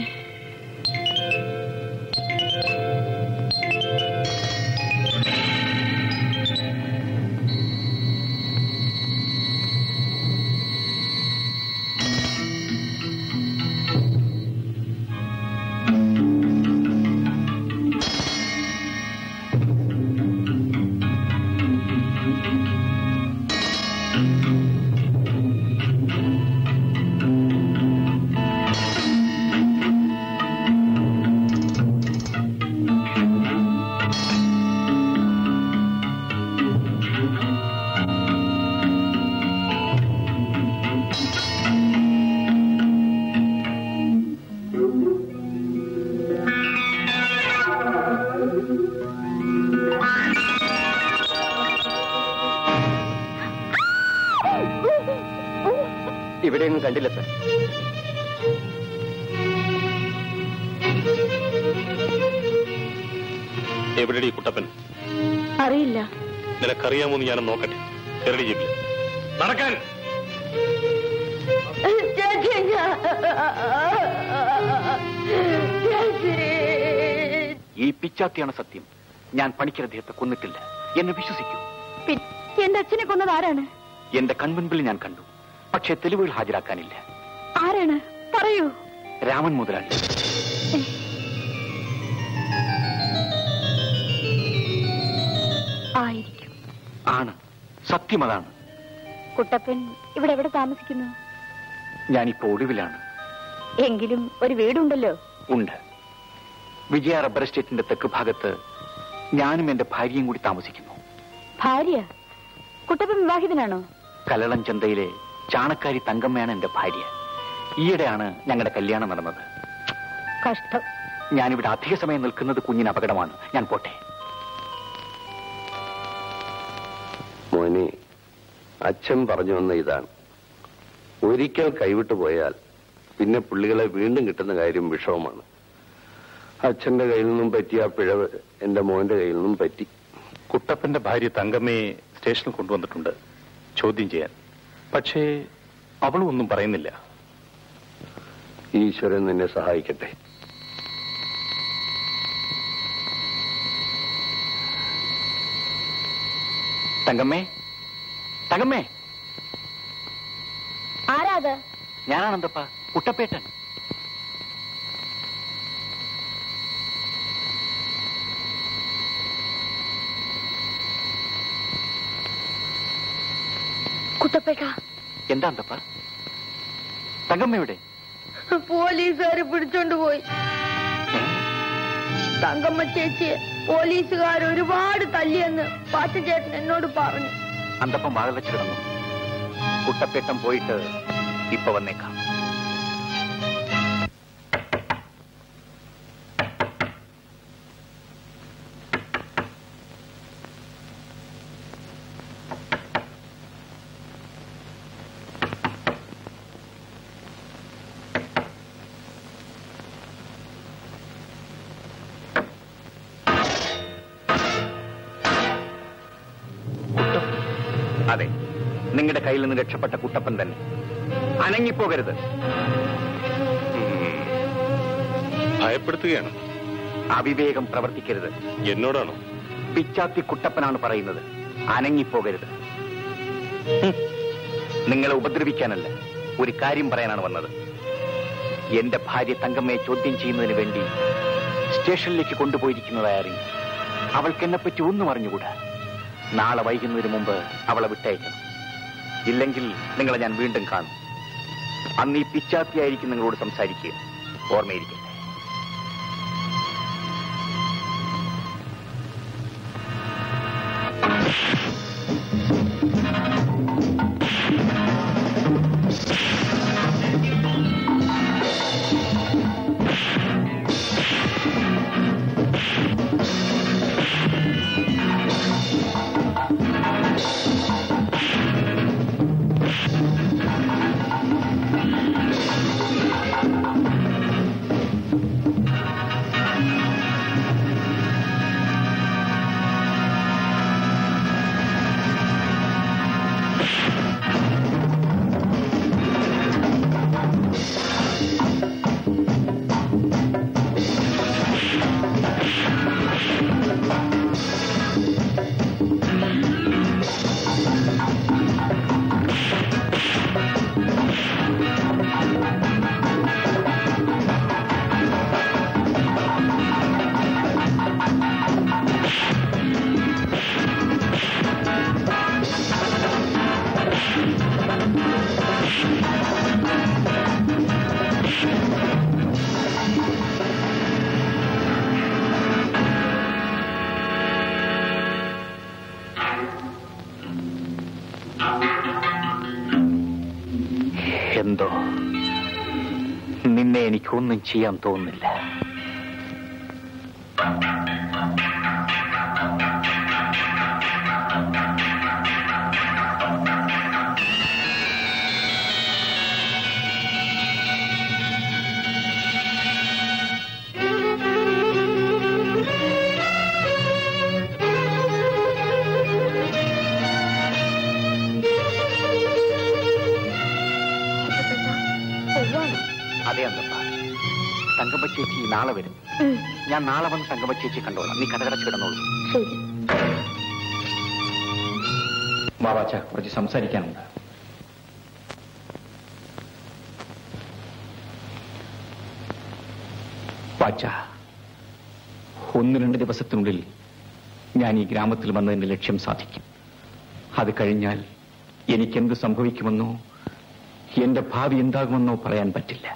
S3: ഇവിടെയൊന്നും കണ്ടില്ല സാർ.
S7: എവിടെടി കുട്ടപ്പൻ?
S2: അറിയില്ല.
S7: നിനക്കറിയാമോന്ന് ഞാനും നോക്കട്ടെ. കരടി ജീപ്പിൽ നടക്കാൻ.
S1: ഈ പിച്ചാത്തിയാണ് സത്യം. ഞാൻ പണിക്കർ അദ്ദേഹത്തെ കൊന്നിട്ടില്ല. എന്നെ വിശ്വസിക്കൂ.
S2: എന്റെ അച്ഛനെ കൊന്നത് ആരാണ്?
S1: എന്റെ കൺമുൻപിൽ ഞാൻ കണ്ടു. പക്ഷേ തെളിവുകൾ ഹാജരാക്കാനില്ല.
S2: ആരാണ്? പറയൂ.
S1: രാമൻ മുതലാളി.
S2: ആയിരിക്കും.
S1: ആണ്. സത്യം അതാണ്.
S2: കുട്ടപ്പൻ ഇവിടെ എവിടെ താമസിക്കുന്നു?
S1: ഞാനിപ്പോ ഒടുവിലാണ്.
S2: എങ്കിലും ഒരു വീടുണ്ടല്ലോ.
S1: ഉണ്ട്. വിജയ റബ്ബർ എസ്റ്റേറ്റിന്റെ തെക്ക് ഭാഗത്ത് ഞാനും എന്റെ ഭാര്യയും കൂടി താമസിക്കുന്നു.
S2: ഭാര്യ? കുട്ടപ്പൻ വിവാഹിതനാണോ?
S1: കലളം ചന്തയിലെ ചാണക്കാരി തങ്കമ്മയാണ് എന്റെ ഭാര്യ. ഈയിടെയാണ് ഞങ്ങളുടെ കല്യാണം നടന്നത്.
S2: കഷ്ടം.
S1: ഞാനിവിടെ അധിക സമയം നിൽക്കുന്നത് കുഞ്ഞിന് അപകടമാണ്. ഞാൻ പോട്ടെ.
S6: മോനെ, അച്ഛൻ പറഞ്ഞു വന്ന ഇതാണ്, ഒരിക്കൽ കൈവിട്ടു പോയാൽ പിന്നെ പുള്ളികളെ വീണ്ടും കിട്ടുന്ന കാര്യം വിഷമമാണ്. അച്ഛന്റെ കയ്യിൽ നിന്നും പറ്റിയ ആ പിഴവ് എന്റെ മോന്റെ കയ്യിൽ നിന്നും പറ്റി.
S7: കുട്ടപ്പന്റെ ഭാര്യ തങ്കമ്മയെ സ്റ്റേഷനിൽ കൊണ്ടുവന്നിട്ടുണ്ട് ചോദ്യം ചെയ്യാൻ. പക്ഷേ അവളും ഒന്നും പറയുന്നില്ല.
S6: ഈശ്വരൻ നിന്നെ സഹായിക്കട്ടെ.
S1: തങ്കമ്മേ, തങ്കമ്മേ.
S2: ആരാത്?
S1: ഞാനാണെന്തപ്പാ, കുട്ടപ്പേട്ടൻ.
S2: കുട്ടപ്പേട്ട.
S1: എന്താ അന്തപ്പാ? തങ്കമ്മയുടെ
S2: പോലീസുകാര് പിടിച്ചോണ്ട് പോയി. തങ്കമ്മ ചേച്ചിയെ പോലീസുകാർ ഒരുപാട് തല്ലിയെന്ന് പാച്ചേട്ടൻ എന്നോട് പറഞ്ഞു.
S1: അന്തപ്പം വാഴ വെച്ച് കിടന്നു. കുട്ടപ്പേട്ടൻ പോയിട്ട് ഇപ്പൊ വന്നേക്കാം. അതെ, നിങ്ങളുടെ കയ്യിൽ നിന്ന് രക്ഷപ്പെട്ട കുട്ടപ്പൻ തന്നെ. അനങ്ങിപ്പോകരുത്.
S7: ഭയപ്പെടുത്തുകയാണ്.
S1: അവിവേകം പ്രവർത്തിക്കരുത്.
S7: എന്നോടാണോ?
S1: പിച്ചാത്തി കുട്ടപ്പനാണ് പറയുന്നത്. അനങ്ങിപ്പോകരുത്. നിങ്ങളെ ഉപദ്രവിക്കാനല്ല, ഒരു കാര്യം പറയാനാണ് വന്നത്. എന്റെ ഭാര്യ തങ്കമ്മയെ ചോദ്യം ചെയ്യുന്നതിന് വേണ്ടി സ്റ്റേഷനിലേക്ക് കൊണ്ടുപോയിരിക്കുന്നതായി അറിഞ്ഞു. അവൾക്ക് എന്നെപ്പറ്റി ഒന്നും അറിഞ്ഞുകൂടാ. നാളെ വൈകുന്നതിന് മുമ്പ് അവളെ വിട്ടയക്കണം. ഇല്ലെങ്കിൽ നിങ്ങളെ ഞാൻ വീണ്ടും കാണും. അന്ന് ഈ പിച്ചാത്തിയായിരിക്കും നിങ്ങളോട് സംസാരിക്കുക. ഓർമ്മയിരിക്കട്ടെ. എന്തോ നിന്നെ എനിക്കൊന്നും ചെയ്യാൻ തോന്നുന്നില്ല. അതെ അന്തപ്പ, തങ്കമ്മ ചേച്ചി നാളെ വരും. ഞാൻ നാളെ വന്ന് തങ്കമ്മ ചേച്ചി കണ്ടോളാം. നീ കടകടച്ച് കിടന്നോളൂ. വാവാച്ച, കുറച്ച് സംസാരിക്കാനുണ്ട്. വാച്ച, 1-2 ദിവസത്തിനുള്ളിൽ ഞാൻ ഈ ഗ്രാമത്തിൽ വന്നതിന്റെ ലക്ഷ്യം സാധിക്കും. അത് കഴിഞ്ഞാൽ എനിക്കെന്ത് സംഭവിക്കുമെന്നോ എന്റെ ഭാവി എന്താകുമെന്നോ പറയാൻ പറ്റില്ല.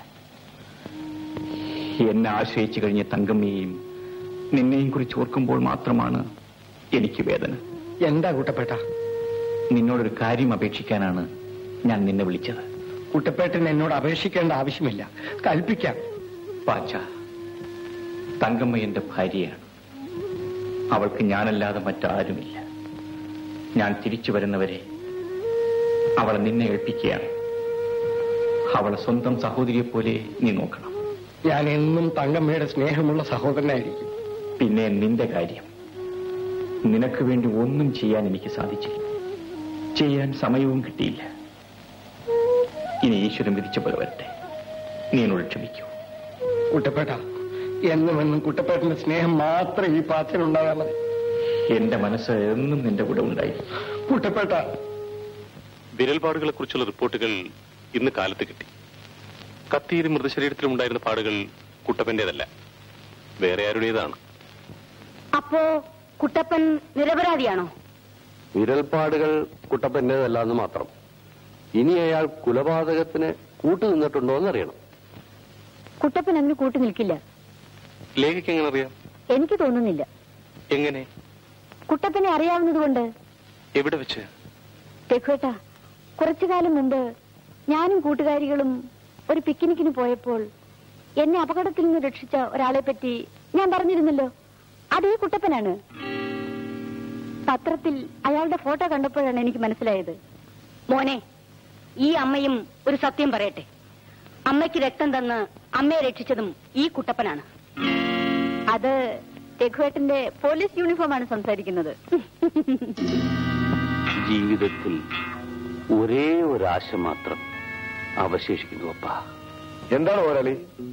S1: എന്നെ ആശ്രയിച്ചു കഴിഞ്ഞ തങ്കമ്മയെയും നിന്നെയും കുറിച്ച് ഓർക്കുമ്പോൾ മാത്രമാണ് എനിക്ക് വേദന.
S9: എന്താ കൂട്ടപ്പെട്ട?
S1: നിന്നോടൊരു കാര്യം അപേക്ഷിക്കാനാണ് ഞാൻ നിന്നെ വിളിച്ചത്.
S17: കുട്ടപ്പേട്ടൻ എന്നോട് അപേക്ഷിക്കേണ്ട ആവശ്യമില്ല, കൽപ്പിക്കാം.
S1: പാച്ച, തങ്കമ്മ എന്റെ ഭാര്യയാണ്. അവൾക്ക് ഞാനല്ലാതെ മറ്റാരുമില്ല. ഞാൻ തിരിച്ചു വരുന്നവരെ അവളെ നിന്നെ ഏൽപ്പിക്കുകയാണ്. അവളെ സ്വന്തം സഹോദരിയെ പോലെ നീ നോക്കണം.
S17: ഞാൻ എന്നും തങ്കമ്മയുടെ സ്നേഹമുള്ള സഹോദരനായിരിക്കും.
S1: പിന്നെ നിന്റെ കാര്യം, നിനക്ക് വേണ്ടി ഒന്നും ചെയ്യാൻ എനിക്ക് സാധിച്ചില്ല. ചെയ്യാൻ സമയവും കിട്ടിയില്ല. ഇനി ഈശ്വരൻ വിധിച്ച പോലെ വരട്ടെ. നീ എന്നോട് ക്ഷമിക്കൂ.
S17: കുട്ടപ്പേട്ട, എന്നും കുട്ടപ്പേട്ടന്റെ സ്നേഹം മാത്രം ഈ പാച്ചനുണ്ടാകാൻ മതി.
S1: എന്റെ മനസ്സ് എന്നും നിന്റെ കൂടെ ഉണ്ടായിരിക്കും.
S17: കുട്ടപ്പേട്ട,
S7: വിരൽപാടുകളെ കുറിച്ചുള്ള റിപ്പോർട്ടുകൾ ഇന്ന് കാലത്ത് കിട്ടി. കത്തിയിലും മൃതശരീരത്തിലും ഉണ്ടായിരുന്ന പാടുകൾ കുട്ടപ്പന്റേതല്ല, വേറെ ആരുടേതാണ്.
S2: അപ്പോ കുട്ടപ്പൻ നിരപരാധിയാണോ?
S6: വിരൽപ്പാടുകൾ കുട്ടപ്പന്റേതല്ലാന്ന് മാത്രം. ഇനി അയാൾ കൊലപാതകത്തിന് കൂട്ടുനിന്നിട്ടുണ്ടോ എന്നറിയണം.
S2: കുട്ടപ്പൻ അതിന് കൂട്ടു നിൽക്കില്ല.
S7: ലേഖയ്ക്ക് എങ്ങനെ അറിയാം?
S2: എനിക്ക് തോന്നുന്നില്ല.
S7: എങ്ങനെ?
S2: കുട്ടപ്പനെ അറിയാവുന്നതുകൊണ്ട്.
S7: എവിടെ വെച്ച്?
S2: രഘുവേട്ടാ, കുറച്ചു കാലം മുമ്പ് ഞാനും കൂട്ടുകാരികളും ഒരു പിക്നിക്കിന് പോയപ്പോൾ എന്നെ അപകടത്തിൽ നിന്ന് രക്ഷിച്ച ഒരാളെ പറ്റി ഞാൻ പറഞ്ഞിരുന്നല്ലോ. അതേ കുട്ടപ്പനാണ്. പത്രത്തിൽ അയാളുടെ ഫോട്ടോ കണ്ടപ്പോഴാണ് എനിക്ക് മനസ്സിലായത്. മോനെ, ഈ അമ്മയും ഒരു സത്യം പറയട്ടെ. അമ്മയ്ക്ക് രക്തം തന്ന് അമ്മയെ രക്ഷിച്ചതും ഈ കുട്ടപ്പനാണ്. അത് രഘുവേട്ടന്റെ പോലീസ് യൂണിഫോമാണ് സംസാരിക്കുന്നത്.
S6: ജീവിതത്തിൽ ഒരേ ഒരാശ മാത്രം അവശേഷിക്കുന്നു അപ്പാ.
S8: എന്താണ് പോരാളി?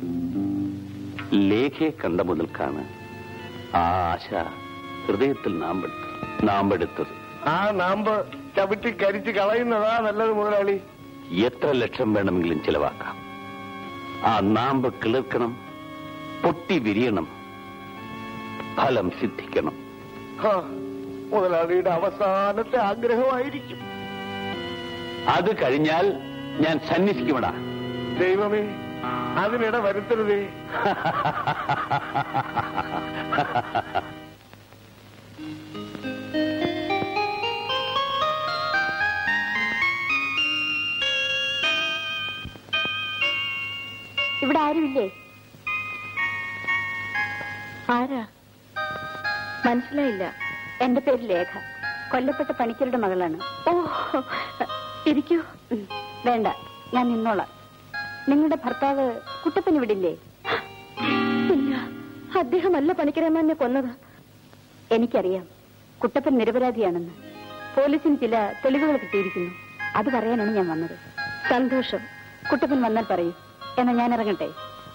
S6: ലേഖയെ കണ്ട മുതൽക്കാണ് ആ ആശ ഹൃദയത്തിൽ നാമ്പെടുത്തത്.
S8: ആ നാമ്പ് ചവിട്ടി കരിച്ച് കളയുന്നതാ നല്ലത് മുതലാളി.
S6: എത്ര ലക്ഷം വേണമെങ്കിലും ചിലവാക്കാം. ആ നാമ്പ് കിളിർക്കണം, പൊട്ടി വിരിയണം, ഫലം സിദ്ധിക്കണം.
S8: മുതലാളിയുടെ അവസാനത്തെ ആഗ്രഹമായിരിക്കും.
S6: അത് കഴിഞ്ഞാൽ ഞാൻ സന്യസിക്കുമടാ.
S8: ദൈവമേ, അതിനിടെ വരുത്തരുതേ.
S2: ഇവിടെ ആരുമില്ലേ? ആരാ? മനസ്സിലായില്ല. എന്റെ പേര് ലേഖ. കൊല്ലപ്പെട്ട പണിക്കരുടെ മകളാണ്. ഓ, ഇരിക്കൂ. വേണ്ട, ഞാൻ നിന്നോളാം. നിങ്ങളുടെ ഭർത്താവ് കുട്ടപ്പൻ ഇവിടില്ലേ? ഇല്ല, അദ്ദേഹമല്ല പണിക്കരമ്മനെ കൊന്നത്. എനിക്കറിയാം കുട്ടപ്പൻ നിരപരാധിയാണെന്ന്. പോലീസിന് ചില തെളിവുകൾ കിട്ടിയിരിക്കുന്നു. അത് പറയാനാണ് ഞാൻ വന്നത്. സന്തോഷം. കുട്ടപ്പൻ വന്നാൽ പറയൂ. എന്നാ ഞാൻ ഇറങ്ങട്ടെ.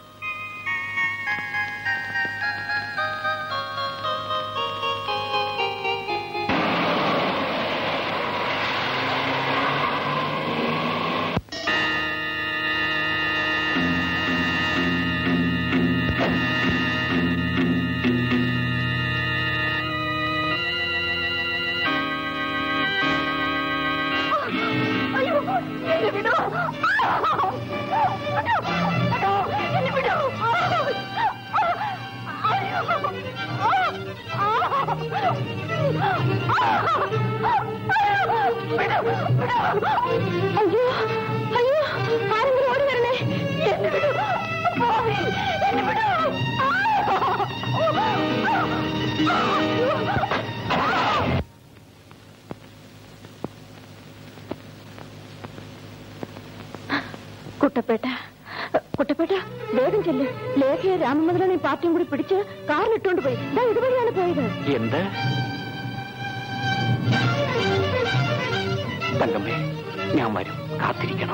S2: അയ്യോ അയ്യോ, ആരെങ്കിലും ഓടി വരണേ. എന്നെ വിടൂ. എന്നെ വിടൂ. കുട്ടപ്പേട്ട, കുട്ടപ്പേട്ട, വേഗം ചെല്ല്. ലേഖയെ രാമമുതലനെ പാർട്ടിയും കൂടി പിടിച്ച് കാറിലിട്ടുകൊണ്ട് പോയി. ഇതുവഴിയാണ് പോയത്.
S1: എന്ത്? തങ്കമ്മേ, ഞാൻ വരും. കാത്തിരിക്കണം.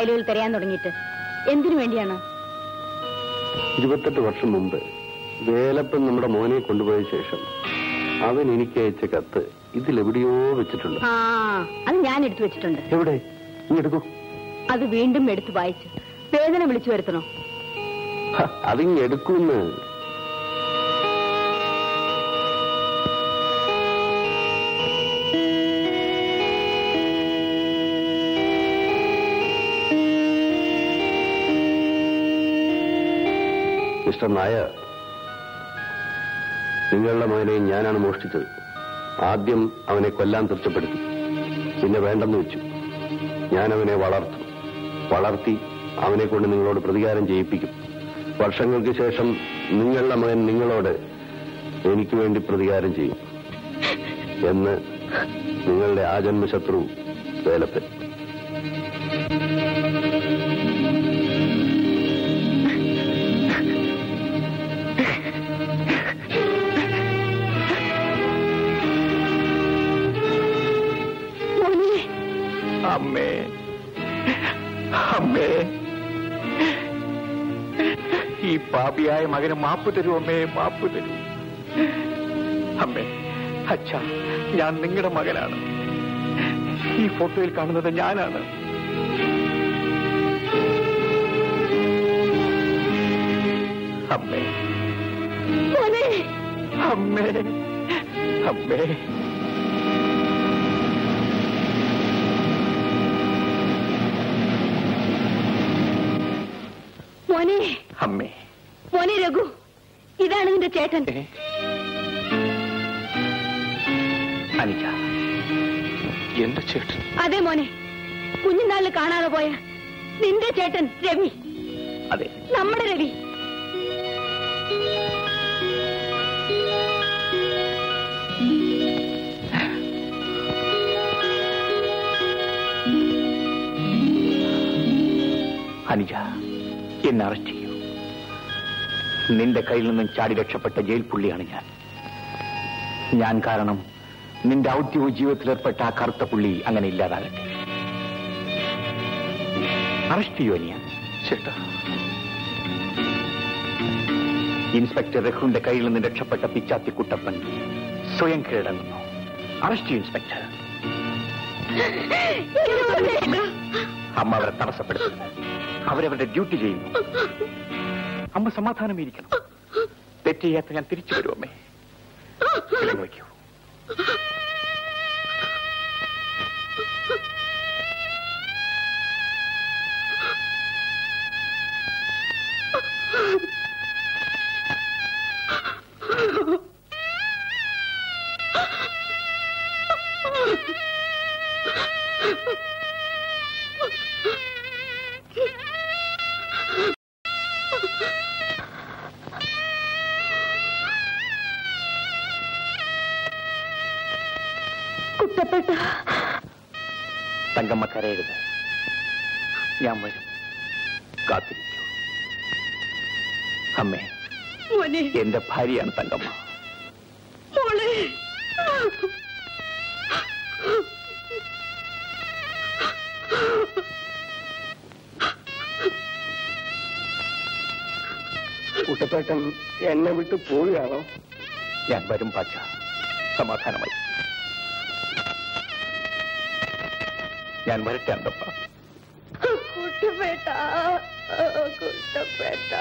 S2: ഫയലുകൾ തിരയാൻ തുടങ്ങിയിട്ട്? എന്തിനു വേണ്ടിയാണ്?
S6: 28 വർഷം മുമ്പ് വേലപ്പൻ നമ്മുടെ മോനെ കൊണ്ടുപോയ ശേഷം അവൻ എനിക്ക് അയച്ച കത്ത് ഇതിലെവിടെയോ വെച്ചിട്ടുണ്ട്.
S2: ആ, അത് ഞാൻ എടുത്തു വെച്ചിട്ടുണ്ട്.
S6: എവിടെ? നീ എടുക്കൂ.
S2: അത് വീണ്ടും എടുത്തു വായിച്ചു. വേദന വിളിച്ചു വരുത്തണോ?
S6: അതിങ് എടുക്കൂന്ന്. മിസ്റ്റർ നായർ, നിങ്ങളുടെ മകനെ ഞാനാണ് മോഷ്ടിച്ചത്. ആദ്യം അവനെ കൊല്ലാൻ തീർച്ചപ്പെടുത്തി, പിന്നെ വേണ്ടെന്ന് വെച്ചു. ഞാൻ അവനെ വളർത്തി അവനെ കൊണ്ട് നിങ്ങളോട് പ്രതികാരം ചെയ്യിപ്പിക്കും. വർഷങ്ങൾക്ക് ശേഷം നിങ്ങളുടെ മകൻ നിങ്ങളോട് എനിക്ക് വേണ്ടി പ്രതികാരം ചെയ്യും എന്ന് നിങ്ങളുടെ ആജന്മശത്രു വേലപ്പൻ.
S1: അമ്മേ, അമ്മേ, ഈ പാപിയായ മകന് മാപ്പ് തരൂ അമ്മേ, മാപ്പ് തരൂ അമ്മേ. അച്ഛാ, ഞാൻ നിങ്ങളുടെ മകനാണ്. ഈ ഫോട്ടോയിൽ കാണുന്നത് ഞാനാണ്. അമ്മേ, അമ്മേ, അമ്മേ.
S2: മോനെ,
S1: അമ്മേ,
S2: മോനെ രഘു, ഇതാണ് നിന്റെ ചേട്ടൻ.
S1: അനിക, എന്റെ ചേട്ടൻ?
S2: അതെ മോനെ, കുഞ്ഞുനാളിൽ കാണാതെ പോയ നിന്റെ ചേട്ടൻ രവി.
S1: അതെ,
S2: നമ്മുടെ രവി.
S1: അനുജ, എന്നെ അറസ്റ്റ് ചെയ്യൂ. നിന്റെ കയ്യിൽ നിന്നും ചാടി രക്ഷപ്പെട്ട ജയിൽ പുള്ളിയാണ് ഞാൻ കാരണം നിന്റെ ഔദ്യോഗിക ജീവിതത്തിലേർപ്പെട്ട ആ കറുത്ത പുള്ളി അങ്ങനെ ഇല്ലാതാകട്ടെ. അറസ്റ്റ് ചെയ്യൂ അനിയ. ചേട്ടാ, ഇൻസ്പെക്ടർ രഘുവിന്റെ കയ്യിൽ നിന്ന് രക്ഷപ്പെട്ട പിച്ചാത്തി കുട്ടപ്പൻ സ്വയം കീഴടങ്ങുന്നു. അറസ്റ്റ് ചെയ്യൂ ഇൻസ്പെക്ടർ. അമ്മ അവരെ തടസ്സപ്പെടുത്തുന്നു. അവരവരുടെ ഡ്യൂട്ടി ചെയ്യുന്നു. അമ്മ സമാധാനമായിരിക്കണം. തെറ്റ് ചെയ്യാത്ത ഞാൻ തിരിച്ചു വരും അമ്മേ. വയ്ക്കൂ. തങ്കമ്മ കരയരുത്. ഞാൻ വരും. കാത്തിരിക്കൂ. അമ്മേ, എന്റെ ഭാര്യയാണ് തങ്കമ്മ.
S17: കുട്ടപ്പേട്ടൻ എന്നെ വിട്ട് പോവുകയാണോ?
S1: ഞാൻ വരും പാച്ച. സമാധാനമായി. ഞാൻ വരട്ടെ അന്തപ്പ.
S2: കുട്ടപ്പേട്ട, കുട്ടപ്പേട്ട.